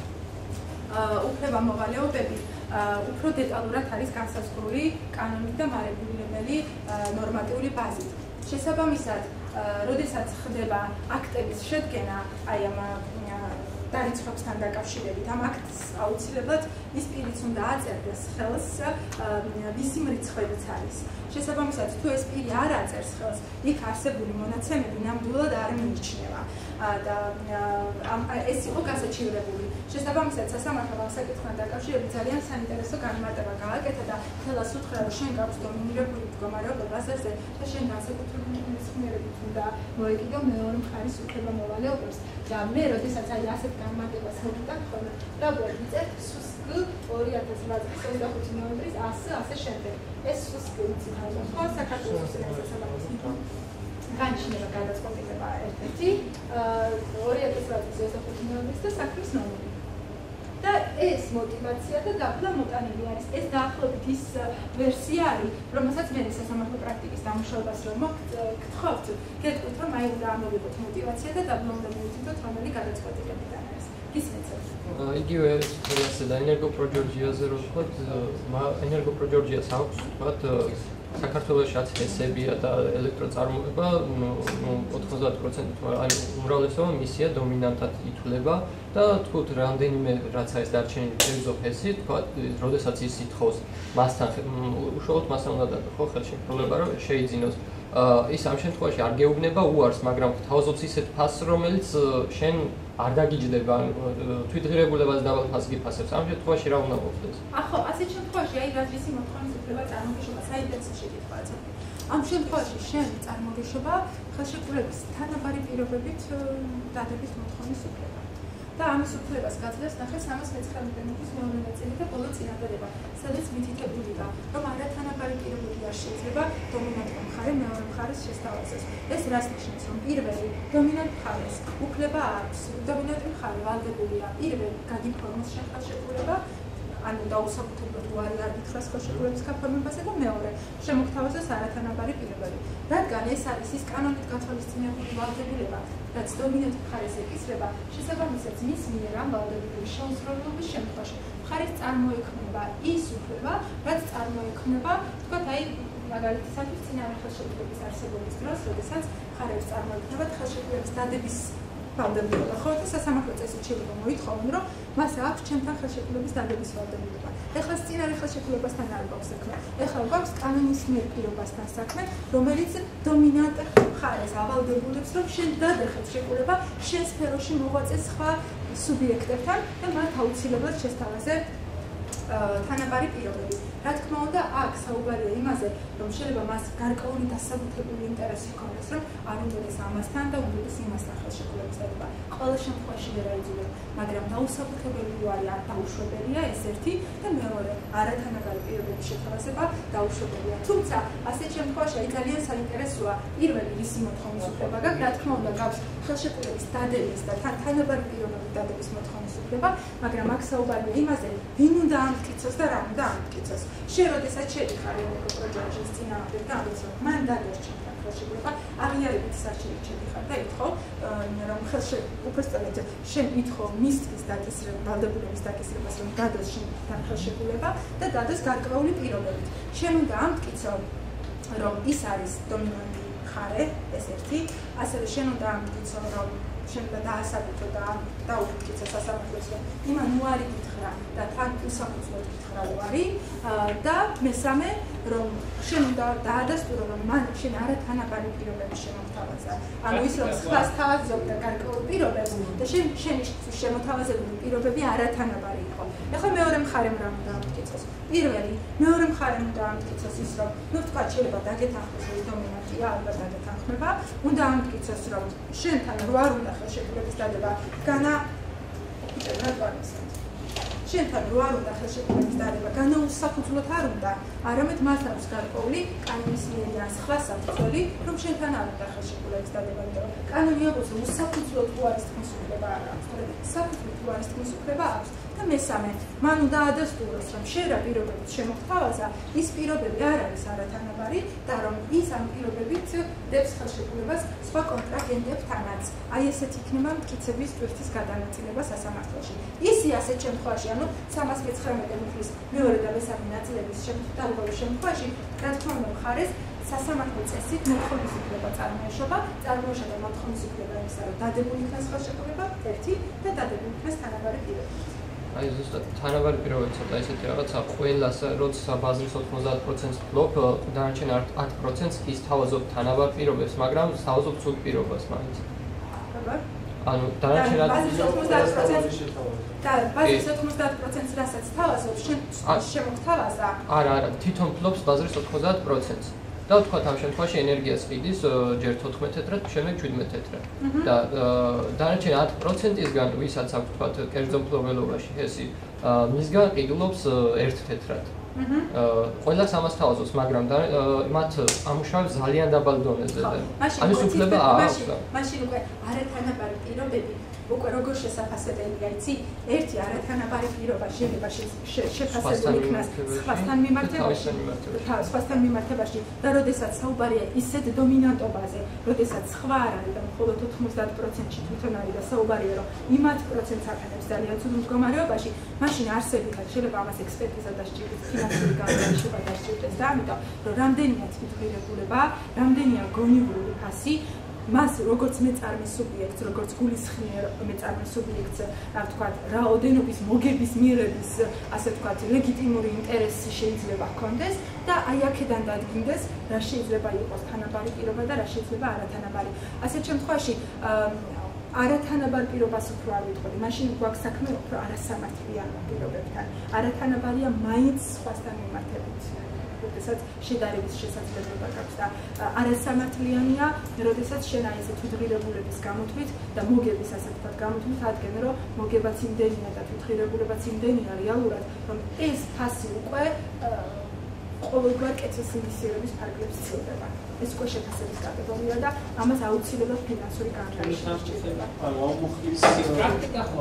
უფლებამოვალეობები უფრო დეტალურად არის განსაზღვრული კანონით და მარეგულირებელი ნორმატიული ბაზით. შესაბამისად, როდესაც ხდება აქტების შედგენა, აი ამ დარიცხვებთან დაკავშირებით, ამ აქტს აუცილებლად ის პირიც უნდა აწერდეს ხელს, ვისი მრიცხვებიც არის. შესაბამისად, თუ ეს პირი არ აწერს ხელს, იქ არსებული მონაცემები ნამდვილად არ მიიჩნევა და ეს იყო გასაჩივრებული. შესაბამისად, სასამართლომ ამ საკითხთან დაკავშირებით ძალიან საინტერესო განმარტება გააკეთა და თელას უთხრა, რომ შენ გაქვს დომინირებული მდგომარეობა ბაზარზე და შენ განსაკუთრებული მეცნიერებით უნდა მოეკიდო მეორე მხარის უფლებამოვალეობებს. და მე როდესაც აი ასეთ განმარტებას მოვიტან ხოლმე და ვიწერთ SUSG 2008 წლის 25 ნოემბრის 100 ასე შემდეგ. ეს SUSG იცით ხო საქართველოს სასამართლო განჩინება გადაწყვეტილება ერთ-ერთი 2008 წლის 25 ნოემბრის და საქმის ნომერი. და ეს мотивация და დაბლა მოტანილი არის. ეს დაახლოებით ის ვერსია არის, რომელსაც მე სასამართლო პრაქტიკის დამუშავებას რომ გთხოვთ, გეტყვით რომ აი უნდა ამოვიღოთ мотивация და დაბლა უნდა მივიწვიოთ რომელი გადაწყვეტილებიდან არის. გისმენთ? იგივე თელასზე და ენერგოპროჯორჯიაზე რო ვთქვათ, ენერგოპროჯორჯიას აქვს ვთქვათ საქართველოსაც ჰესებია და ელექტროწარმოება 90% აი უმრავლესობა მისია დომინანტად ითვლება და თქვით რამდენიმე რაც არის დარჩენილი თევზო ჰესი, თქვათ, როდესაც ის ითხოვს მასთან უშუალოდ მასთან უნდა დადო ხო ხელშეკრულება რომ შეიძინოს ის ამ შემთხვევაში არ გეუბნება უარს, მაგრამ გთავაზობს ისეთ ფასს, რომელიც შენ არ დაგიჯდება, თვითღირებულებას დაბალ ფასს გიფასებს. ამ შემთხვევაში რა უნდა მოხდეს? ახო, ასეთ შემთხვევაში აი რაზმის მოთხოვნის უფლება წარმოგიშვება საინტერესო შეკითხვაა. ამ შემთხვევაში შენ წარმოგიშვება ხელშეკრულების თანაბარი პირობებით დადების მოთხოვნის უფლება. და ამის უფლებას გაძლევს ნახე 319 ნორმის მეორე ნაწილი და ბოლო წინადადება, სადაც მითითებულია, რომ არათანაბარი პირობები არ შეიძლება დომინანტ მხარე მეორე მხარეს შესთავაზოს. ეს რას ნიშნავს, რომ პირველი დომინანტ მხარეს უფლება აქვს, დომინანტი მხარე ვალდებულია პირველი გაგიფორმოს ხელშეკრულება, ანუ დაუსაბუთებლად უარი არ გითხრას ხელშეკრულების გაფორმებაზე და მეორე შემოგთავაზოს არათანაბარი პირობები. რადგან ეს არის ის კანონით გათვალისწინებული ვალდებულება, რაც დომინანტ მხარეს ეკისრება, შესაბამისად მის მიერ ამ ვალდებულების შეუსრულებლობის შემთხვევაში მხარეს წარმოექმნება ის უფლება, რაც წარმოექმნება, თქვათ, აი მაგალითისათვის წინარე ხელშეკრულების არსებობის დროს, როდესაც მხარებს წარმოექმნება ხელშეკრულების დადების ვალდებულება, ხო და სასამართლო წესით შეიძლება მოითხოვონ, რომ მას აქვს ჩემთან ხელშეკრულების დადების ვალდებულება. ეხლა წინარე ხელშეკრულებასთან არ გვაქვს საქმე. ეხლა გვაქვს კანონის მიერ პირობასთან საქმე, რომელიც დომინანტ მხარეს ავალდებულებს, რომ შენ დადე ხელშეკრულება შენ სფეროში მოღვაწე სხვა სუბიექტებთან და მათ აუცილებლად შესთავაზე თანაბარი პირობები. რა თქმა უნდა, აქ საუბარია იმაზე, რომ შეიძლება მას გარკვეული დასაბუთებული ინტერესი ჰქონდეს, რომ არ უნდადეს ამასთან და უნდადეს იმასთან ხელშეკრულების დადება. ყველა შემთხვევაში ვერ აიძულებ, მაგრამ დაუსაბუთებელი უარი არ დაუშვებელია, ეს ერთი და მეორე, არათანაბარი პირობების შეთავაზება დაუშვებელია. თუმცა, ასეთ შემთხვევაში ძალიან საინტერესოა პირველი რისი მოთხოვნის უფლება გაქვს, რა თქმა უნდა, გაქვს ხელშეკრულების დადების და თანაბარი პირობების დადების მოთხოვნის უფლება, მაგრამ აქ საუბარია იმაზე, ვინ უნდა ამტკიცოს და რა უნდა ამტკიცოს. შენ როდესაც შედიხარ პროჯექტის წინააღმდეგ და ამბობ, მან დაგერჩა ხელშეკრულება, აღიარებით სარჩელით შედიხარ და ითხოვ, რომ უბრალოდ შენ ითხოვ მისთვის დაკისრება, ვალდებულების დაკისრებას, რომ დადოს შენთან ხელშეკრულება და დადოს გარკვეული პირობებით. შენ უნდა ამტკიცო, რომ ის არის დომინანტი მხარე, ეს ერთი, ასევე შენ უნდა ამტკიცო, რომ შენ უნდა დაასაბუთო და დაუკითხო სასამართლოს, რომ იმან უარი გითხრა და თან უსაფუძვლოდ გითხრა უარი და მესამე, რომ შენ უნდა დაადასტურო, რომ მან შენ არათანაბარი პირობები შემოთავაზა. ანუ ის რომ სხვას თავაზობდა გარკვეულ პირობებს და შენი შემოთავაზებული პირობები არათანაბარი იყო. ეხლა მეორე მხარემ რა უნდა ამტკიცოს? პირველი, მეორე მხარემ უნდა ამტკიცოს ის, რომ ნუ თქვა შეიძლება დაგეთანხმოს, რომ დომინანტია, ალბათ დაგეთანხმება, უნდა ამტკიცოს, რომ შენთან რო არ უნდა ხელშეკრულების დადება, შენთან რო არ უნდა ხელშეკრულების დადება, განაუსაფუძვლოდ არ უნდა, არამედ მას აქვს გარკვეული კანონის მიერი ან სხვა საფუძველი, რომ შენთან არ უნდა ხელშეკრულების დადება, იმიტომ რომ კანონი ამბობს, რომ უსაფუძვლოდ უარის თქმის უფლება არ აქვს, თორემ საფუძვლოდ უარის თქმის უფლება აქვს. და მესამე, მან უნდა ადასტუროს, რომ შენ რა პირობებით შემოგთავაზა, ის პირობები არ არის არათანაბარი და რომ ის ამ პირობებით დებს ხელშეკრულებას სხვა კონტრაგენტებთანაც. აი ესეთ იქნება მტკიცების ტვირთის გადანაწილება სასამართლოში. ისი ასეთ შემთხვევაში, ანუ 319 მუხლის მეორე და მესამე ნაწილების შემთხვევაში, რა თქმა უნდა, მხარეს სასამართლო წესით მოთხოვნის უფლება წარმოეშობა მოთხოვნის უფლება იმისა, რომ დადებული იქნას ხელშეკრულება ერთი და დადებული იქნას თანაბარი პირობები. აი ზუსტად თანაბარი პირობები ცოტა ისეთი რაღაცა ყველას როცა ბაზრის 90%-ს ფლობ დანარჩენ 10%-ს ის თავაზობ თანაბარ პირობებს, მაგრამ თავაზობ ცუდ პირობას მაინც. ანუ დანარჩენ ბაზრის 90%-ს და ბაზრის 90%-ს რასაც თავაზობ, შენ შემოგთავაზა? არა, თვითონ ფლობს ბაზრის 90%-ს. და ვთქვათ ამ შემთხვევაში ენერგიას ყიდის ჯერ 14 თეტრად, შემდეგ 17 თეტრად. და დანარჩენ 10%-ისგან ვისაც აქვს ვთქვათ კერძო მფლობელობაში ჰესი, მისგან ყიდულობს 1 თეტრად. ყველას ამას თავაზობს, მაგრამ მათ ამუშავებს ძალიან დაბალ დონეზე. ამის უფლება აქვს. მაშინ უკვე არათანაბარი პირობები უკვე როგორ შესაფასებელია, იცი? ერთი არათანაბარი პირობა შეიძლება შეფასებული იქნას სხვასთან მიმართებაში და როდესაც საუბარია ისეთ დომინანტობაზე, როდესაც სხვა არ არის და მხოლოდ 90%-ში თვითონ არის და საუბარია, რომ იმათ პროცენტს აყენებს ძალიან ცუდ მდგომარეობაში, მაშინ არსებითად შეიძლება ამას ექსპერტიზა დასჭირდეს, ფინანსური განვითარება დასჭირდეს და ამიტომ, რომ რამდენია თვითღირებულება, რამდენია გონივრული ფასი, მას როგორც მეწარმე სუბიექტს, როგორც გულისხმიერ მეწარმე სუბიექტს, რა ვთქვათ, რაოდენობის მოგების მიღების, ასე ვთქვათ, ლეგიტიმური ინტერესი შეიძლება ჰქონდეს და აი აქედან დადგინდეს, რა შეიძლება იყოს თანაბარი პირობა და რა შეიძლება არათანაბარი. ასეთ შემთხვევაში არათანაბარ პირობას უფრო არ ვიტყოდი, მაშინ გვაქვს საქმე უფრო არასამართლიან პირობებთან. არათანაბარია მაინც სხვასთან მიმართებით. როდესაც შედარების შესაძლებლობა გაქვს და არასამართლიანია, როდესაც შენ აი ესე თვითღირებულების გამოთვლით და მოგების ასე ვთქვათ გამოთვლით ადგენ, რომ მოგებაც იმდენია და თვითღირებულებაც იმდენია რეალურად, რომ ეს ფასი უკვე ყოველგვარ კეთილ ინვესტირების ფარგლებს ცდილდება. ეს უკვე შეფასების კატეგორია და ამას აუცილებლად ფინანსური განვითარება სჭირდება. პრაქტიკა ხო?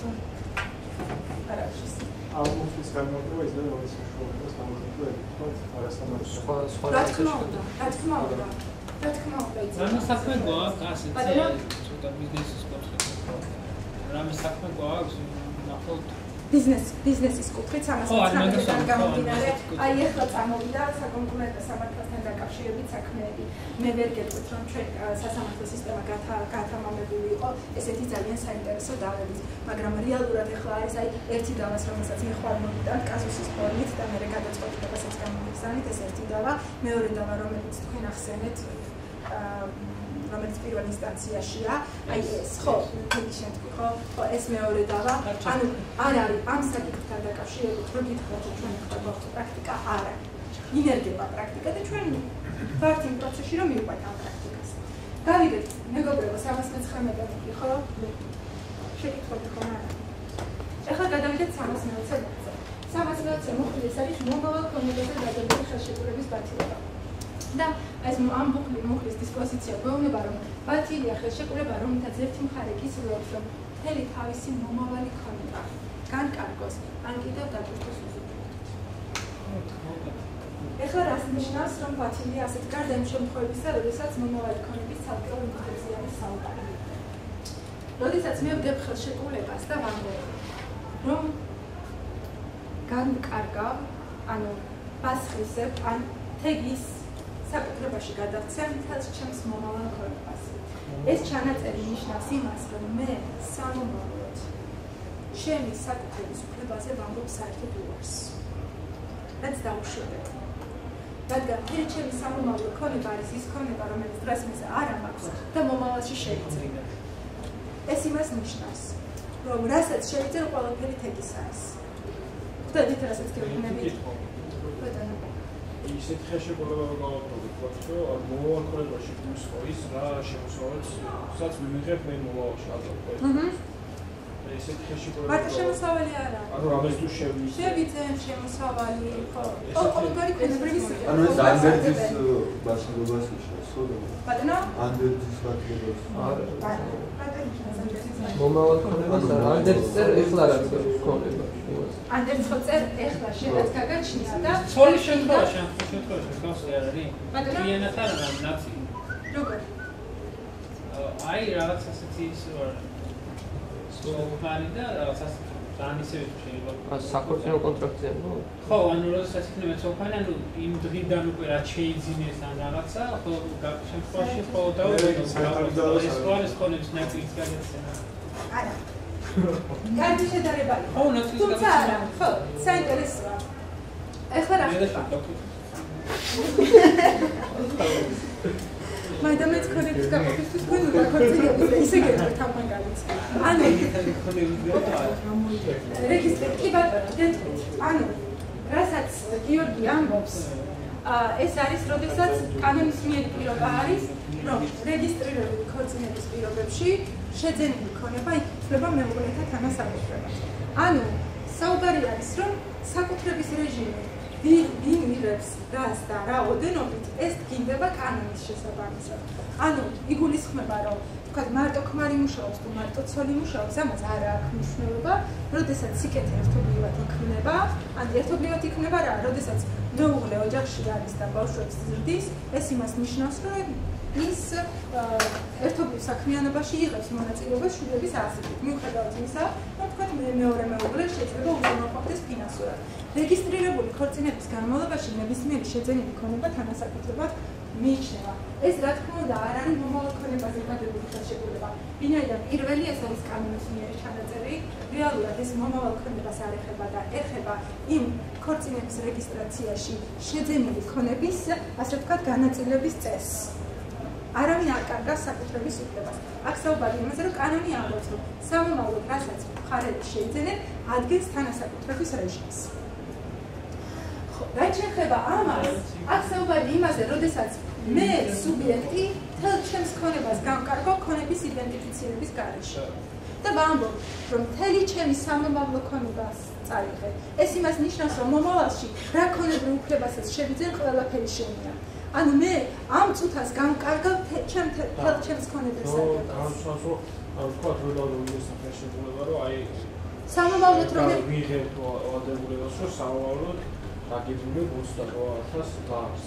არა, აუმუხლის განმარტება ისე რომ ის შეხება სამართლოები თქოს არასამართლო. რა თქმა უნდა, რა თქმა უნდა. რამე საქმე გვაქვს ასე ცოტა ბიზნესის კუთხით. რამე საქმე გვაქვს ნახოთ ბიზნესის კუთხით 319-დან გამომდინარე, აი ახლა წამოვიდა საკონკურენტო სამართალთან დაკავშირებით საქმეები. მე ვერ გეტყვით, რომ ჩვენ სასამართლო სისტემა გათამამებული იყო ესეთი ძალიან საინტერესო დავებით, მაგრამ რეალურად ახლა არის აი ერთი დავა, რომელსაც მე ხვალ მოვიტანთ კაზუსის ფორმით და მე გადაწყვეტილებასაც გამომიგზავნით, ეს ერთი დავა, მეორე დავა, რომელიც თქვენ ახსენეთ რომელიც პირველ ინსტანციაშია, აი ეს, ხო, თქვენი შემთხვევით, ხო, ეს მეორე დავა, ანუ არ არის ამ საკითხთან დაკავშირებით, რომ გითხრათ, რომ ჩვენ გვაქვს პრაქტიკა, არა. ინერგება პრაქტიკა და ჩვენ ვართ იმ პროცესში, რომ მივყვეთ ამ პრაქტიკას. გავიგეთ, მეგობრებო, 319 ხო? შეკითხები ხო არა? ეხლა გადავიდეთ 320-ზე. 320-ზე მოხდეს არის მომავალ კონკრეტულ დადებითი ხელშეკრულების ბათილება. და ეს ამ მოხდის დისპოზიცია გვეუბნება, რომ ბათილია ხელშეკრულება, რომელთაც ერთი მხარე კისრულობს, რომ მთელი თავისი მომავალი ქონება განკარგოს, ან კიდევ დაკარგოს უზრუნველყოფით. ეხლა რას ნიშნავს, რომ ბათილია ასეთ გარდა იმ შემთხვევებისა, როდესაც მომავალი ქონების ცალკეულ მიზეზზე არის საუბარი. როდესაც მე ვდებ ხელშეკრულებას და ვამბობ, რომ განკარგავ, ანუ პასუხისებ, ან თეგის საკუთრებაში გადავცემ მთელს ჩემს მომავალ ქონებას. ეს ჩანაწერი ნიშნავს იმას, რომ მე სამომავლოდ ჩემი საკუთრების უფლებაზე ვამბობ საერთოდ უარს. რაც დაუშვებია. რადგან მთელი ჩემი სამომავლო ქონება არის ის ქონება, რომელიც დღეს მეზე არ მაქვს და მომავალში შევიძრინე. ეს იმას ნიშნავს, რომ რასაც შევიძრინე, ყველაფერი თეგის არის. ხვდებით, რასაც გეუბნებით? ისეთ ხელშეკრულება გავაკეთოთ, რომ მომავალ ქონებაში გულისხმობს რა შემოსავალს, სადაც მივიღებ მე მომავალში ალბათ. ისეთ ხელშეკრულება. მარტო შემოსავალი არა. ანუ რამეს თუ შევიძენ შემოსავალი, ხო. ყოველგვარი ქონებრივი სიტყვა. ანუ ეს ანდერძის ბასილობას ნიშნავს, ხო? ბატონო? ანდერძის ბასილობას. მომავალ ქონებას არა, ანდერძს ეხლა რა ქონება. ანდერძს ხო წერ ეხლა შედაც გაგაჩნია და ცოლის შემთხვევაში გასული არ არის? კლიენტად არ არის ნაცი. როგორ? აი რაღაც ასეთი ის ვარ. სოფარი და რაღაც ასეთი განისევით შეიძლება. საქორწინო კონტრაქტია, ნუ? ხო, ანუ როდესაც იქნება სოფარი, ანუ იმ დღიდან უკვე რაც შეიძინეს ან რაღაცა, ხო, შემთხვევაში ხო დავუდგინოთ. ეს არის ქონების ნაწილის გადაცემა. არა. კარგი შედარება იყო. ხო, ნაწილის თუმცა არა, ხო, საინტერესოა. ეხლა რა ხდება? მაინც ქონების გაყოფისთვის თქვენ უნდა ქორწინებით და ისე გეტყვით ამ მაგალითს. ანუ რეგისტრი კი ბატონო, გეტყვით. ანუ რასაც გიორგი ამბობს, ეს არის, როდესაც კანონის მიერ პირობა არის, რომ რეგისტრირებული ქორწინების პირობებში შეძენილი ქონება იკითხება მეუღლეთა თანასაკუთრებას. ანუ საუბარი არის, რომ საკუთრების რეჟიმი ვინ მიღებს რას და რა ოდენობით ეს დგინდება კანონის შესაბამისად. ანუ იგულისხმება, რომ თქვათ მარტო ქმარი მუშაობს თუ მარტო ცოლი მუშაობს, ამას არ აქვს მნიშვნელობა, როდესაც სიკეთე ერთობლივად იქმნება, ან ერთობლივად იქმნება რა, როდესაც მეუღლე ოჯახში არის და ბავშვებს ზრდის, ეს იმას ნიშნავს, რომ ის ერთობლივ საქმიანობაში იღებს მონაწილეობას შვილების ასეთით. მიუხედავად იმისა, რომ თქვათ მეორე მეუღლე შეიძლება უზრუნველყოფდეს ფინანსურად. რეგისტრირებული ქორწინების განმავლობაში ნებისმიერი შეძენილი ქონება თანასაკუთრებად მიიჩნევა. ეს რა თქმა უნდა არ არის მომავალ ქონებაზე გადებული ხელშეკრულება. ვინაიდან პირველი ეს არის კანონის მიერ ჩანაწერი, რეალურად ეს მომავალ ქონებას არ ეხება და ეხება იმ ქორწინების რეგისტრაციაში შეძენილი ქონების, ასე ვთქვათ, განაწილების წესს. არავინ არ კარგავს საკუთრების უფლებას. აქ საუბარი იმაზე, რომ კანონი ამბობს, რომ სამომავლოდ რასაც მხარეები შეიძენენ, ადგენს თანასაკუთრების რეჟიმს. რაც შეეხება ამას, აქ საუბარი იმაზე, როდესაც მე სუბიექტი თელ ჩემს ქონებას განკარგო ქონების იდენტიფიცირების გარეშე. და ვამბობ, რომ მთელი ჩემი სამომავლო ქონებას წაიღე. ეს იმას ნიშნავს, რომ მომავალში რა ქონებრივ უფლებასაც შევიძენ, ყველაფერი შემია. ანუ მე ამ წუთას განკარგავ თელ ჩემს ქონებას. ანუ თქვა რომ დავუძინოთ შეგვიძლია რომ აი სამომავლოდ რომ ვიღებ ადებულებას რომ სამომავლოდ დაგებული 28,000 ლარს.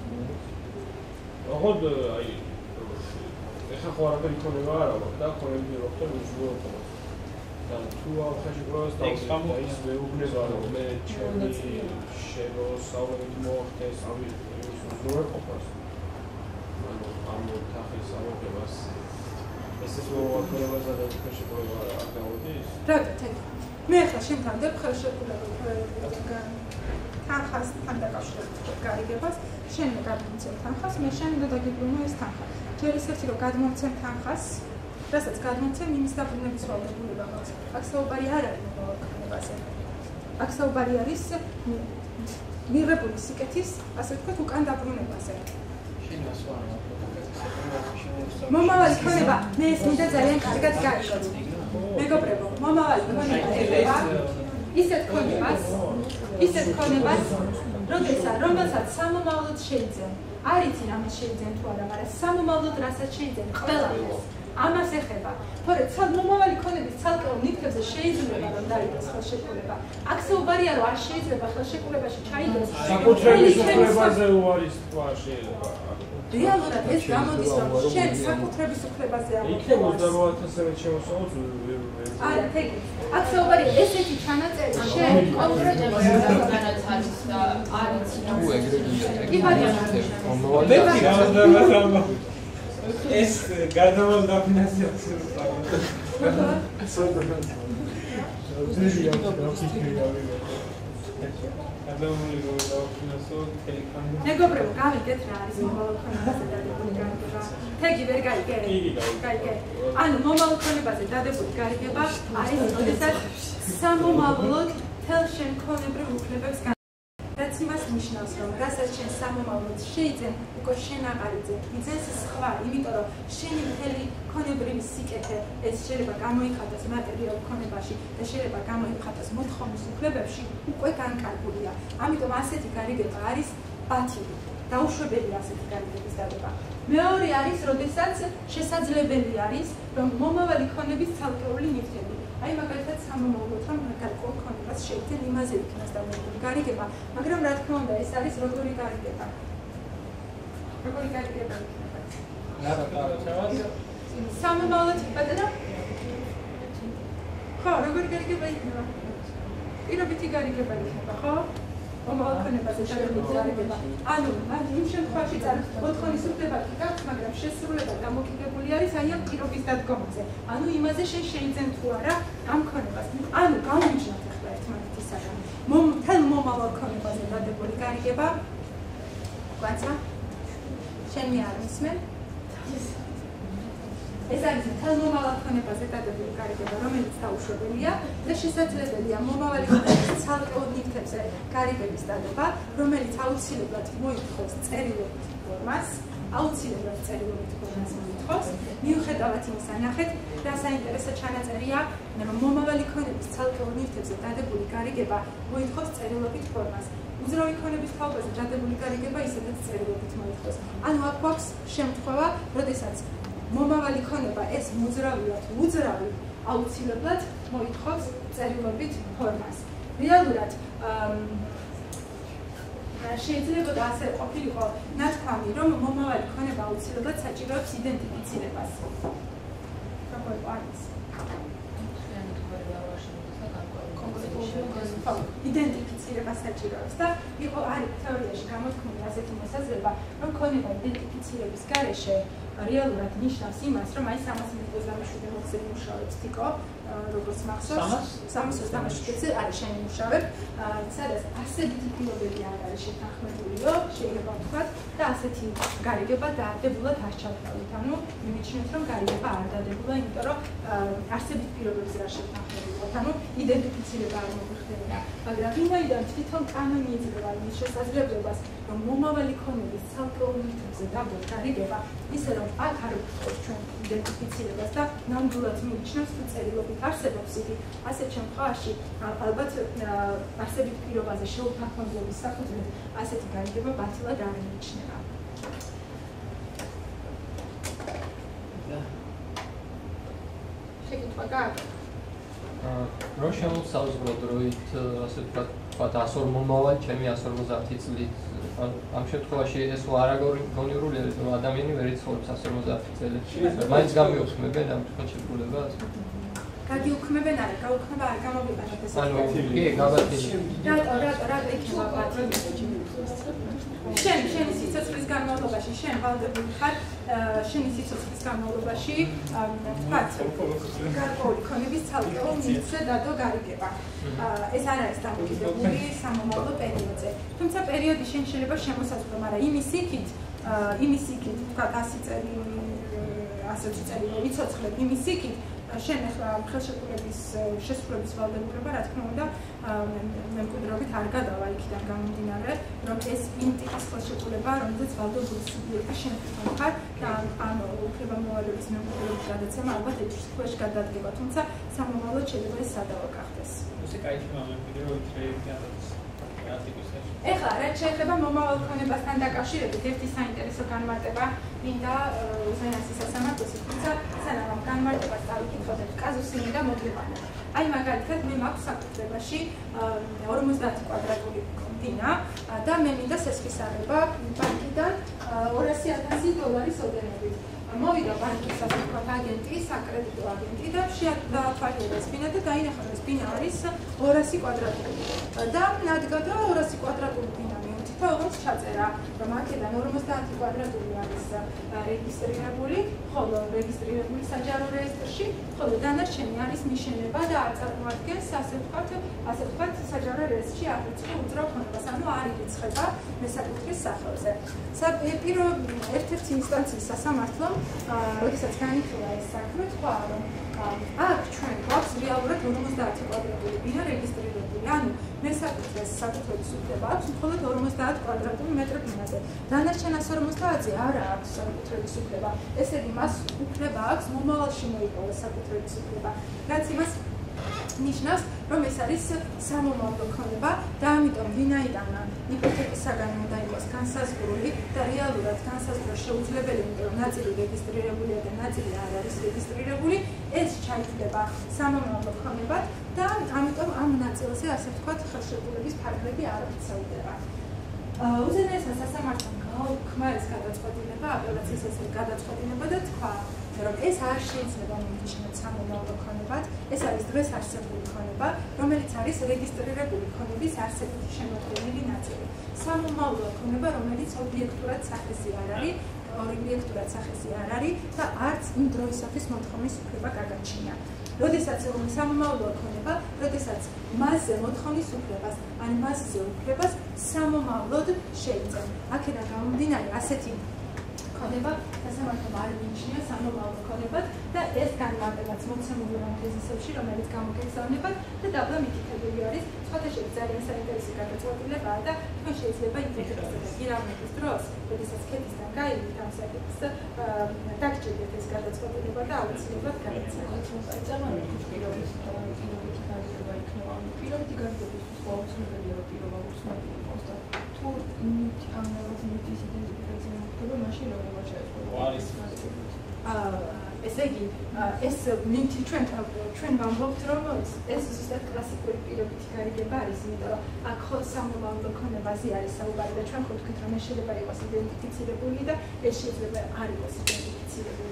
ოღონდ აი ეხა ხო არაფერი ქონება არ აქვს და ქონები როქტერ უზრუნველყოფა. და თუ ამ ხელშეკრულებას დავიწყო ის მეუბნება რომ მე ჩემი შემოსავლებით მოხდეს ამ უზრუნველყოფას. ანუ ამ თახის ამოღებას ეს ის მოუქონებაზე და ხელშეკრულება არ გავუდის? რა თქმა უნდა. მე ახლა შენთან ვდებ ხელშეკრულებასთან თანხასთან დაკავშირებით გარიგებას, შენ გადმოცემ თანხას, მე შენ უნდა დაგიბრუნო ეს თანხა. ჯერ ისეთი რომ გადმომცემ თანხას, რასაც გადმომცემ იმის დაბრუნების ვალდებულება მაქვს. აქ საუბარი არ არის მომავალ ქონებაზე. აქ საუბარი არის მიღებული სიკეთის, ასე ვთქვათ, უკან დაბრუნებაზე. მომავალი ქონება მე ეს მინდა ძალიან კარგად გაიგოთ. მეგობრებო, მომავალი ქონება ეხება ისეთ ქონებას, რომელსაც სამომავლოდ შეიძლება. არ იცი რამე შეიძლება თუ არა, მაგრამ სამომავლოდ რასაც შეიძლება, ყველაფერს. ამას ეხება. თორე მომავალი ქონების ცალკეულ ნივთებზე შეიძლება რომ დაიდოს ხელშეკრულება. აქ საუბარია რომ არ შეიძლება ხელშეკრულებაში ჩაიდოს საკუთრების უფლებაზე უარის თქვა შეიძლება. რეალურად ეს გამოდის რომ შენ საკუთრების უფლებაზე ამბობ. იქნება 28,000 შემოსავალს არა, თეგი. აქ საუბარია ესეთი ჩანაწერი შენ კონკრეტულად განაცხადის და არ იცი რა. თუ ეგრე გინდა. კი ბატონო. ეს გარდამავალ დაფინანსებას მეგობრებო, გავიგეთ რა არის მომავალ ქონებაზე დადებული გარიგება. თეგი ვერ გაიგე? გაიგე. ანუ მომავალ ქონებაზე დადებული გარიგება არის, როდესაც სამომავლოდ თელ შენ ქონებრივ უფლებებს რაც იმას ნიშნავს, რომ რასაც შენ სამომავლოდ შეიძენ, უკვე შენ აღარ იძენ, იძენს სხვა, იმიტომ რომ შენი მთელი ქონებრივი სიკეთე ეს შეიძლება გამოიხატოს მატერიალურ ქონებაში და შეიძლება გამოიხატოს მოთხოვნის უფლებებში, უკვე განკარგულია. ამიტომ ასეთი გარიგება არის ბათილი. დაუშვებელია ასეთი გარიგების დადება. მეორე არის, როდესაც შესაძლებელი არის, რომ მომავალი ქონების ცალკეული ნივთები აი მაგალითად სამომავლოდ რომ გარკვეულ ქონებას შეიძლება იმაზე იქნას დამოკიდებული გარიგება, მაგრამ რა თქმა უნდა ეს არის როგორი გარიგება. როგორი გარიგება იქნება? სამომავლოდ ბატონო? ხო, როგორი გარიგება იქნება? პირობითი გარიგება იქნება, ხო? მომავალ ქონებაზე დადებული გარიგება. ანუ იმ შემთხვევაში მოთხოვნის უფლება კი გაქვს, მაგრამ შესრულება დამოკიდებული არის აი ამ პირობის დადგომაზე. ანუ იმაზე შენ შეიძენ თუ არა ამ ქონებას. ანუ გამომიჯნოთ ახლა ერთმანეთისაგან. მთელ მომავალ ქონებაზე დადებული გარიგება. გვაცა? შენ მე არ მისმენ? ეს არის მთელ მომავალ ქონებაზე დადებული გარიგება, რომელიც დაუშვებელია და შესაძლებელია მომავალი ქონების ცალკეულ ნივთებზე გარიგების დადება, რომელიც აუცილებლად მოითხოვს წერილობით ფორმას, აუცილებლად წერილობით ფორმას მოითხოვს. მიუხედავად იმისა, ნახეთ, რა საინტერესო ჩანაწერია, მომავალი ქონების ცალკეულ ნივთებზე დადებული გარიგება მოითხოვს წერილობით ფორმას. უძრავი ქონების თაობაზე დადებული გარიგება ისედაც წერილობით მოითხოვს. ანუ აქ გვაქვს შემთხვევა, როდესაც მომავალი ქონება ეს მოძრავი თუ უძრავი აუცილებლად მოითხოვს წერილობით ფორმას. რეალურად შეიძლება ასე ყოფილიყო ნათქვამი, რომ მომავალი ქონება აუცილებლად საჭიროებს იდენტიფიცირებას. როგორ არის? იდენტიფიცირება საჭიროებს და იყო არის თეორიაში გამოთქმული ასეთი მოსაზრება, რომ ქონება იდენტიფიცირების გარეშე რეალურად ნიშნავს იმას, რომ აი 327 მოხსენი მუშაობს თიკო, როგორც მახსოვს, 327-ზე არის შენი მუშავებ, სადაც ასეთი ფილობები არ არის შეთანხმებულიო, შეიძლება ვთქვათ, და ასეთი გარიგება დადებულად არ ჩავთავით. ანუ მიმიჩნევთ, რომ გარიგება არ დადებულა, იმიტომ რომ არსებით პირობებზე არ შეთანხმებულიოთ, ანუ იდენტიფიცირება არ მოგვიხდენია. მაგრამ ვინაიდან თვითონ კანონი იძლევა იმის შესაძლებლობას, რომ მომავალი ქონების ცალკეულ ნივთებზე დაბოლ გარიგება, ისე რომ აქ არ გვხდოს ჩვენ იდენტიფიცირებას და ნამდვილად მიიჩნევს თუ წერილობით არსებობს იგი, ასეთ შემთხვევაში ალბათ არსებით პირობაზე შეუთანხმებლობის საფუძვლად ასეთი გარიგება ბათილად არ მიიჩნევა. შეკითხვა გააქვთ? რო შემოსაზღვროთ დროით, ასე ვთქვათ, 100 მომავალი, ჩემი 150 წლით, ამ შემთხვევაში ეს არაგონიურულია, რომ ადამიანი ვერ იცხოვებს 150 წელს. მაინც გამიუხმებენ ამ შეფრულებას? გაგიუქმებენ არა, გაუქმება არ გამოვიყენოთ ეს. ანუ კი, გაბათილი. რატო იქნება ბათილი? შენი სიცოცხლის განმავლობაში, შენ ვალდებული ხარ, შენი სიცოცხლის განმავლობაში, ვთქვათ, გარკვეული ქონების ცალკეულ ნივთზე დადო გარიგება. ეს არ არის დამოკიდებული სამომავლო პერიოდზე. თუმცა პერიოდი შენ შეიძლება შემოსაზღვრო, მაგრამ იმის იქით, ვთქვათ, 100 წელი 120 წელი ვიცოცხლებ იმის იქით შენ ახლა ხელშეკრულების შესრულების ვალდებულება რა თქმა უნდა მემკვიდრეობით არ გადავა იქიდან გამომდინარე რომ ეს იმ ტიპის ხელშეკრულება რომელზეც ვალდებული სუბიექტი შენ თვითონ ხარ და ანუ უფლებამოვალეობის მემკვიდრეობის გადაცემა ალბათ ეჭვს გადადგება თუმცა სამომავლოდ შეიძლება ეს სადავო გახდეს ესე кайჩმა მემკვიდრეობით რეიგადაც ეხლა რაც შეეხება მომავალ ქონებასთან დაკავშირებით ერთი საინტერესო განმარტება მინდა უზენაესის სასამართლოში თუმცა სანამ ამ განმარტებას დავიკითხოთ კაზუსი მინდა მოგვიყვანა აი მაგალითად მე მაქვს საკუთრებაში 50 კვადრატული დინა და მე მინდა სესხისაღება ბანკიდან $200,000 ოდენობით მოვიდა ბანკის სასამართლო აგენტი, საკრედიტო აგენტი და შეათვალიერა ეს ბინა და დაინახა ეს ბინა არის 200 კვადრატული და ნადგა 200 კვადრატული ბინა მიუთითა ოღონდ ჩაწერა რომ აქედან 50 კვადრატული არის რეგისტრირებული, ხოლო რეგისტრირებული საჯარო რეესტრში, ხოლო დანარჩენი არის მიშენება და არ წარმოადგენს ასე ვთქვათ საჯარო რეესტრში აღრიცხულ უძრავ ქონებას, ანუ არ ირიცხება მესაკუთრის სახელზე. ერთ-ერთი ინსტანციის სასამართლომ როდესაც განიხილა ეს საქმე, თქვა რომ აქ ჩვენ გვაქვს რეალურად 50 კვადრატული ბინა რეგისტრირებული, ანუ მესაკუთრეს საკუთრების უფლება აქვს მხოლოდ 50 კვადრატული მეტრი ბინაზე. დანარჩენ 150-ზე არ აქვს საკუთრების უფლება. ესე იგი, მას უფლება აქვს მომავალში მოიპოვოს საკუთრების უფლება, რაც იმას ნიშნავს, რომ ეს არის სამომავლო ქონება და ამიტომ ვინაიდან იპოთეკის საგანი უნდა იყოს განსაზღვრული და რეალურად განსაზღვრა შეუძლებელი, იმიტომ რომ ნაწილი რეგისტრირებულია და ნაწილი არ არის რეგისტრირებული, ეს ჩაითვლება სამომავლო ქონებად და ამიტომ ამ ნაწილზე ასე ვთქვათ ხელშეკრულების ფარგლები არ ვრცელდება. უზენაესმა სასამართლომ გაუქმა ეს გადაწყვეტილება, აპელაციის ეს გადაწყვეტილება და თქვა რომ ეს არ შეიძლება მიიჩნიოს სამომავლო ქონებად, ეს არის დღეს არსებული ქონება, რომელიც არის რეგისტრირებული ქონების არსებითი შემოქმედილი ნაწილი. სამომავლო ქონება, რომელიც ობიექტურად სახეზი არ არის და არც იმ დროისათვის მოთხოვნის უფლება გაგაჩნია. როდესაც სამომავლო ქონება, როდესაც მასზე მოთხოვნის უფლებას, ან მასზე უფლებას სამომავლოდ შეიძენ. აქედან გამომდინარე ასეთი ქონება სასამართლომ არ მიიჩნია სამომავლო ქონებად და ეს განმარტებაც მოცემული თეზისებში, რომელიც გამოგეგზავნებათ და დაბლა მითითებული არის. სხვათა შორის ძალიან საინტერესო გადაწყვეტილებაა და თქვენ შეიძლება იპოთეკის გირავნების დროს, როდესაც ქედისგან გაივით ამ საკითხს, დაგჭირდეთ ეს გადაწყვეტილება და აუცილებლად გაიცნოთ. წარმოვიდგინოთ პირობითი გარდაქმნის აუცილებელია რომ პირობა უცნობი იყოს და თუ ამ ნორმატივის იდენტიფიკაცია მოხდება, მაშინ როგორ მოჩაერთო? ესე იგი, ეს მინთი ჩვენ ვამბობთ, რომ ეს ზუსტად კლასიკური პირობითი გარიგება არის, იმიტომ რომ აქ ხო სამომავლო ქონებაზე არის საუბარი და ჩვენ ხო ვთქვით, რომ ეს შეიძლება იყოს იდენტიფიცირებული და ეს შეიძლება არ იყოს იდენტიფიცირებული.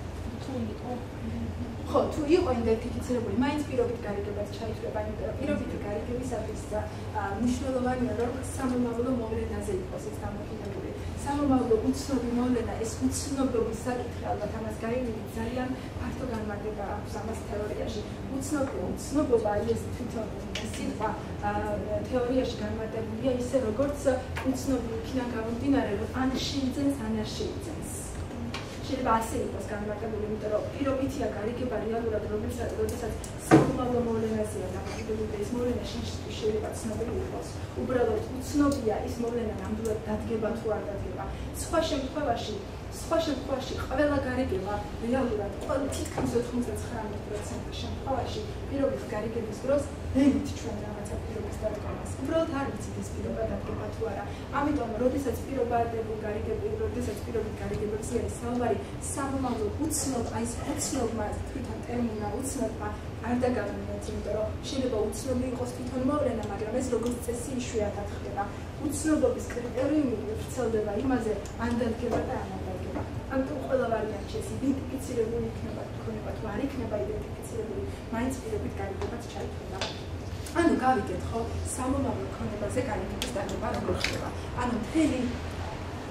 ხო, თუ იყო იდენტიფიცირებული, მაინც პირობით გარიგებაც ჩაითვლება, იმიტომ რომ პირობითი გარიგებისათვის მნიშვნელოვანია, რომ სამომავლო მოვლენაზე იყოს ეს დამოკიდებული. სამომავლო უცნობი მოვლენა, ეს უცნობობის საკითხი, ალბათ ამას გაივიდით, ძალიან ფართო განმარტება აქვს ამას თეორიაში. უცნობობა ეს თვითონ სიტყვა თეორიაში განმარტებულია ისე, როგორც უცნობი იქიდან გამომდინარე, რომ ან შეიძენს, ან არ შეიძენს. შეიძლება ასე იყოს განმარტებული, იმიტომ რომ პირობითია გარიგება რეალურად როდესაც სამომავლო მოვლენაზეა დამოკიდებული და ეს მოვლენა შეიძლება ცნობილი იყოს. უბრალოდ უცნობია ის მოვლენა ნამდვილად დადგება თუ არ დადგება. სხვა შემთხვევაში ყველა გარიგება რეალურად თითქმის 99% შემთხვევაში პირობით გარიგების დროს ვერით ჩვენ რაღაცა პირობის დადგომას. უბრალოდ არ ვიცით ეს პირობა დადგება თუ არა. ამიტომ როდესაც პირობით გარიგებებზე არის საუბარი, სამომავლო უცნობმა თვითონ ტერმინა უცნობმა არ დაგავიწყდეთ, იმიტომ რომ შეიძლება უცნობი იყოს თვითონ მოვლენა, მაგრამ ეს როგორც წესი იშვიათად ხდება. უცნობობის კრიტერიუმი ვრცელდება იმაზე, ან დადგება და ან არ დადგება. ამიტომ ყველა ვარიანტში ეს იდენტიფიცირებული იქნება ქონება თუ არ იქნება იდენტიფიცირებული, მაინც პირობით გარიგებაც ჩაითვლება. ანუ გავიგეთ ხო, სამომავლო ქონებაზე გარიგების დაგება როგორ ხდება. ანუ მთელი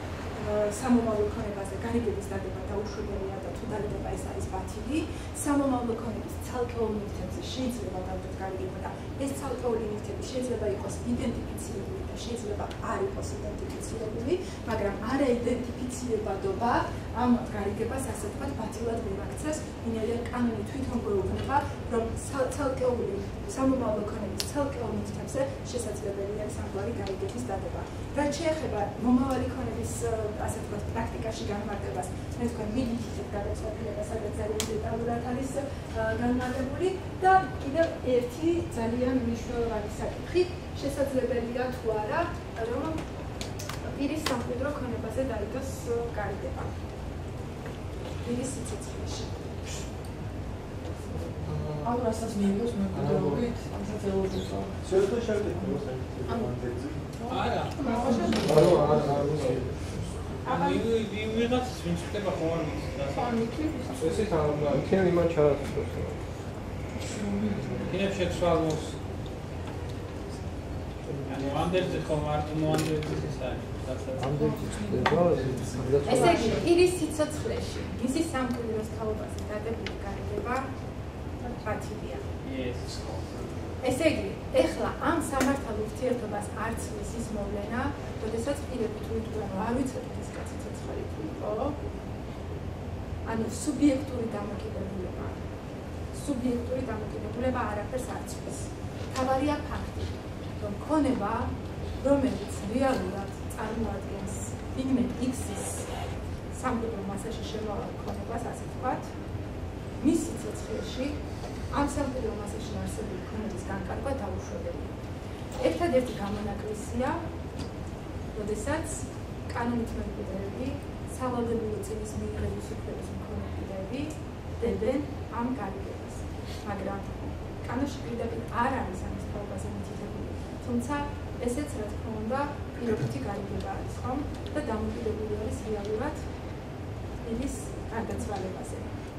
სამომავლო ქონებაზე გარიგების დადება დაუშვებელია და თუ დადება ეს არის ბათილი. სამომავლო ქონების ცალკეულ ნივთებზე შეიძლება დავდოთ გარიგება და ეს ცალკეული ნივთები შეიძლება იყოს იდენტიფიცირებული და შეიძლება არ იყოს იდენტიფიცირებული, მაგრამ არაიდენტიფიცირებადობა ამ გარიგებას ასე ვთქვათ ბათილად ვერ აქცევს, ვინაიდან კანონი თვითონ გვეუბნება, რომ ცალკეული სამომავლო ქონების ცალკეულ ნივთებზე შესაძლებელია სამგვარი გარიგების დადება. რაც შეეხება მომავალი ქონების ასე ვთქვათ პრაქტიკაში განმარტებას, მე თქვენ მიდიხით გადაწყვეტილება, სადაც ძალიან დეტალურად არის განმარტებული და კიდევ ერთი ძალიან მნიშვნელოვანი საკითხი შესაძლებელია თუ არა, რომ პირის სამკვიდრო ქონებაზე დაიდოს გარიგება. პირის სიცოცხლეში. ამ რასაც მიიღოს მემკვიდრეობით, ამასაც ელოდება. შეიძლება შევდეთ მოსახლეობის არა. ვიღაც ვინც ხდება ხო არ ვიცი. ესე თან იმან ჩაასწროს. კიდევ შეცვალოს. ანუ ამდენზე ხო მარტო მოანდერძის ის არის. ესე იგი, პირის სიცოცხლეში მისი სამკვიდროს თაობაზე დადებული გარიგება ბათილია. ესე იგი, ეხლა ამ სამართალ ურთიერთობას არ ცვლის ის მოვლენა, როდესაც პირები თუ იტყვიან, რომ არ ვიცოდი ეს კაცი ცოცხალი თუ იყო, ანუ სუბიექტური დამოკიდებულება არაფერს არ ცვლის. თავარია ფაქტი, რომ ქონება, რომელიც რეალურად წარმოადგენს ვინმე X-ის სამკვიდრო მასაში შემავალ ქონებას, ასე ვთქვათ, მის სიცოცხლეში ამ სამკვიდრო მასაში არსებული ქონების განკარგვა დაუშვებელია. ერთადერთი გამონაკლისია, როდესაც კანონით მემკვიდრეები, სავალდებულო წინის მიღების უფლების მქონე დებენ ამ გარიგებას. მაგრამ კანონში პირდაპირ არ არის ამის თაობაზე მითითებული, თუმცა ესეც რა თქმა უნდა პირობითი გარიგება არის, ხომ? და დამოკიდებული არის რეალურად იმის გარდაცვალებაზე.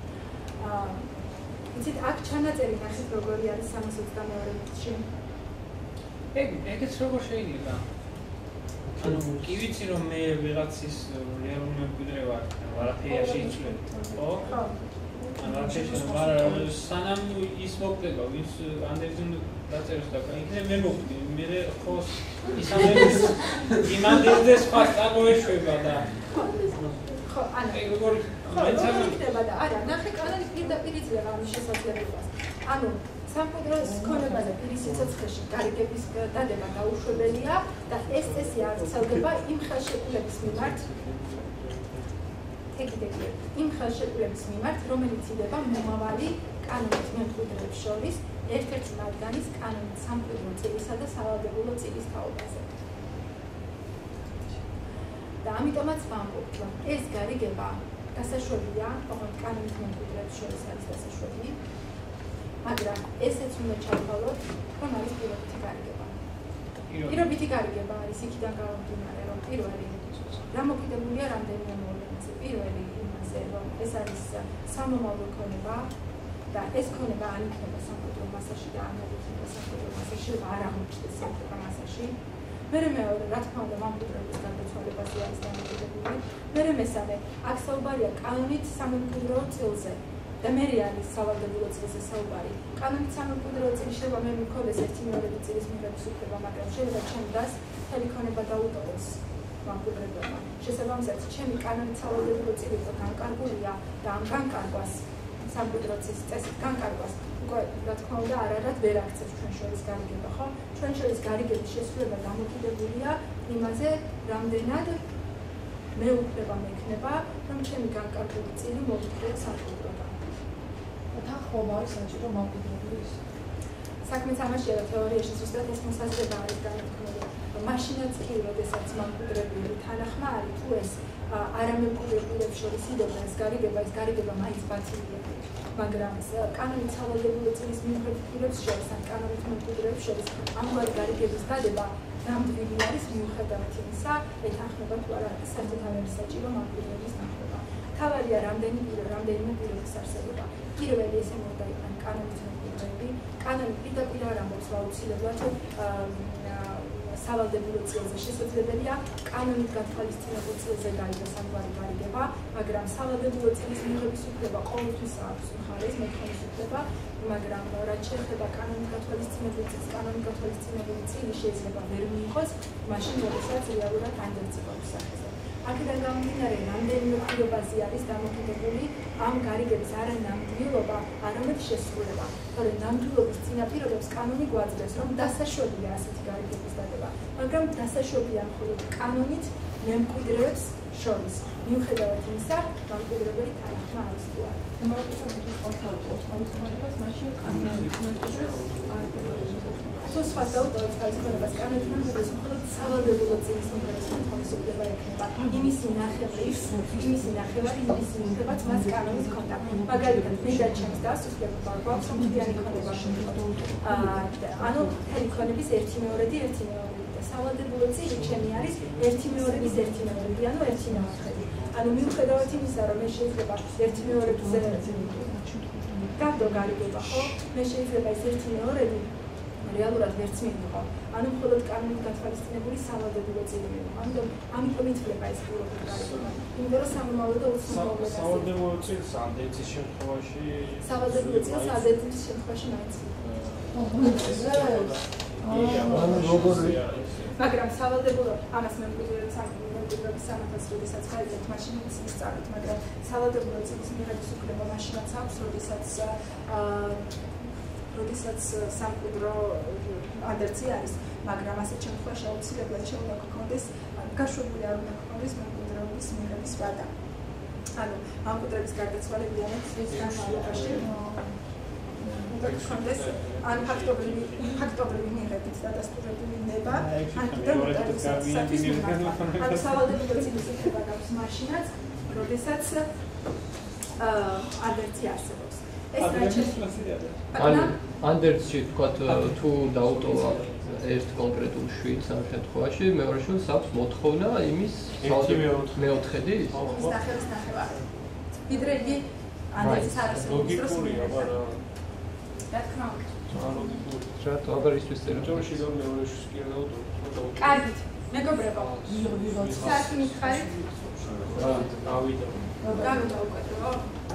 იცით, აქ ჩანაწერი ნახეთ როგორი არის 322 ნოთში. ეგეც როგორ შეიძლება? ანუ კი ვიცი რომ მე ვიღაცის რეალური მემკვიდრე ვარ, არაფერში იცვლებ, ხო? ანუ არაფერში სანამ ის მოკვდება, ვის ანდერძენ დაწერს და იქნებ მე მოვკვდი, მე ხო ის ანდერძეს იმანდერძეს ხარ წამოეშვება და ხო, ანუ როგორ ხდება და არა, ნახე კანონი პირდაპირ იძლევა ამის შესაძლებლობას. ანუ სამკვიდროს ქონებაზე პირის სიცოცხლეში გარიგების დადება დაუშვებელია და ეს წესი არ ვრცელდება იმ ხელშეკრულების მიმართ, იმ ხელშეკრულების მიმართ, რომელიც იდება მომავალი კანონით მემკვიდრეებს შორის ერთ-ერთი მათგანის კანონით სამკვიდრო წილისა და სავალდებულო წილის თაობაზე. და ამიტომაც ვამბობ, რომ ეს გარიგება დასაშვებია, ოღონდ კანონით მემკვიდრეებს შორის არის დასაშვები, მაგრამ ესეც უნდა ჩავთვალოთ, რომ არის პირობითი გარიგება. პირობითი გარიგება არის იქიდან გამომდინარე, რომ პირველი დამოკიდებულია რამდენიმე მოვლენაზე. პირველი იმაზე, რომ ეს არის სამომავლო ქონება და ეს ქონება არ იქნება სამკვიდრო მასაში და არ იქნება სამკვიდრო მასაში, არ აღმოჩნდეს სამკვიდრო მასაში. მერე მეორე, რა თქმა უნდა, მემკვიდრეობის გარდაცვალებაზე არის დამოკიდებული. მერე მესამე, აქ საუბარია კანონით სამემკვიდრეო წილზე. და მერე არის სავალდებულო წილზე საუბარი. კანონით სამემკვიდრეო წილი შეიძლება მე მქონდეს ერთი მეორე წილის მიღების უფლება, მაგრამ შეიძლება ჩემ დას მთელი ქონება დაუტოვოს მემკვიდრეებმა. შესაბამისად, ჩემი კანონით სავალდებულო წილი იყო განკარგულია და ამ განკარგვას სამკვიდრო წესით განკარგვას უკვე რა თქმა უნდა არადად ვერ აქცევს ჩვენ შორის გარიგება, ხო? ჩვენ შორის გარიგების შესრულება დამოკიდებულია იმაზე, რამდენად მეუფლება მექნება, რომ ჩემი განკარგული წილი მოვიქცეს სამკვიდროდან. თან ხომ არის საჭირო მემკვიდრეობის? საქმეც ამაშია, რომ თეორიაში ზუსტად ეს მოსაზრება არის განადგურებული. მაშინაც კი, როდესაც მემკვიდრეები თანახმა არის, თუ ეს არამემკვიდრეებს შორის იდება ეს გარიგება მაინც ბათილია. მაგრამ კანონით სავალდებულო წილის მიუხედავად პირებს შორის ან კანონით მემკვიდრეებს შორის ამგვარი გარიგების დადება ნამდვილი არის მიუხედავად იმისა, ეთანხმება თუ არა საერთოდ არ არის საჭირო მემკვიდრეობის ნახება. თავარია რამდენიმე პირობის არსებობა. პირველი ესე მოხდა იქან კანონის მემკვიდრეები. კანონი პირდაპირ არ ამბობს აუცილებლად სავალდებულო წილზე შესაძლებელია კანონით გათვალისწინებულ წილზე გაიგოს ამგვარი გარიგება, მაგრამ სავალდებულო წილის მიღების უფლება ყოველთვის აქვს მხარეს მოთხოვნის უფლება, მაგრამ რაც შეეხება კანონით გათვალისწინებულ წილს, კანონით გათვალისწინებული წილი შეიძლება ვერ მიიღოს, მაშინ როდესაც რეალურად ანდერძი გვაქვს სახეზე. აქედან გამომდინარე, რამდენიმე პირობაზე არის დამოკიდებული ამ გარიგების არა ნამდვილობა, არამედ შესრულება. თორემ ნამდვილობის წინაპირობებს კანონი გვაძლევს, რომ დასაშვებია ასეთი გარიგების დადება, მაგრამ დასაშვებია მხოლოდ კანონით მემკვიდრეებს შორის. მიუხედავად იმისა, მემკვიდრეები თანახმა არის თუ არა. სხვა დაუწყოს ხალხის კანონის მიღების მხოლოდ სავალდებულო წილის მიღების მოთხოვნის უფლება ექნება. იმისი ნახევარი იმისი მიღებაც მას კანონის ჰქონდა. მაგალითად, მე და ჩემს დას უფლება გვაქვს მთლიანი ქონება შევიღოთ. ანუ მთელი ქონების 1/2 და სავალდებულო წილი ჩემი არის 1/2-ის 1/2, ანუ 1/4. ანუ მიუხედავად იმისა, რომ მე შეიძლება 1/2-ზე გავდო გარიგება, ხო? მე შეიძლება ეს 1/2 რეალურად ვერც მიიღო. ანუ მხოლოდ კანონით გათვალისწინებული სავალდებულო წილი მიიღო. ამიტომ ითვლება ეს პირობით გარიგება. იმიტომ რომ სამომავლო და უცნობობა. სავალდებულო წილს ანდერძის შემთხვევაში სავალდებულო წილს ანდერძის შემთხვევაში მაინც. მაგრამ სავალდებულო ამას მემკვიდრეობის სამართალს როდესაც გაიგებთ, მაშინ ის სწავლით, მაგრამ სავალდებულო წილის მიღების უფლება მაშინაც აქვს, როდესაც სამკვიდრო ანდერძი არის, მაგრამ ასეთ შემთხვევაში აუცილებლად შეუძლია გქონდეს, გაშვებული არ უნდა გქონდეს მემკვიდრეობის მიღების ვადა. ანუ მემკვიდრეების გარდაცვალებიდან ის განმავლობაში უნდა გქონდეს ან ფაქტობრივი მიღებით დადასტურებული ნება, ან კიდევ ნოტარიუსის მიმართა. ანუ სავალდებულო წილის უფლება გაქვს მაშინაც, როდესაც ანდერძი არსებობს. ანდერძში ვთქვათ, თუ დაუტოვა ერთ კონკრეტულ შვილს ამ შემთხვევაში, მეორე შვილს აქვს მოთხოვნა იმის მეოთხედის? ის ნახევრის ნახევა. ვიდრე იგი ანდერძის არასრულის დროს მიიღება. რა თქმა უნდა. რატო აღარ ისთვის წერა? ჯორში და მეორე შვილს კი არ დაუტოვა. კარგით, მეგობრებო. საათი მითხარით? ავიდა. გავიდა უკვე, ხო?